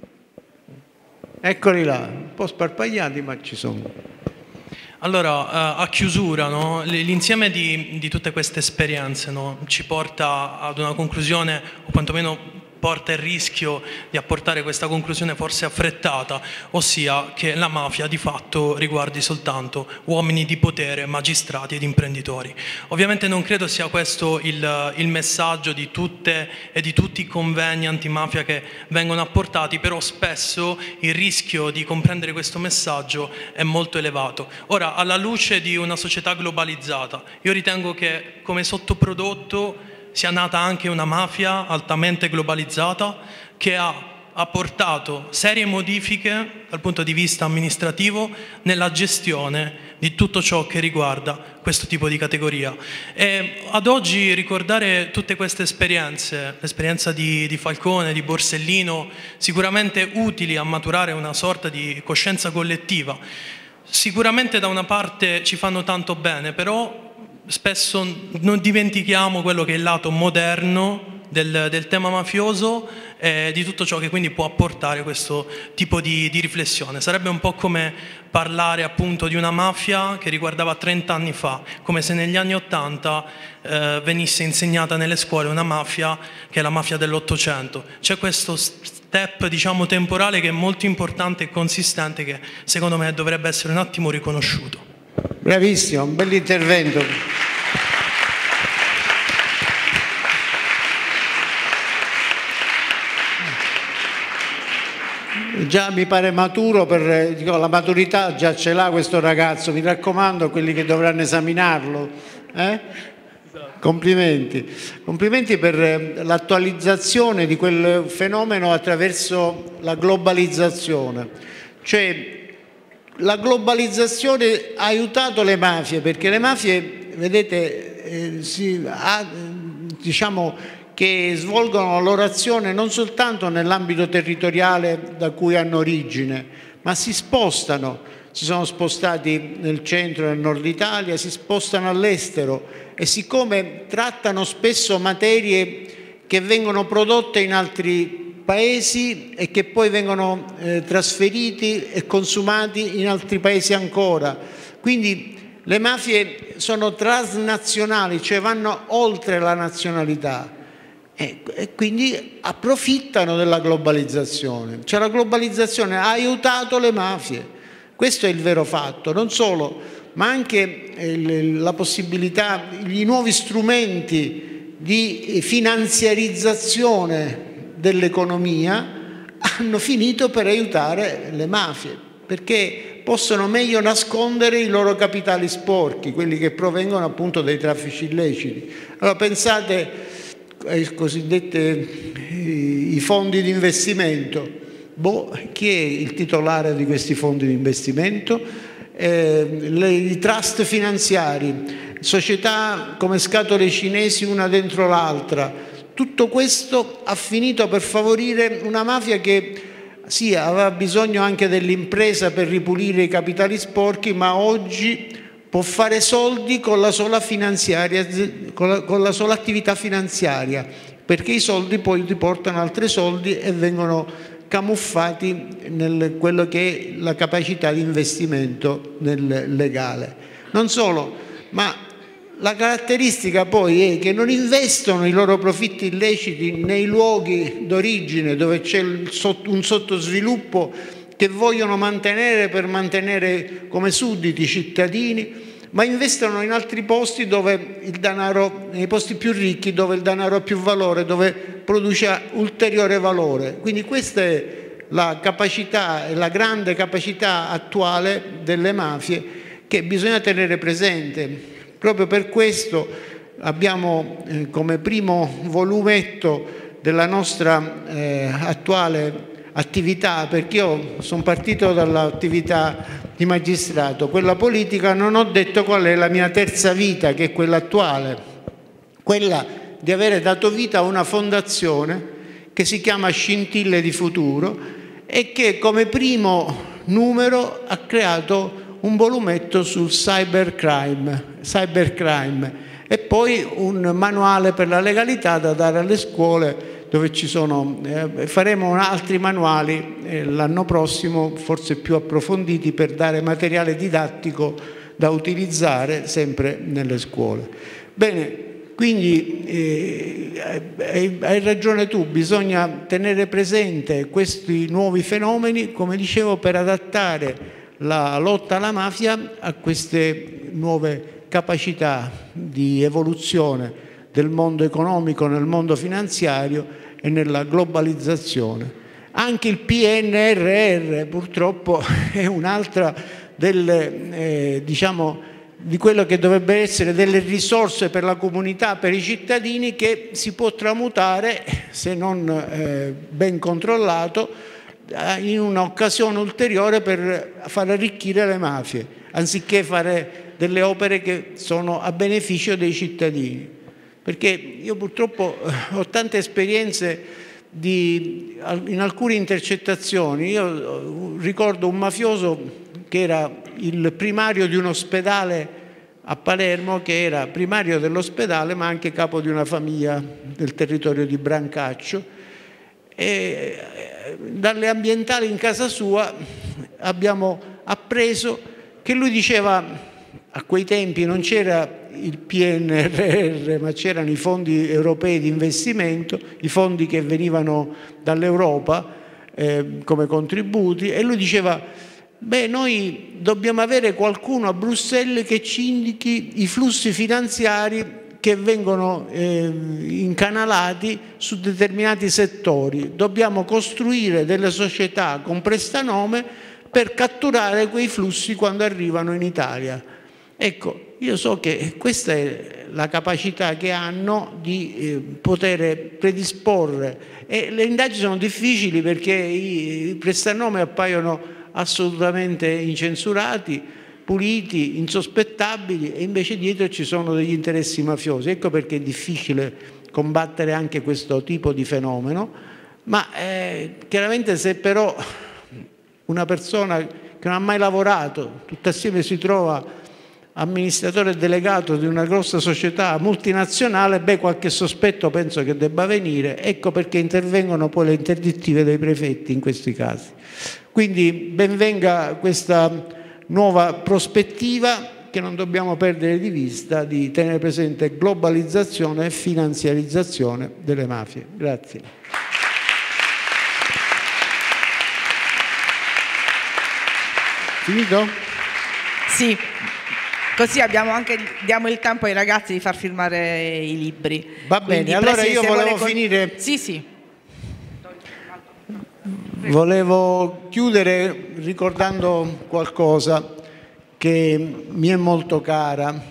Eccoli là, un po' sparpagliati, ma ci sono. Allora, a chiusura, no? L'insieme di tutte queste esperienze, no? Ci porta ad una conclusione, o quantomeno porta il rischio di apportare questa conclusione forse affrettata, ossia che la mafia di fatto riguardi soltanto uomini di potere, magistrati ed imprenditori. Ovviamente non credo sia questo il messaggio di tutte e di tutti i convegni antimafia che vengono apportati, però spesso il rischio di comprendere questo messaggio è molto elevato. Ora, alla luce di una società globalizzata, io ritengo che come sottoprodotto sia nata anche una mafia altamente globalizzata che ha portato serie modifiche dal punto di vista amministrativo nella gestione di tutto ciò che riguarda questo tipo di categoria. E ad oggi ricordare tutte queste esperienze, l'esperienza di Falcone, di Borsellino, sicuramente utili a maturare una sorta di coscienza collettiva, sicuramente da una parte ci fanno tanto bene, però spesso non dimentichiamo quello che è il lato moderno del tema mafioso e di tutto ciò che quindi può apportare questo tipo di riflessione. Sarebbe un po' come parlare appunto di una mafia che riguardava 30 anni fa, come se negli anni 80 venisse insegnata nelle scuole una mafia che è la mafia dell'800. C'è questo step, diciamo, temporale che è molto importante e consistente, che secondo me dovrebbe essere un attimo riconosciuto. Bravissimo, un bell'intervento. Già mi pare maturo, dico, la maturità già ce l'ha questo ragazzo, mi raccomando a quelli che dovranno esaminarlo. Complimenti. Complimenti per l'attualizzazione di quel fenomeno attraverso la globalizzazione. Cioè, la globalizzazione ha aiutato le mafie, perché le mafie, vedete, diciamo che svolgono la loro azione non soltanto nell'ambito territoriale da cui hanno origine, ma si spostano, si sono spostati nel centro e nel nord Italia, si spostano all'estero, e siccome trattano spesso materie che vengono prodotte in altri paesi e che poi vengono trasferiti e consumati in altri paesi ancora, quindi le mafie sono transnazionali, cioè vanno oltre la nazionalità. E quindi approfittano della globalizzazione. Cioè la globalizzazione ha aiutato le mafie, questo è il vero fatto. Non solo, ma anche la possibilità, i nuovi strumenti di finanziarizzazione dell'economia hanno finito per aiutare le mafie, perché possono meglio nascondere i loro capitali sporchi, quelli che provengono appunto dai traffici illeciti. Allora pensate ai cosiddetti i fondi di investimento. Chi è il titolare di questi fondi di investimento? I trust finanziari, società come scatole cinesi una dentro l'altra. Tutto questo ha finito per favorire una mafia che sì, aveva bisogno anche dell'impresa per ripulire i capitali sporchi, ma oggi può fare soldi con la sola attività finanziaria, perché i soldi poi riportano altri soldi e vengono camuffati nel quello che è la capacità di investimento nel legale. Non solo, ma la caratteristica poi è che non investono i loro profitti illeciti nei luoghi d'origine dove c'è un sottosviluppo che vogliono mantenere per mantenere come sudditi i cittadini, ma investono in altri posti dove il denaro, nei posti più ricchi, dove il denaro ha più valore, dove produce ulteriore valore. Quindi questa è la capacità, la grande capacità attuale delle mafie che bisogna tenere presente. Proprio per questo abbiamo come primo volumetto della nostra attuale attività, perché io sono partito dall'attività di magistrato, quella politica, non ho detto qual è la mia terza vita, che è quella attuale, quella di avere dato vita a una fondazione che si chiama Scintille di Futuro e che come primo numero ha creato un volumetto sul cybercrime e poi un manuale per la legalità da dare alle scuole, dove ci sono, faremo altri manuali l'anno prossimo, forse più approfonditi, per dare materiale didattico da utilizzare sempre nelle scuole. Bene, Quindi hai ragione tu, bisogna tenere presente questi nuovi fenomeni, come dicevo, per adattare la lotta alla mafia a queste nuove capacità di evoluzione del mondo economico, nel mondo finanziario e nella globalizzazione. Anche il PNRR purtroppo è un'altra delle, diciamo, di quello che dovrebbe essere delle risorse per la comunità, per i cittadini, che si può tramutare, se non ben controllato, in un'occasione ulteriore per far arricchire le mafie, anziché fare delle opere che sono a beneficio dei cittadini. Perché io purtroppo ho tante esperienze in alcune intercettazioni. Io ricordo un mafioso che era il primario di un ospedale a Palermo, che era primario dell'ospedale ma anche capo di una famiglia del territorio di Brancaccio, e dalle ambientali in casa sua abbiamo appreso che lui diceva, a quei tempi non c'era il PNRR ma c'erano i fondi europei di investimento, i fondi che venivano dall'Europa come contributi, e lui diceva: beh, noi dobbiamo avere qualcuno a Bruxelles che ci indichi i flussi finanziari che vengono incanalati su determinati settori. Dobbiamo costruire delle società con prestanome per catturare quei flussi quando arrivano in Italia. Ecco, io so che questa è la capacità che hanno di poter predisporre, e le indagini sono difficili perché i prestanome appaiono assolutamente incensurati, puliti, insospettabili, e invece dietro ci sono degli interessi mafiosi. Ecco perché è difficile combattere anche questo tipo di fenomeno. Ma chiaramente, se però una persona che non ha mai lavorato tutto assieme si trova amministratore delegato di una grossa società multinazionale, beh, qualche sospetto penso che debba venire. Ecco perché intervengono poi le interdittive dei prefetti in questi casi. Quindi ben venga questa nuova prospettiva, che non dobbiamo perdere di vista, di tenere presente globalizzazione e finanziarizzazione delle mafie. Grazie. Finito? Sì, così diamo il tempo ai ragazzi di far firmare i libri. Va bene. Quindi, allora io volevo finire... Sì. Volevo chiudere ricordando qualcosa che mi è molto cara.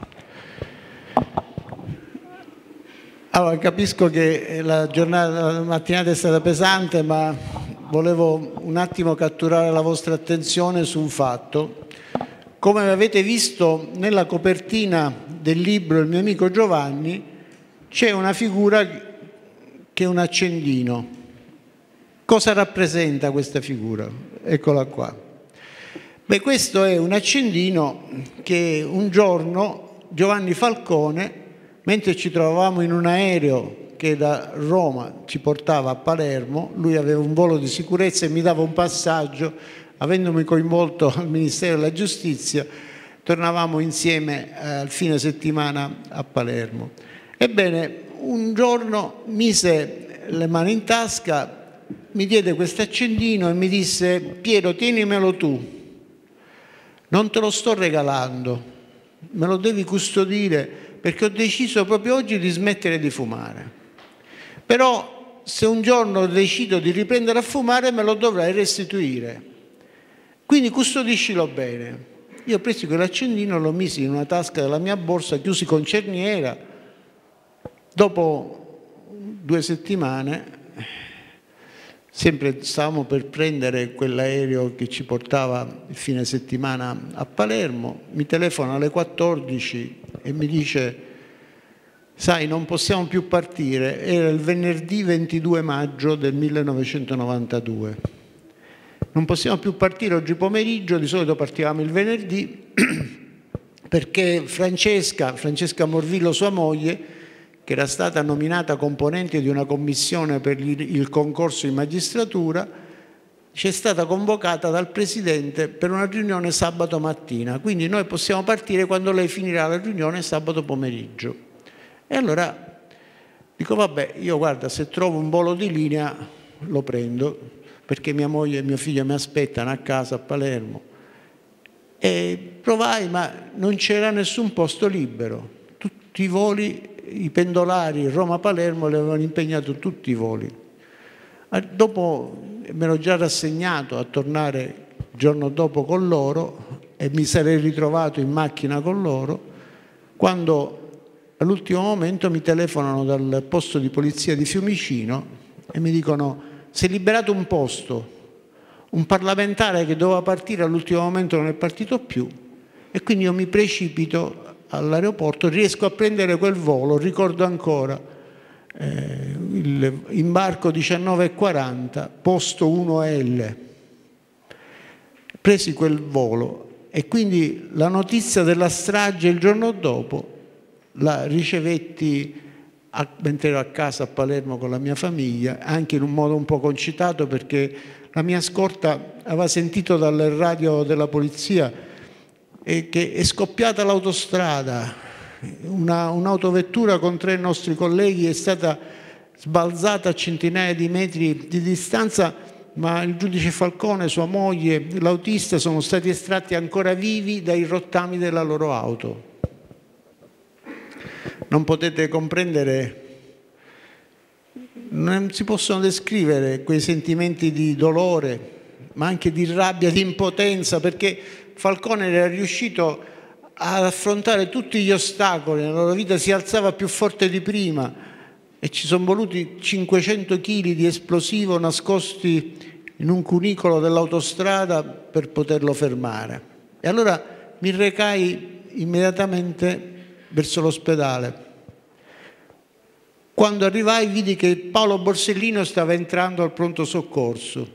Allora, capisco che la mattinata è stata pesante, ma volevo un attimo catturare la vostra attenzione su un fatto. Come avete visto nella copertina del libro Il mio amico Giovanni, c'è una figura che è un accendino. Cosa rappresenta questa figura? Eccola qua. Beh, questo è un accendino che un giorno Giovanni Falcone, mentre ci trovavamo in un aereo che da Roma ci portava a Palermo, lui aveva un volo di sicurezza e mi dava un passaggio, avendomi coinvolto al Ministero della Giustizia, tornavamo insieme al fine settimana a Palermo. Ebbene, un giorno mise le mani in tasca, mi diede questo accendino e mi disse: Piero, tienimelo tu, non te lo sto regalando, me lo devi custodire perché ho deciso proprio oggi di smettere di fumare. Però se un giorno decido di riprendere a fumare me lo dovrai restituire, quindi custodiscilo bene. Io presi quell'accendino, lo misi in una tasca della mia borsa, chiusi con cerniera. Dopo 2 settimane, sempre stavamo per prendere quell'aereo che ci portava il fine settimana a Palermo, mi telefona alle 14 e mi dice: sai, non possiamo più partire. Era il venerdì 22 maggio del 1992. Non possiamo più partire oggi pomeriggio, di solito partivamo il venerdì, perché Francesca Morvillo, sua moglie, che era stata nominata componente di una commissione per il concorso in magistratura, ci è stata convocata dal Presidente per una riunione sabato mattina, quindi noi possiamo partire quando lei finirà la riunione sabato pomeriggio. E allora dico, vabbè, io guarda, se trovo un volo di linea lo prendo, perché mia moglie e mio figlio mi aspettano a casa a Palermo. E provai, ma non c'era nessun posto libero. Tutti i voli, i pendolari Roma-Palermo le avevano impegnato tutti i voli. Dopo mi ero già rassegnato a tornare il giorno dopo con loro e mi sarei ritrovato in macchina con loro, quando all'ultimo momento mi telefonano dal posto di polizia di Fiumicino e mi dicono: si è liberato un posto, un parlamentare che doveva partire all'ultimo momento non è partito più, e quindi io mi precipito all'aeroporto, riesco a prendere quel volo, ricordo ancora l'imbarco 19:40, posto 1L. Presi quel volo e quindi la notizia della strage il giorno dopo la ricevetti mentre ero a casa a Palermo con la mia famiglia, anche in un modo un po' concitato, perché la mia scorta aveva sentito dal radio della polizia che è scoppiata l'autostrada, un'autovettura con 3 nostri colleghi è stata sbalzata a centinaia di metri di distanza, ma il giudice Falcone, sua moglie, l'autista sono stati estratti ancora vivi dai rottami della loro auto. Non potete comprendere, non si possono descrivere quei sentimenti di dolore, ma anche di rabbia, di impotenza, perché Falcone era riuscito ad affrontare tutti gli ostacoli, la loro vita si alzava più forte di prima e ci sono voluti 500 kg di esplosivo nascosti in un cunicolo dell'autostrada per poterlo fermare. E allora mi recai immediatamente verso l'ospedale. Quando arrivai vidi che Paolo Borsellino stava entrando al pronto soccorso.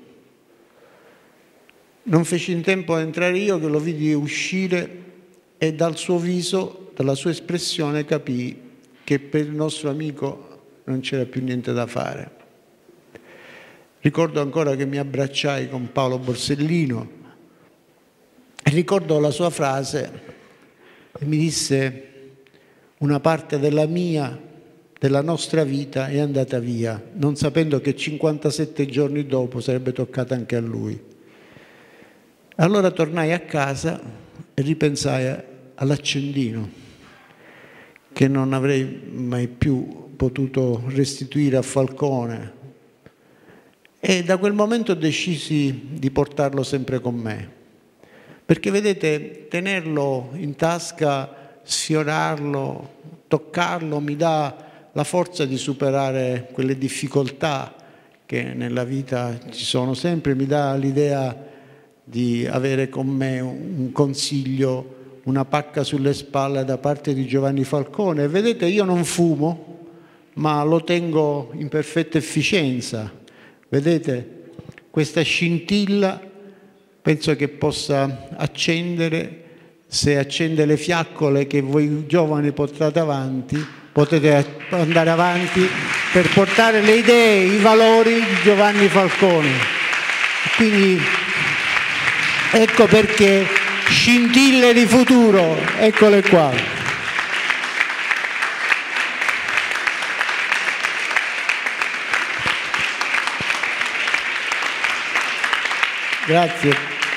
Non feci in tempo a entrare io, che lo vidi uscire, e dal suo viso, dalla sua espressione, capii che per il nostro amico non c'era più niente da fare. Ricordo ancora che mi abbracciai con Paolo Borsellino e ricordo la sua frase e mi disse: una parte della nostra vita è andata via, non sapendo che 57 giorni dopo sarebbe toccata anche a lui. Allora tornai a casa e ripensai all'accendino che non avrei mai più potuto restituire a Falcone, e da quel momento decisi di portarlo sempre con me, perché vedete, tenerlo in tasca, sfiorarlo, toccarlo mi dà la forza di superare quelle difficoltà che nella vita ci sono sempre, mi dà l'idea di avere con me un consiglio, una pacca sulle spalle da parte di Giovanni Falcone. Vedete, io non fumo, ma lo tengo in perfetta efficienza. Vedete, questa scintilla penso che possa accendere, se accende le fiaccole che voi giovani portate avanti, potete andare avanti per portare le idee, i valori di Giovanni Falcone. Quindi ecco perché scintille di futuro, eccole qua. Grazie.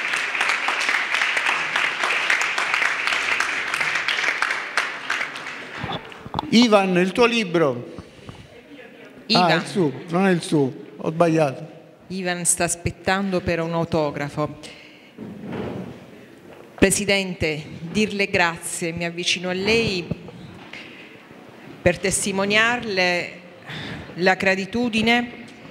Ivan, il tuo libro. Ivan. Ah, il suo, non è il suo, ho sbagliato. Ivan sta aspettando per un autografo. Presidente, dirle grazie, mi avvicino a lei per testimoniarle la gratitudine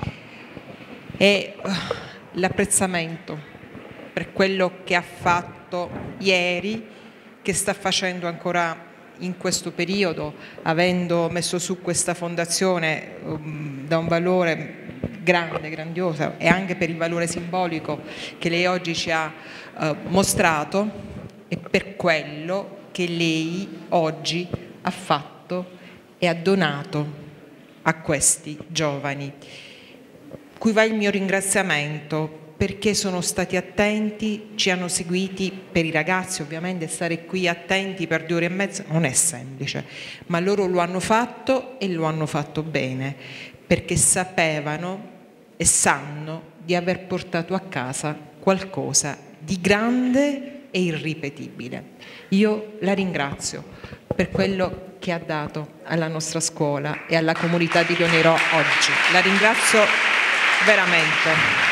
e l'apprezzamento per quello che ha fatto ieri, che sta facendo ancora in questo periodo, avendo messo su questa fondazione da un valore grande, grandiosa, e anche per il valore simbolico che lei oggi ci ha mostrato, e per quello che lei oggi ha fatto e ha donato a questi giovani, cui va il mio ringraziamento perché sono stati attenti, ci hanno seguiti. Per i ragazzi ovviamente stare qui attenti per 2 ore e mezza non è semplice, ma loro lo hanno fatto e lo hanno fatto bene, perché sapevano e sanno di aver portato a casa qualcosa di grande e irripetibile. Io la ringrazio per quello che ha dato alla nostra scuola e alla comunità di Rionero oggi. La ringrazio veramente.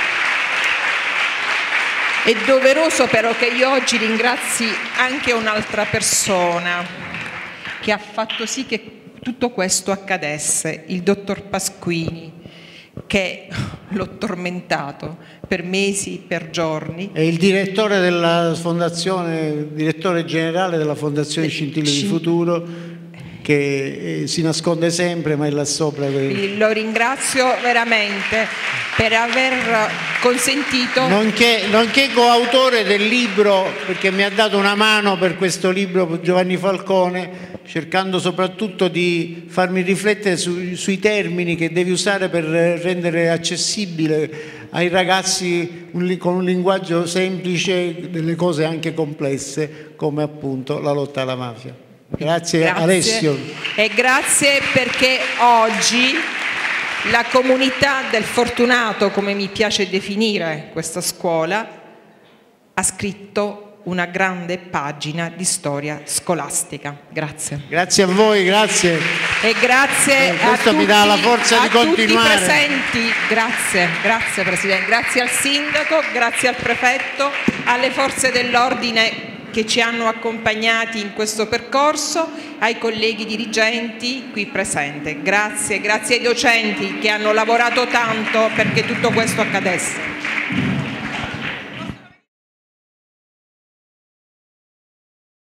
È doveroso però che io oggi ringrazi anche un'altra persona che ha fatto sì che tutto questo accadesse, il dottor Pasquini, che l'ho tormentato per mesi, per giorni. È il direttore della fondazione, direttore generale della Fondazione Scintille di Futuro, che si nasconde sempre, ma è là sopra. Lo ringrazio veramente per aver consentito. Nonché coautore del libro, perché mi ha dato una mano per questo libro Giovanni Falcone, cercando soprattutto di farmi riflettere sui termini che devi usare per rendere accessibile ai ragazzi con un linguaggio semplice delle cose anche complesse, come appunto la lotta alla mafia. Grazie Alessio. E grazie perché oggi la comunità del Fortunato, come mi piace definire questa scuola, ha scritto una grande pagina di storia scolastica. Grazie. Grazie a voi, grazie. E grazie a tutti, mi dà la forza di continuare. Tutti presenti. Grazie, grazie Presidente, grazie al Sindaco, grazie al Prefetto, alle forze dell'ordine che ci hanno accompagnati in questo percorso, ai colleghi dirigenti qui presenti. Grazie, grazie ai docenti che hanno lavorato tanto perché tutto questo accadesse.